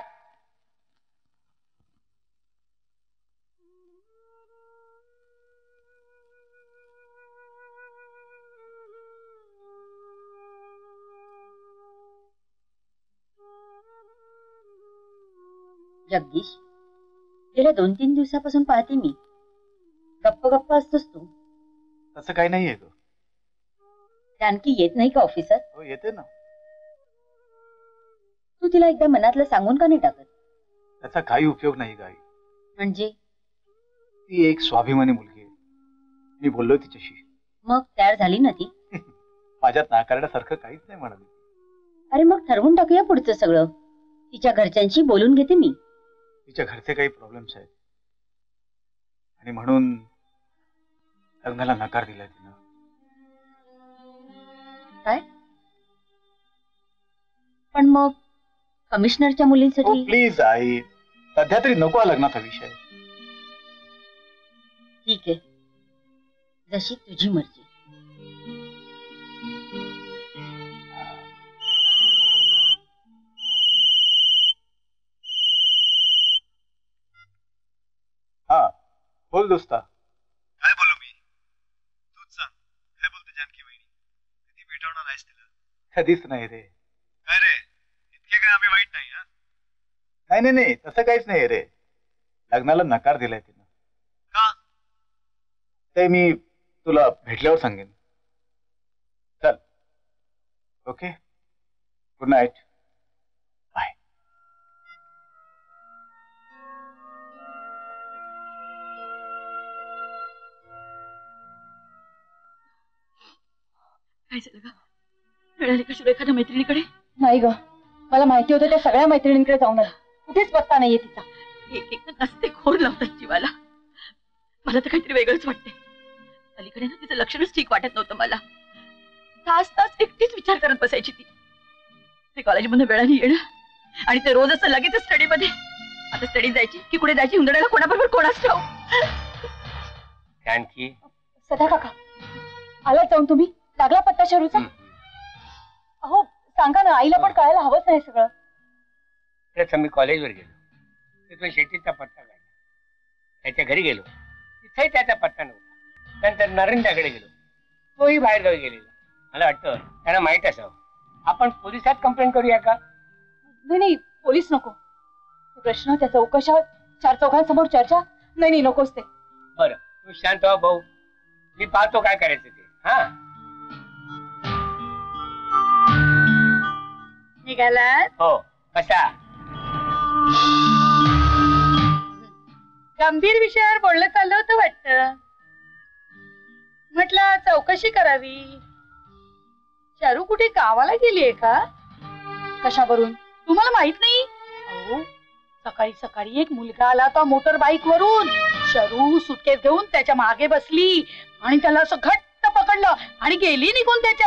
जगदीश गेल्या दोन तीन दिवसापासून पाहते मी गप्प गप्प असतोस तू. तसं काही नाहीये ग. जानकी येत नाही का ऑफिसात? हो येते ना. तू तिला एकदा मनातलं सांगून का नाही टाकत? त्याचा काही उपयोग नाही गाई. म्हणजे ती एक स्वाभिमानी मुलगी आहे. मी बोललो तिच्याशी. मग तयार झाली ना ती? माझ्यात नाकारण्यासारखं काहीच नाही म्हणाली. अरे मग ठरवून टाकूया पुढचं सगळं. तिच्या घरच्यांशी बोलून घेते मी. तिच्या घरचे काही प्रॉब्लेम्स आहेत आणि म्हणून लग्नाला नकार दिला तिनं. काय? पण मग कमिशनरच्या मुलींसाठी प्लीज आई, सध्या तरी नको हा लग्नाचा विषय. ठीक आहे, जशी तुझी मर्जी. हा बोल दोस्ता. काय बोलू मी? तूच सांग, काय बोलते जानकी वहिनी? कधी भेटवणार आहेस तिला? कधीच नाही रे. काय रे, इतके काय आम्ही वाईट नाही? हा, नाही नाही नाही तसं काहीच नाही रे. लग्नाला नकार दिलाय तिनं. का? ते मी तुला भेटल्यावर सांगेन. चल, ओके, गुड नाईट. काय झालं ग? मिळाली का एखाद्या मैत्रिणीकडे? नाही ग, मला माहिती होतं त्या सगळ्या मैत्रिणींकडे जाऊन आली. कुठेच पत्ता नाहीये तिचा. एक एक नसते खोर लावतात जीवाला. मला तर काहीतरी वेगळंच वाटते. अलीकडे ना तिचं लक्षणच ठीक वाटत नव्हतं मला. तास तास एकटीच विचार करत बसायची ती. ते कॉलेजमधून वेळाने येणं आणि ते रोज असं लगेच स्टडी मध्ये. आता स्टडी जायची की कुठे जायची हुंदडायला कोणाबरोबर कोणाच ठाऊ. जानकी, सदा काका आलात जाऊन तुम्ही? लागला पत्ता शरूचा? अहो सांगा ना, आईला पण कळायला हवंच नाही सगळं. प्रथम मी कॉलेजवर गेलो, तिथून शेतीचा पत्ता काढला. त्याच्या घरी गेलो, तिथेही त्याचा पत्ता नव्हता. नंतर नरेंद्राकडे गेलो, तोही बाहेर गावी गेलेला. मला वाटतं त्यांना माहित असावं. आपण पोलिसात कंप्लेंट करूया का? नाही नाही, पोलीस नको. प्रश्न, त्या चौकशा, चार चौघांसमोर चर्चा. नाही नाही, नकोच ते. बरं, तू शांत व्हा भाऊ, मी पाहतो काय करायचं ते. हा, निघालात? हो. कसा? गंभीर विषयावर बोलणं चाललं होतं वाटतं. म्हटलं चौकशी करावी. चारू कुठे गावाला गेलीये का? कशावरून? तुम्हाला माहित नाही? अहो, सकाळी सकाळी एक मुलगा आला होता मोटर बाईक वरून. शरू सुटकेस घेऊन त्याच्या मागे बसली आणि त्याला असं घट्ट पकडलं आणि गेली निघून त्याच्या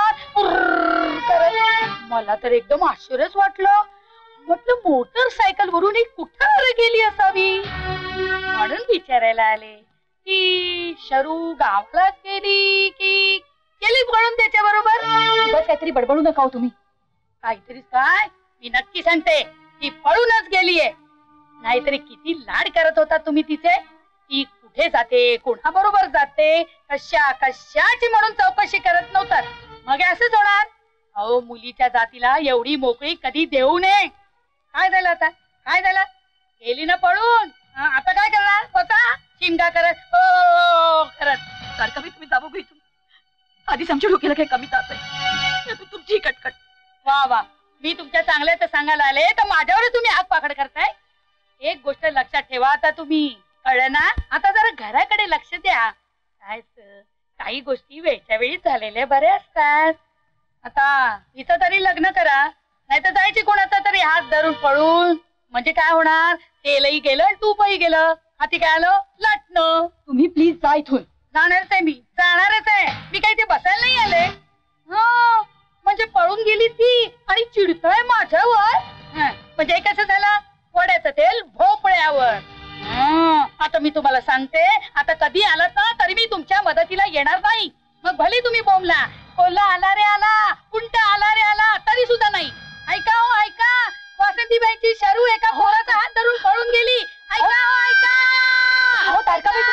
बरोबर. मला तर एकदम आश्चर्यच वाटलं. म्हटलं मोटरसायकल वरून ही कुठं गेली असावी, म्हणून विचारायला आले की शरू गावालाच गेली की गेली पळून त्याच्या बरोबर. काहीतरी बडबडू नका हो तुम्ही. काहीतरी काय? मी नक्की सांगते, ती पळूनच गेलीये. नाहीतरी किती लाड करत होता तुम्ही तिचे. ती कुठे जाते, कोणाबरोबर जाते, कशा कशाची म्हणून चौकशी करत नव्हतात. मग असंच होणार. अहो, मुलीच्या जातीला एवढी मोकळी कधी देऊ नये. काय झालं आता? काय झालं? गेली ना पळून. आता काय करणार? बसा चिमगा करत हो करत. सारखा मी तुम्ही दाबू घेतो. आधीच आमच्या डोक्याला काही कमी ताप आहे. तुमची कटकट. वा वा, मी तुमच्या चांगल्याचं सांगायला आले तर माझ्यावर तुम्ही हात पाकड करताय. एक गोष्ट लक्षात ठेवा आता तुम्ही, कळलं ना? आता जरा घराकडे लक्ष द्या. काय काही गोष्टी वेळच्या वेळी झालेल्या बऱ्या असतात. आता हिचं तरी लग्न करा, नाही तर जायची कोणाचा तरी हात धरून पळून. म्हणजे काय होणार? तेलही गेलं, तूपही गेलं. हाती काय आलं? लाटणं. तुम्ही प्लीज जा इथून. जाणारच आहे मी, जाणारच आहे मी. काही ते बसायला नाही आले. हा, म्हणजे पळून गेली ती आणि चिडतोय माझ्यावर. म्हणजे कसं झालं? वड्याचं तेल भोपळ्यावर. आता मी तुम्हाला सांगते, आता कधी आलात ना तरी मी तुमच्या मदतीला येणार नाही. मग भले तुम्ही बोंबला, कोल्हा आला रे आला, कुंटा आला रे आला, तरी सुद्धा नाही. ऐका हो ऐका, वासंतीबाईची शरू एका पोराचा हात धरून पळून गेली. ऐका हो ऐका. हो तारकाबाई,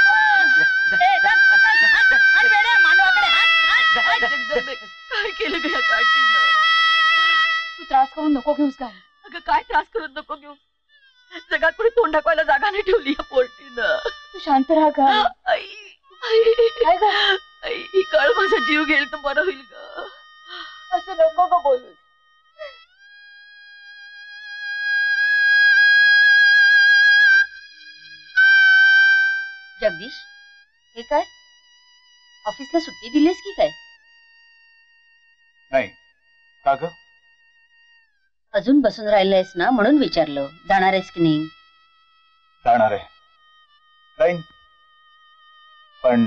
काय केलं गया काठीनं? तू त्रास करून नको घेऊस काय? अगं काय त्रास करून नको घेऊ? जगात कोणी तोंड दाखवायला जागा नाही ठेवली या पोल्टीनं. तू शांत राहा ग. आई काय ग? ही कळ माझा जीव घेईल तर बरं होईल ग. असं नको ग बोलू. जगदीश, हे काय? ऑफिसला सुट्टी दिलीस की काय? नाही. का ग? अजून बसून राहिलायस ना म्हणून विचारलं, जाणार आहेस की नाही? जाणार आहे, जाईन. पण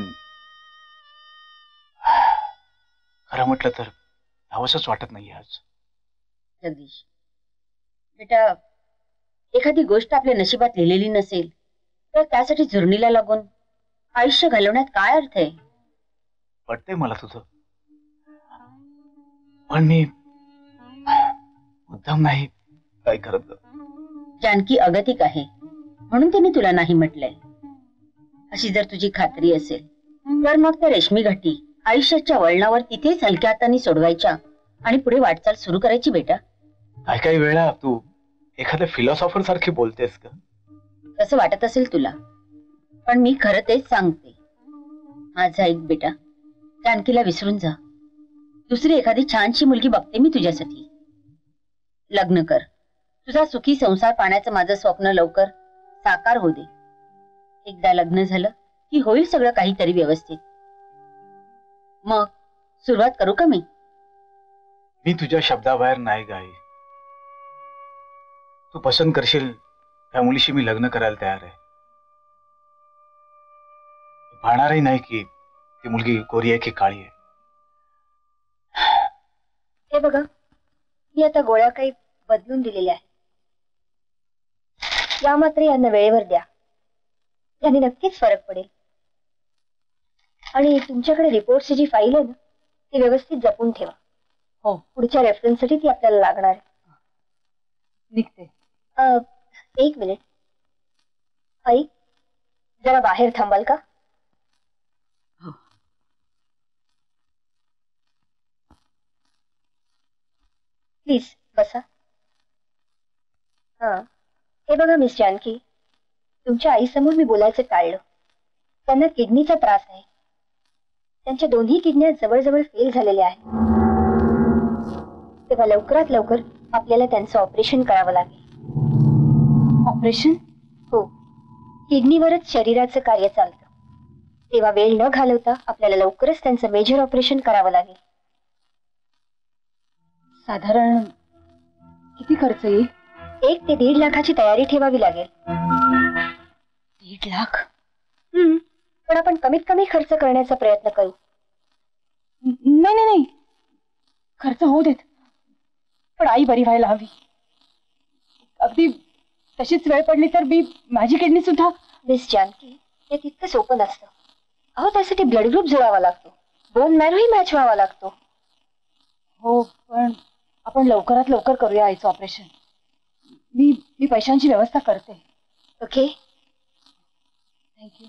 खरं म्हटलं तर जावंसंच वाटत नाही आज. जगदीश बेटा, एखादी गोष्ट आपल्या नशिबात लिहिलेली नसेल तर त्यासाठी झुरणीला लागून आयुष्य घालवण्यात काय अर्थ आहे? पटते मला तुझं, पण मी मुद्दाम नाही काय करत. जानकी अगतिक आहे म्हणून तिने तुला नाही म्हटलंय. अशी जर तुझी खात्री असेल तर मग त्या रेशमी घाटी आयुष्याच्या वळणावर तिथेच हलक्या हाताने सोडवायच्या आणि पुढे वाटचाल सुरू करायची. बेटा, काही काही वेळा तू एखाद्या फिलॉसॉफर सारखी बोलतेस का? तसं वाटत असेल तुला, पण मी खरं तेच सांगते. माझं ऐक बेटा, जानकीला विसरून जा. दुसरी एखादी छानशी मुलगी बघते मी तुझ्यासाठी. लग्न कर. तुझा सुखी संसार पाण्याचं माझं स्वप्न लवकर साकार होऊ दे. एकदा लग्न झालं की होईल सगळं काहीतरी व्यवस्थित. मग सुरुवात करू का मी? मी तुझ्या शब्दाबाहेर नाही गाई. तू पसंत करशील त्या मुलीशी मी लग्न करायला तयार आहे. पाहणारही नाही की ती मुलगी गोरी आहे की काळी आहे. हे बघा, मी आता गोळ्या काही बदलून दिलेल्या आहेत. या मात्र यांना वेळेवर द्या, याने नक्कीच फरक पडेल. आणि तुमच्याकडे रिपोर्टची जी फाईल आहे ना, ती व्यवस्थित जपून ठेवा. हो, पुढच्या रेफरन्ससाठी ती आपल्याला लागणार आहे. निघते. एक मिनिट आई, जरा बाहेर थांबाल का? प्लीज बसा. हा, हे बघा मिस जानकी, तुमच्या आईसमोर मी बोलायचं टाळलं. त्यांना किडनीचा त्रास आहे. त्यांच्या दोन्ही किडन्या जवळजवळ फेल झालेल्या आहेत. तेव्हा लवकरात लवकर आपल्याला त्यांचं ऑपरेशन करावं लागेल. ऑपरेशन? हो, किडनीवरच शरीराचं कार्य चालतं. तेव्हा वेळ न घालवता आपल्याला लवकरच त्यांचं मेजर ऑपरेशन करावं लागेल. साधारण किती खर्च येईल? एक ते दीड लाखाची तयारी ठेवावी लागेल. दीड लाख? हम्म, पण आपण कमीत कमी खर्च करण्याचा प्रयत्न करू. नाही नाही नाही, खर्च होऊ देत, पण आई बरी व्हायला हवी. अगदी तशीच वेळ पडली तर मी माझी किडनी सुद्धा. मिस जानकी, हे तितकं सोपं नसतं. अहो, त्यासाठी ब्लड ग्रुप जुळावा लागतो, बोन मॅरोही मॅच व्हावा लागतो. हो, पण आपण लवकरात लवकर करूया आईचं ऑपरेशन. मी मी पैशांची व्यवस्था करते. Okay, thank you.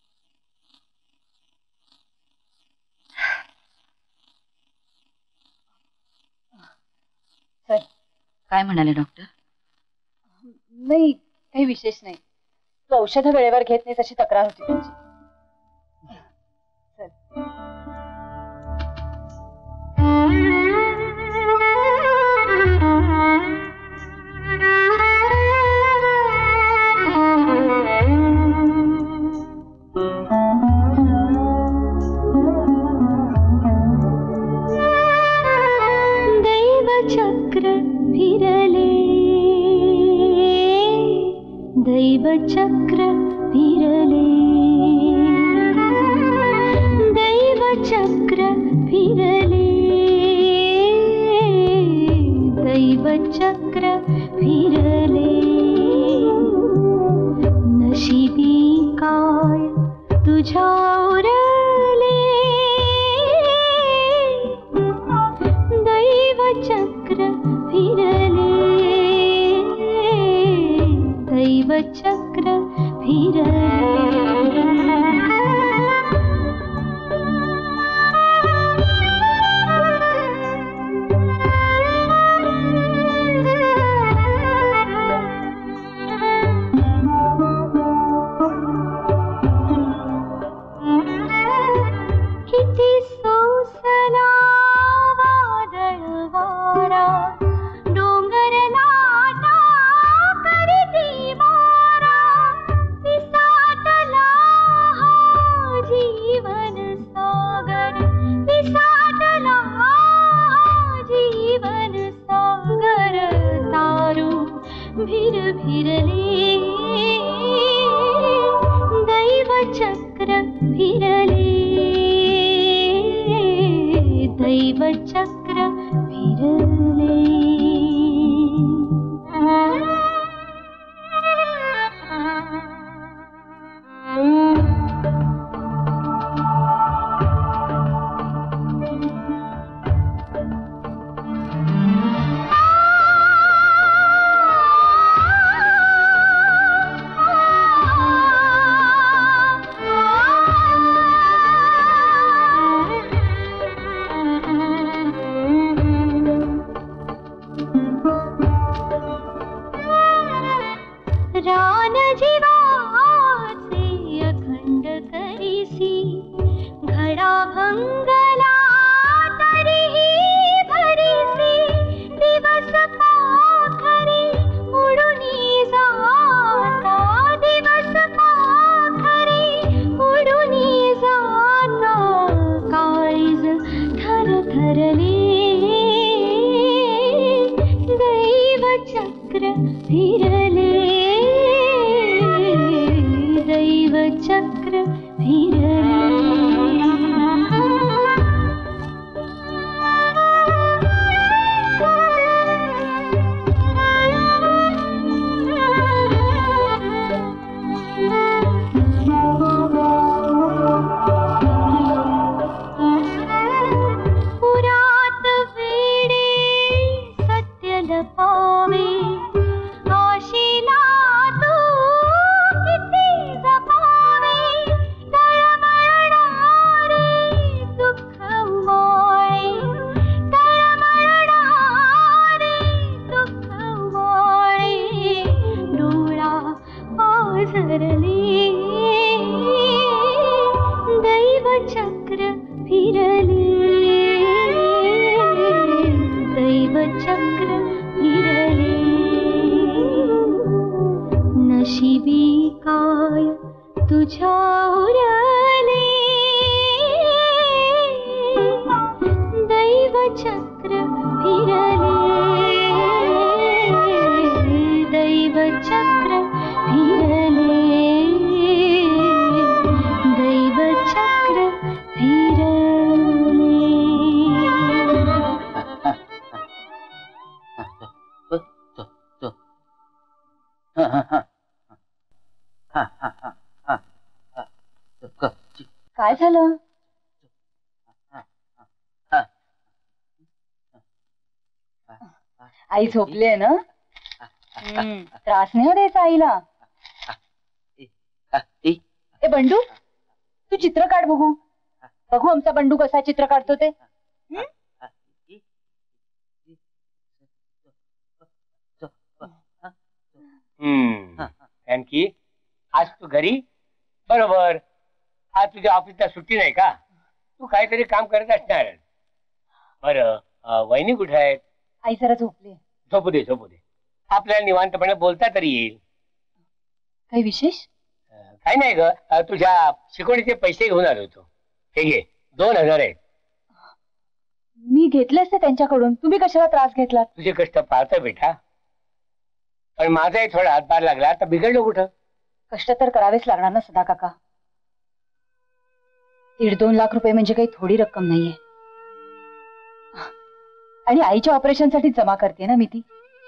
सर, काय म्हणाले डॉक्टर? नाही, काही विशेष नाही. तू औषधं वेळेवर घेत नाही तशी तक्रार होती त्यांची. चक्र फिरले, दैव चक्र फिरले, दैव चक्र फिरले, दैव चक्र फिरले. नशिबी काय तुझ्या उरले, दैव चक्र फिरले, दैव चक्र फिरले. किती सोसला वादळ वारा, डोंगर लाटा करती मारा, विसाटला हा जीवन सागर, विसाटला हा जीवन सागर. फिरले दैव चक्र फिरले दैव चक्र फिरले रान जीवाचे अखंड करीसी घडा भंगला तरीही भरीसी दिवस पाखरी उडुनी जाता दिवस पाखरी उडुनी जाता काळीज थरथरले दैव चक्र फिरले दैव चक्र फिरले पुरात वेडे सत्य लपावे आशिला तू किती जपावे तळमळणारे दुःख उमाळे तळमळणारे दुःख उमाळे डोळा पाझरले दैव चक्र फिरले दैव चक्र फिरले नशिबी काय तुझ्या उरले दैव चक्र फिरले दैव चक्र फिरले दैव चक्र फिरले काय झालं? आई झोपली आहे ना? हम्म, त्रास नाही हो द्यायचा आईला. ए बंडू, तू चित्र काढ बघू. बघू आमचा बंडू कसा चित्र काढतो ते. हम्म? हम्म जानकी, आज तू घरी? बरोबर, आज तुझ्या ऑफिसला सुट्टी नाही का? तू काहीतरी काम करत असणार. बरं, वहिनी कुठे आहेत? आई जरा झोपली. झोपू दे झोपू दे, आपल्याला निवांतपणे बोलता तरी येईल. काही विशेष? काही नाही ग, तुझ्या शिकवणीचे पैसे घेऊन आलो होतो. हे घे, दोन हजार आहेत. मी घेतले असते त्यांच्याकडून, तुम्ही कशाला त्रास घेतलात? तुझे कष्ट पाहतो बेटा, पण माझाही थोडा हातभार लागला तर बिघडलो कुठं? कष्ट तर करावेच लागणार ना सदा काका. दीड दोन लाख रुपये म्हणजे काही थोडी रक्कम नाहीये. आणि आईच्या ऑपरेशनसाठी जमा करते ना मी ती.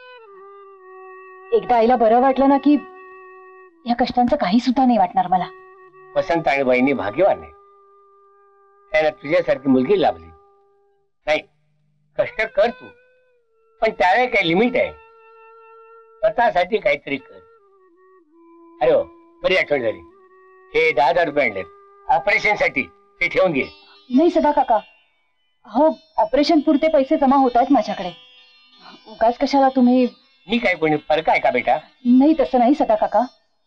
एकदा आईला बरं वाटलं ना की या कष्टांचं काही सुद्धा नाही वाटणार मला. वसंत आणि बहिणी भाग्यवान आहे, त्यांना तुझ्यासारखी मुलगी लाभली. नाही, कष्ट कर तू, पण त्यावेळी काही लिमिट आहे. स्वतःसाठी काहीतरी कर. अरे हो, बरी आठवण झाली. हे दहा हजार रुपये आणलेत ऑपरेशन साठी, ते ठेवून घे. नाही सदा काका, हो ऑपरेशन पुरते पैसे जमा होत आहेत माझ्याकडे. उगाच कशाला तुम्ही. मी काय कोणी फरक आहे का बेटा? नाही तसं नाही सदा काका.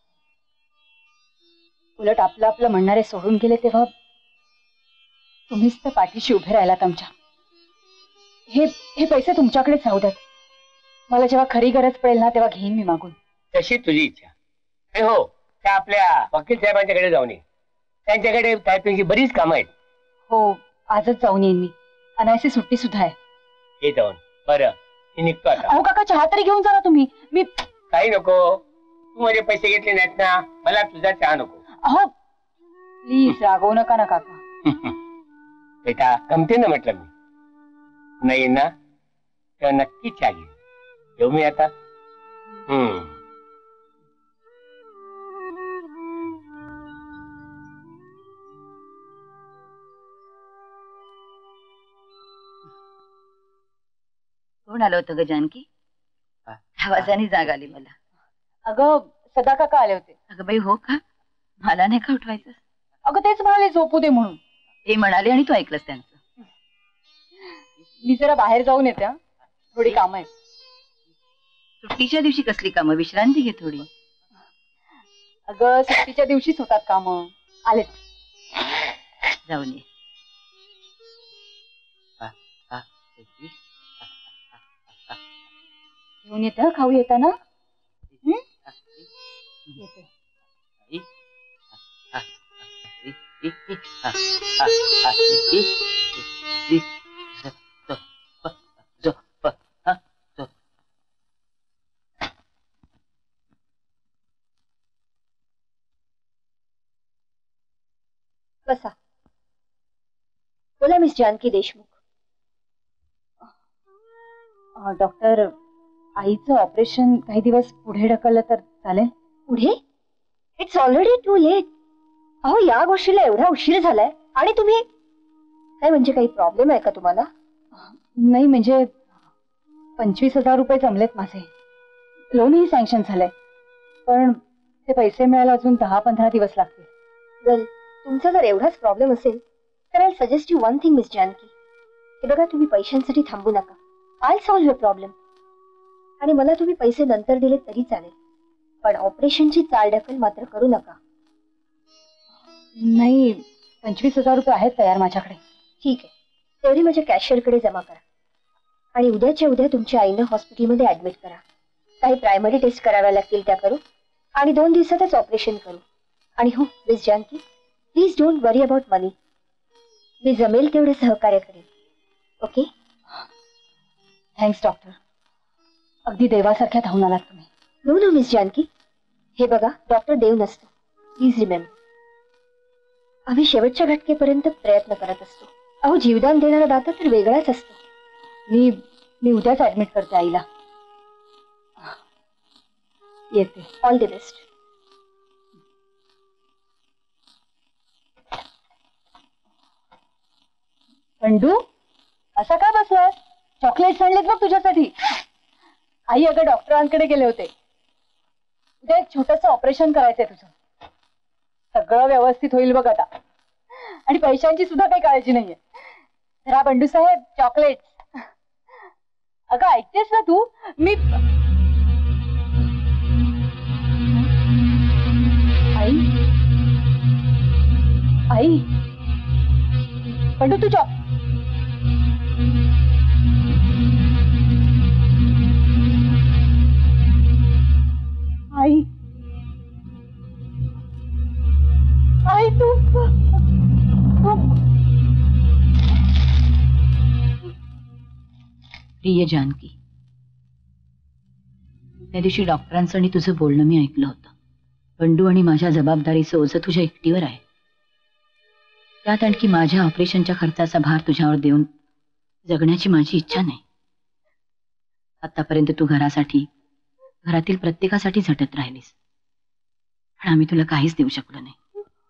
उलट आपलं आपलं म्हणणारे सोडून गेले तेव्हा तुम्हीच तर पाठीशी उभे राहिलात आमच्या. हे हे पैसे तुमच्याकडेच राहू द्यात. मला जेव्हा खरी गरज पडेल ना तेव्हा घेईन मी मागून. तशी तुझी इच्छा. हो, त्या आपल्या वकील साहेबांच्याकडे जाऊन ये. त्यांच्याकडे टायपिंगची बरीच कामं आहेत. हो, आजच जाऊन येईन मी. अनायसी सुट्टी सुद्धा आहे. हे जाऊन. बरं, मी निघतो आता. अहो काका, चहा तरी घेऊन जा ना तुम्ही. मी काही नको. तू माझे पैसे घेतले नाहीत ना, मला तुझा चहा नको. अहो प्लीज रागवू नका ना काका. बेटा गमते ना म्हटलं मी. नाही ना तेव्हा नक्की चहा घे. येऊ मी आता. हम्म कोण आलं होतं ग जानकी? आवाजाने जाग आली मला. अगं सदा काका आले होते. अगं बाई हो का? मला नाही का उठवायचं? अगं तेच म्हणाले झोपू दे म्हणून. ते म्हणाले आणि तू ऐकलंस त्यांचं. मी जरा बाहेर जाऊन येते. थोडी काम आहेत. सुट्टीच्या दिवशी कसली कामं? विश्रांती घे थोडी. अगं सुट्टीच्या दिवशीच होतात कामं. आलेच. जाऊन ये. घेऊन येते खाऊ येताना. येते. बसा. बोला मिस जानकी देशमुख. डॉक्टर आईचं ऑपरेशन काही दिवस पुढे ढकललं तर चालेल? पुढे? It's already too late. अहो या गोष्टीला एवढा उशीर झालाय आणि तुम्ही काय म्हणजे काही प्रॉब्लेम आहे का तुम्हाला? नाही म्हणजे पंचवीस हजार रुपये जमलेत माझे. लोनही सँक्शन झालंय पण ते पैसे मिळायला अजून दहा पंधरा दिवस लागतील. वेल तुमचा जर एवढाच प्रॉब्लेम असेल तर I suggest you one thing miss Janaki. हे बघा तुम्ही पैशांसाठी थांबू नका. I solve your problem. आणि मला तुम्ही पैसे नंतर दिले तरी चालेल पण ऑपरेशनची चालढकल मात्र करू नका. नाही पंचवीस हजार रुपये आहेत तयार माझ्याकडे. ठीक आहे तेवढी माझ्या कॅशियरकडे जमा करा आणि उद्याच्या उद्या तुमच्या आईनं हॉस्पिटलमध्ये ऍडमिट करा. काही प्रायमरी टेस्ट कराव्या लागतील त्या करू आणि दोन दिवसातच ऑपरेशन करू. आणि हो miss Janaki please don't worry about money. मी जमेल तेवढे सहकार्य करेन. ओके. Thanks doctor. अगदी देवासारख्या धावून आलात तुम्ही. No no miss Janaki. हे बघा डॉक्टर देव नसतो. Please remember. आम्ही शेवटच्या घटकेपर्यंत प्रयत्न करत असतो. अहो जीवदान देणारा दाता तर वेगळाच असतो. मी मी उद्याच ऍडमिट करते आईला. येते. All the best. बंडू असा का बसलाय? चॉकलेट आणलेत बघ तुझ्यासाठी. आई अगं डॉक्टरांकडे गेले होते. उद्या एक छोटस ऑपरेशन करायचंय तुझं. सगळं व्यवस्थित होईल बघ आता. आणि पैशांची सुद्धा काही काळजी नाहीये. जरा बंडू साहेब चॉकलेट. अगं ऐकतेस ना तू? मी आई आई बंडू तू चॉक आई आई तू प्रिय जानकी, त्या दिवशी डॉक्टरांचं आणि तुझं बोलणं मी ऐकलं होतं. बंडू आणि माझ्या जबाबदारीचं ओझं तुझ्या एकटीवर आहे. त्यात आणखी माझ्या ऑपरेशनच्या खर्चाचा भार तुझ्यावर देऊन जगण्याची माझी इच्छा नाही. आतापर्यंत तू घरासाठी घरातील प्रत्येकासाठी झटत राहिलीस पण आम्ही तुला काहीच देऊ शकलो नाही.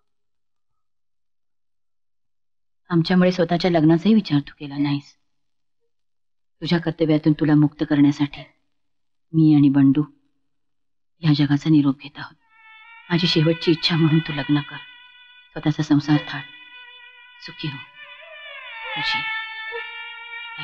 आमच्यामुळे स्वतःच्या लग्नाचाही विचार तू केला नाहीस. तुझ्या कर्तव्यातून तुला मुक्त करण्यासाठी मी आणि बंडू या जगाचा निरोप घेत आहोत. माझी शेवटची इच्छा म्हणून तू लग्न कर. स्वतःचा संसार थाट. सुखी हो. तुझी आई.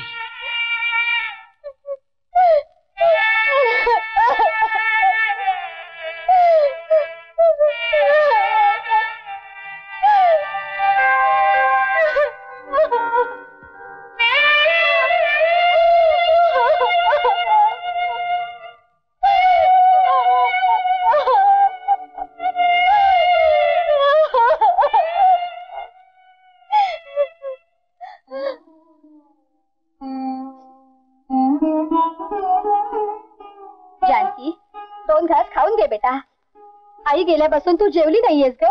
आई गेल्यापासून तू जेवली नाहीयेस ग?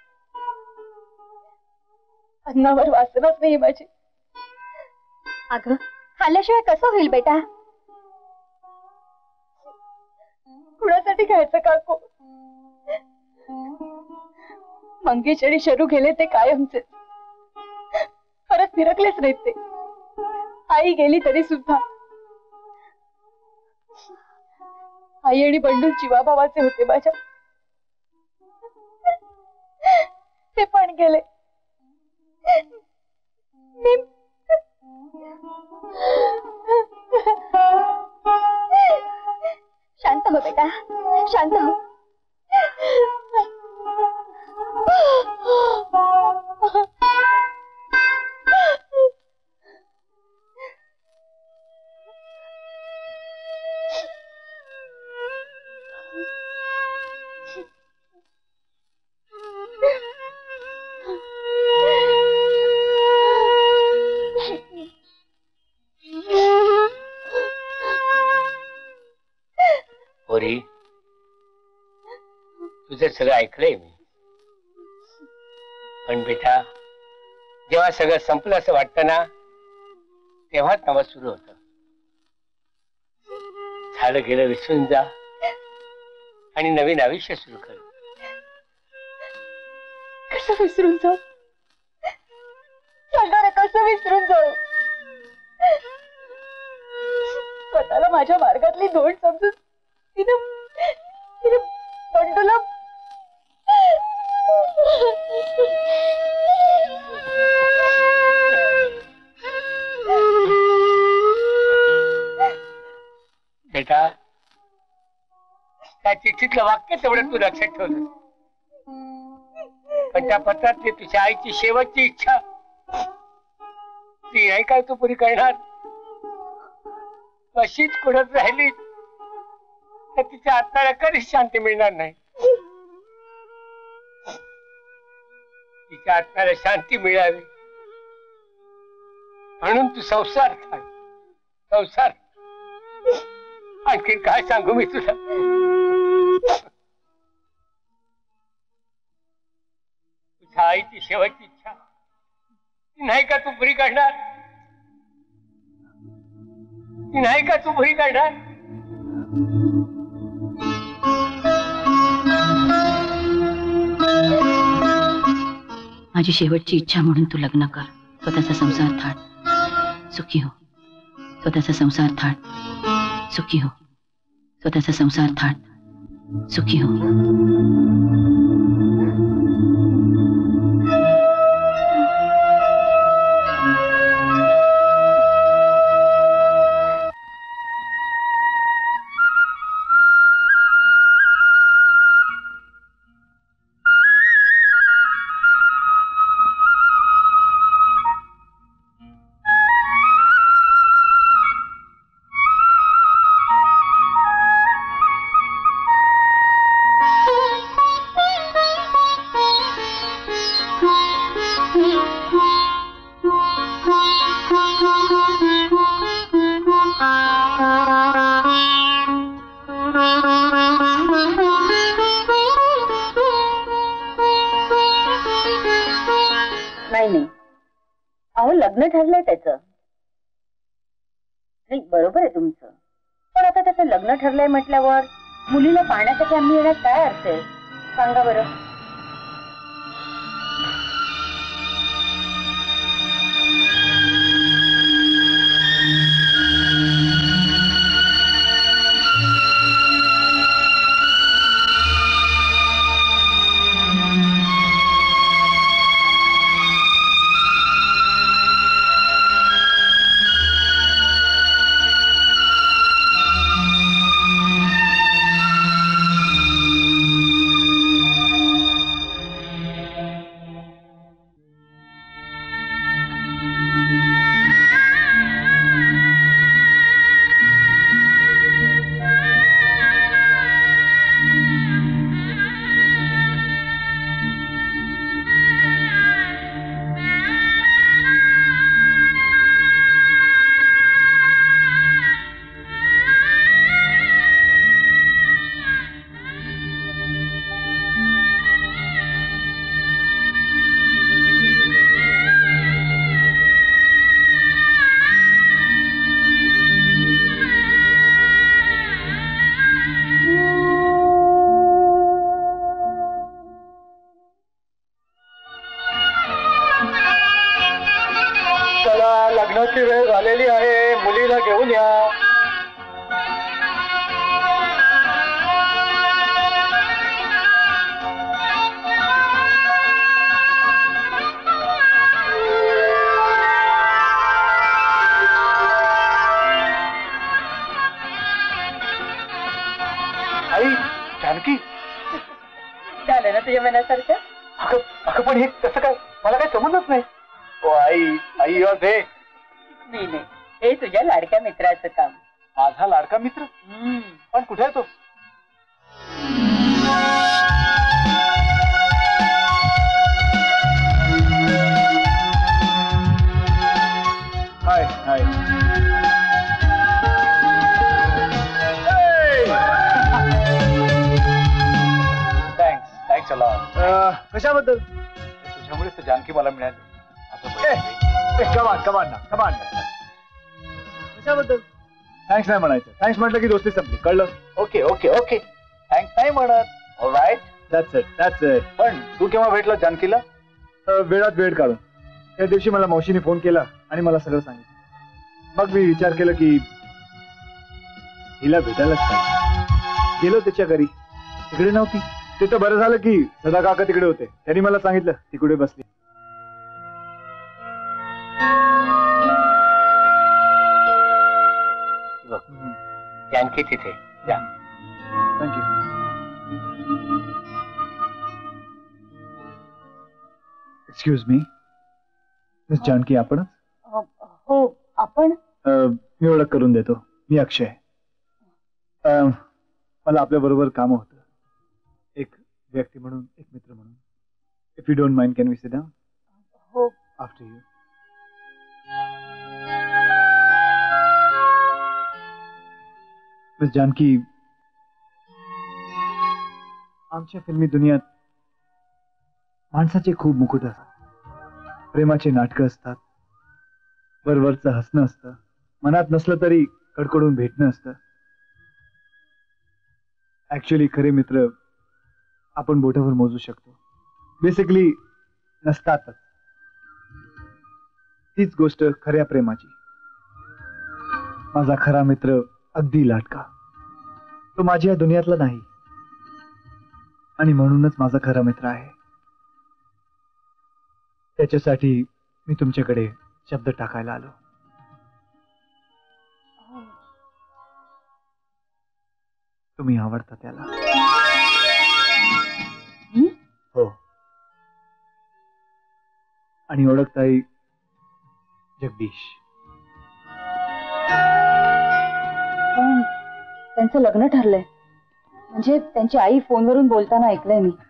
अन्नावर वासनाच नाही माझी. अगं खाल्ल्याशिवाय कसं होईल बेटा? कुणासाठी खायचं काकू? मंगेश आणि शरू गेले ते कायमचे, परत फिरकलेच नाहीत ते. आई गेली तरी सुद्धा आई आणि बंडू जीवाभावाचे होते माझ्या, ते पण गेले. मी शांत हो बेटा, शांत हो. पोरी, तुझं सगळं ऐकलंय मी, पण बेटा जेव्हा सगळं संपलं असं वाटतं ना, तेव्हा नवं सुरू होतं. झालं गेलं विसरून जा आणि नवीन आयुष्य सुरू कर. कसं विसरून जाऊ? सांगा ना, कसं विसरून जाऊ? स्वतःला माझ्या मार्गातली दोन समजून तिनं तिनं बंडूला बेटा, त्या चिठ्ठीतलं वाक्य तेवढं तू लक्षात ठेवलं, पण त्या पत्रातली तुझ्या आईची शेवटची इच्छा ती नाही काय तू पुरी करणार? अशीच कुडत राहिली तर तिच्या आत्म्याला कधीच शांती मिळणार नाही. तिच्या आत्म्याला शांती मिळावी म्हणून तू संसार थांब. संसार आणखी काय सांगू मी तुला? तुझ्या आईची शेवटची इच्छा ती नाही का तू पुरी करणार? ती नाही का तू पुरी करणार? माझी शेवटची इच्छा म्हणून तू लग्न कर, स्वतःचा संसार थाट, सुखी हो. स्वतःचा संसार थाट, सुखी हो. स्वतःचा संसार थाट, सुखी हो. नाही नाही, अहो लग्न ठरलंय त्याचं. नाही बरोबर आहे तुमचं, पण आता त्याचं लग्न ठरलंय म्हटल्यावर मुलीला पाहण्यासाठी आम्ही येण्यात काय अर्थ आहे सांगा बरं? लग्नाची वेळ झालेली आहे, मुलीला घेऊन या. आई, जानकी, झालं ना तुझ्या मनासारखं? अगं अगं पण हे कसं काय, मला काय समजलंच नाही. ओ आई, आई युअर ग्रेट. मी नाही, हे तुझ्या लाडक्या मित्राचं काम. माझा लाडका मित्र? पण कुठे आहे तो? हाय हाय. थँक्स थँक्स अला. कशाबद्दल? तुझ्यामुळेच तर जानकी मला मिळाली. कमान कमान ना कमान ना. कशाबद्दल? थँक्स नाही म्हणायचं. थँक्स म्हटलं की दोस्ती संपली, कळलं? Okay okay okay. थँक्स नाही म्हणत. Alright, that's it that's it. पण तू केव्हा भेटला जानकीला? वेळात वेळ काढून. त्या दिवशी मला मावशीने फोन केला आणि मला सगळं सांगितलं. मग मी विचार केला की हिला भेटायलाच पाहिजे. गेलो त्याच्या घरी, तिकडे नव्हती. ते तर बरं झालं की सदा काका तिकडे होते. त्यांनी मला सांगितलं तिकडे बसली. जानकी तिथे. या. Thank you. Excuse me, miss Janaki आपणच? हो आपण. मी ओळख करून देतो. मी अक्षय. अं, मला आपल्या बरोबर काम होतं, एक व्यक्ती म्हणून, एक मित्र म्हणून. If you don't mind, can we sit down? हो. After you. मिस जानकी, आमच्या फिल्मी दुनियात माणसाचे खूप मुकुट असतात. प्रेमाचे नाटकं असतात, वरवरचं हसणं असतं, मनात नसलं तरी कडकडून भेटणं असतं. ऍक्च्युअली खरे मित्र आपण बोटावर मोजू शकतो. बेसिकली नसतातच. तीच गोष्ट खऱ्या प्रेमाची. माझा खरा मित्र अगदी लाटका. तो माझ्या दुनियातला नाही आणि म्हणूनच माझा खरा मित्र आहे. त्याच्यासाठी मी तुमच्याकडे शब्द टाकायला आलो. तुम्ही आवडता त्याला. हो. आणि ओळखताही जगदीश. पण त्यांचं लग्न ठरलंय, म्हणजे त्यांची आई फोनवरून बोलताना ऐकलंय मी.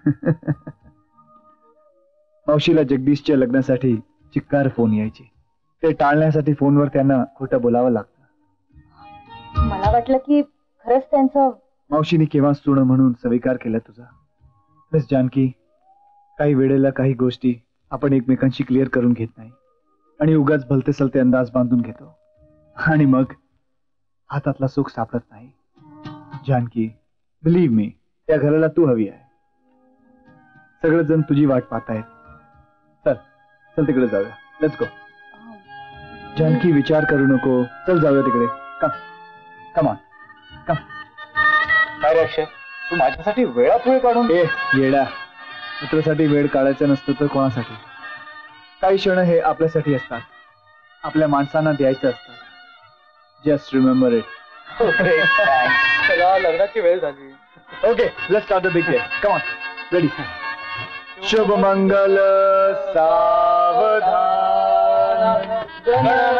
मावशीला जगदीशच्या लग्नासाठी चिक्कार फोन यायचे. ते टाळण्यासाठी फोनवर त्यांना खोटं बोलावं लागतं. मला वाटलं की खरंच त्यांचं. मावशीने केव्हा सुण म्हणून स्वीकार केला तुझा. मिस जानकी, काही वेळेला काही गोष्टी आपण एकमेकांशी क्लिअर करून घेत नाही आणि उगाच भलते सलते अंदाज बांधून घेतो आणि मग हातातला सुख सापडत नाही. जानकी, बिलीव्ह मी, त्या घराला तू हवी आहे. सगळेजण तुझी वाट पाहतायत. चल चल तिकडे जाऊया. Let's go. जानकी, विचार करू नको. चल जाऊया तिकडे. Come come on come. काय रे अक्षय, तू माझ्यासाठी वेळात वेळ काढून? ए येडा, मित्रासाठी वेळ काढायचं नसतं तर कोणासाठी? काही क्षण हे आपल्यासाठी असतात, आपल्या माणसांना द्यायचं असतं. Just remember it. चला, लग्नाची वेळ झाली. Okay, let's start the big day. Come on, ready. शुभ मंगल सावधान.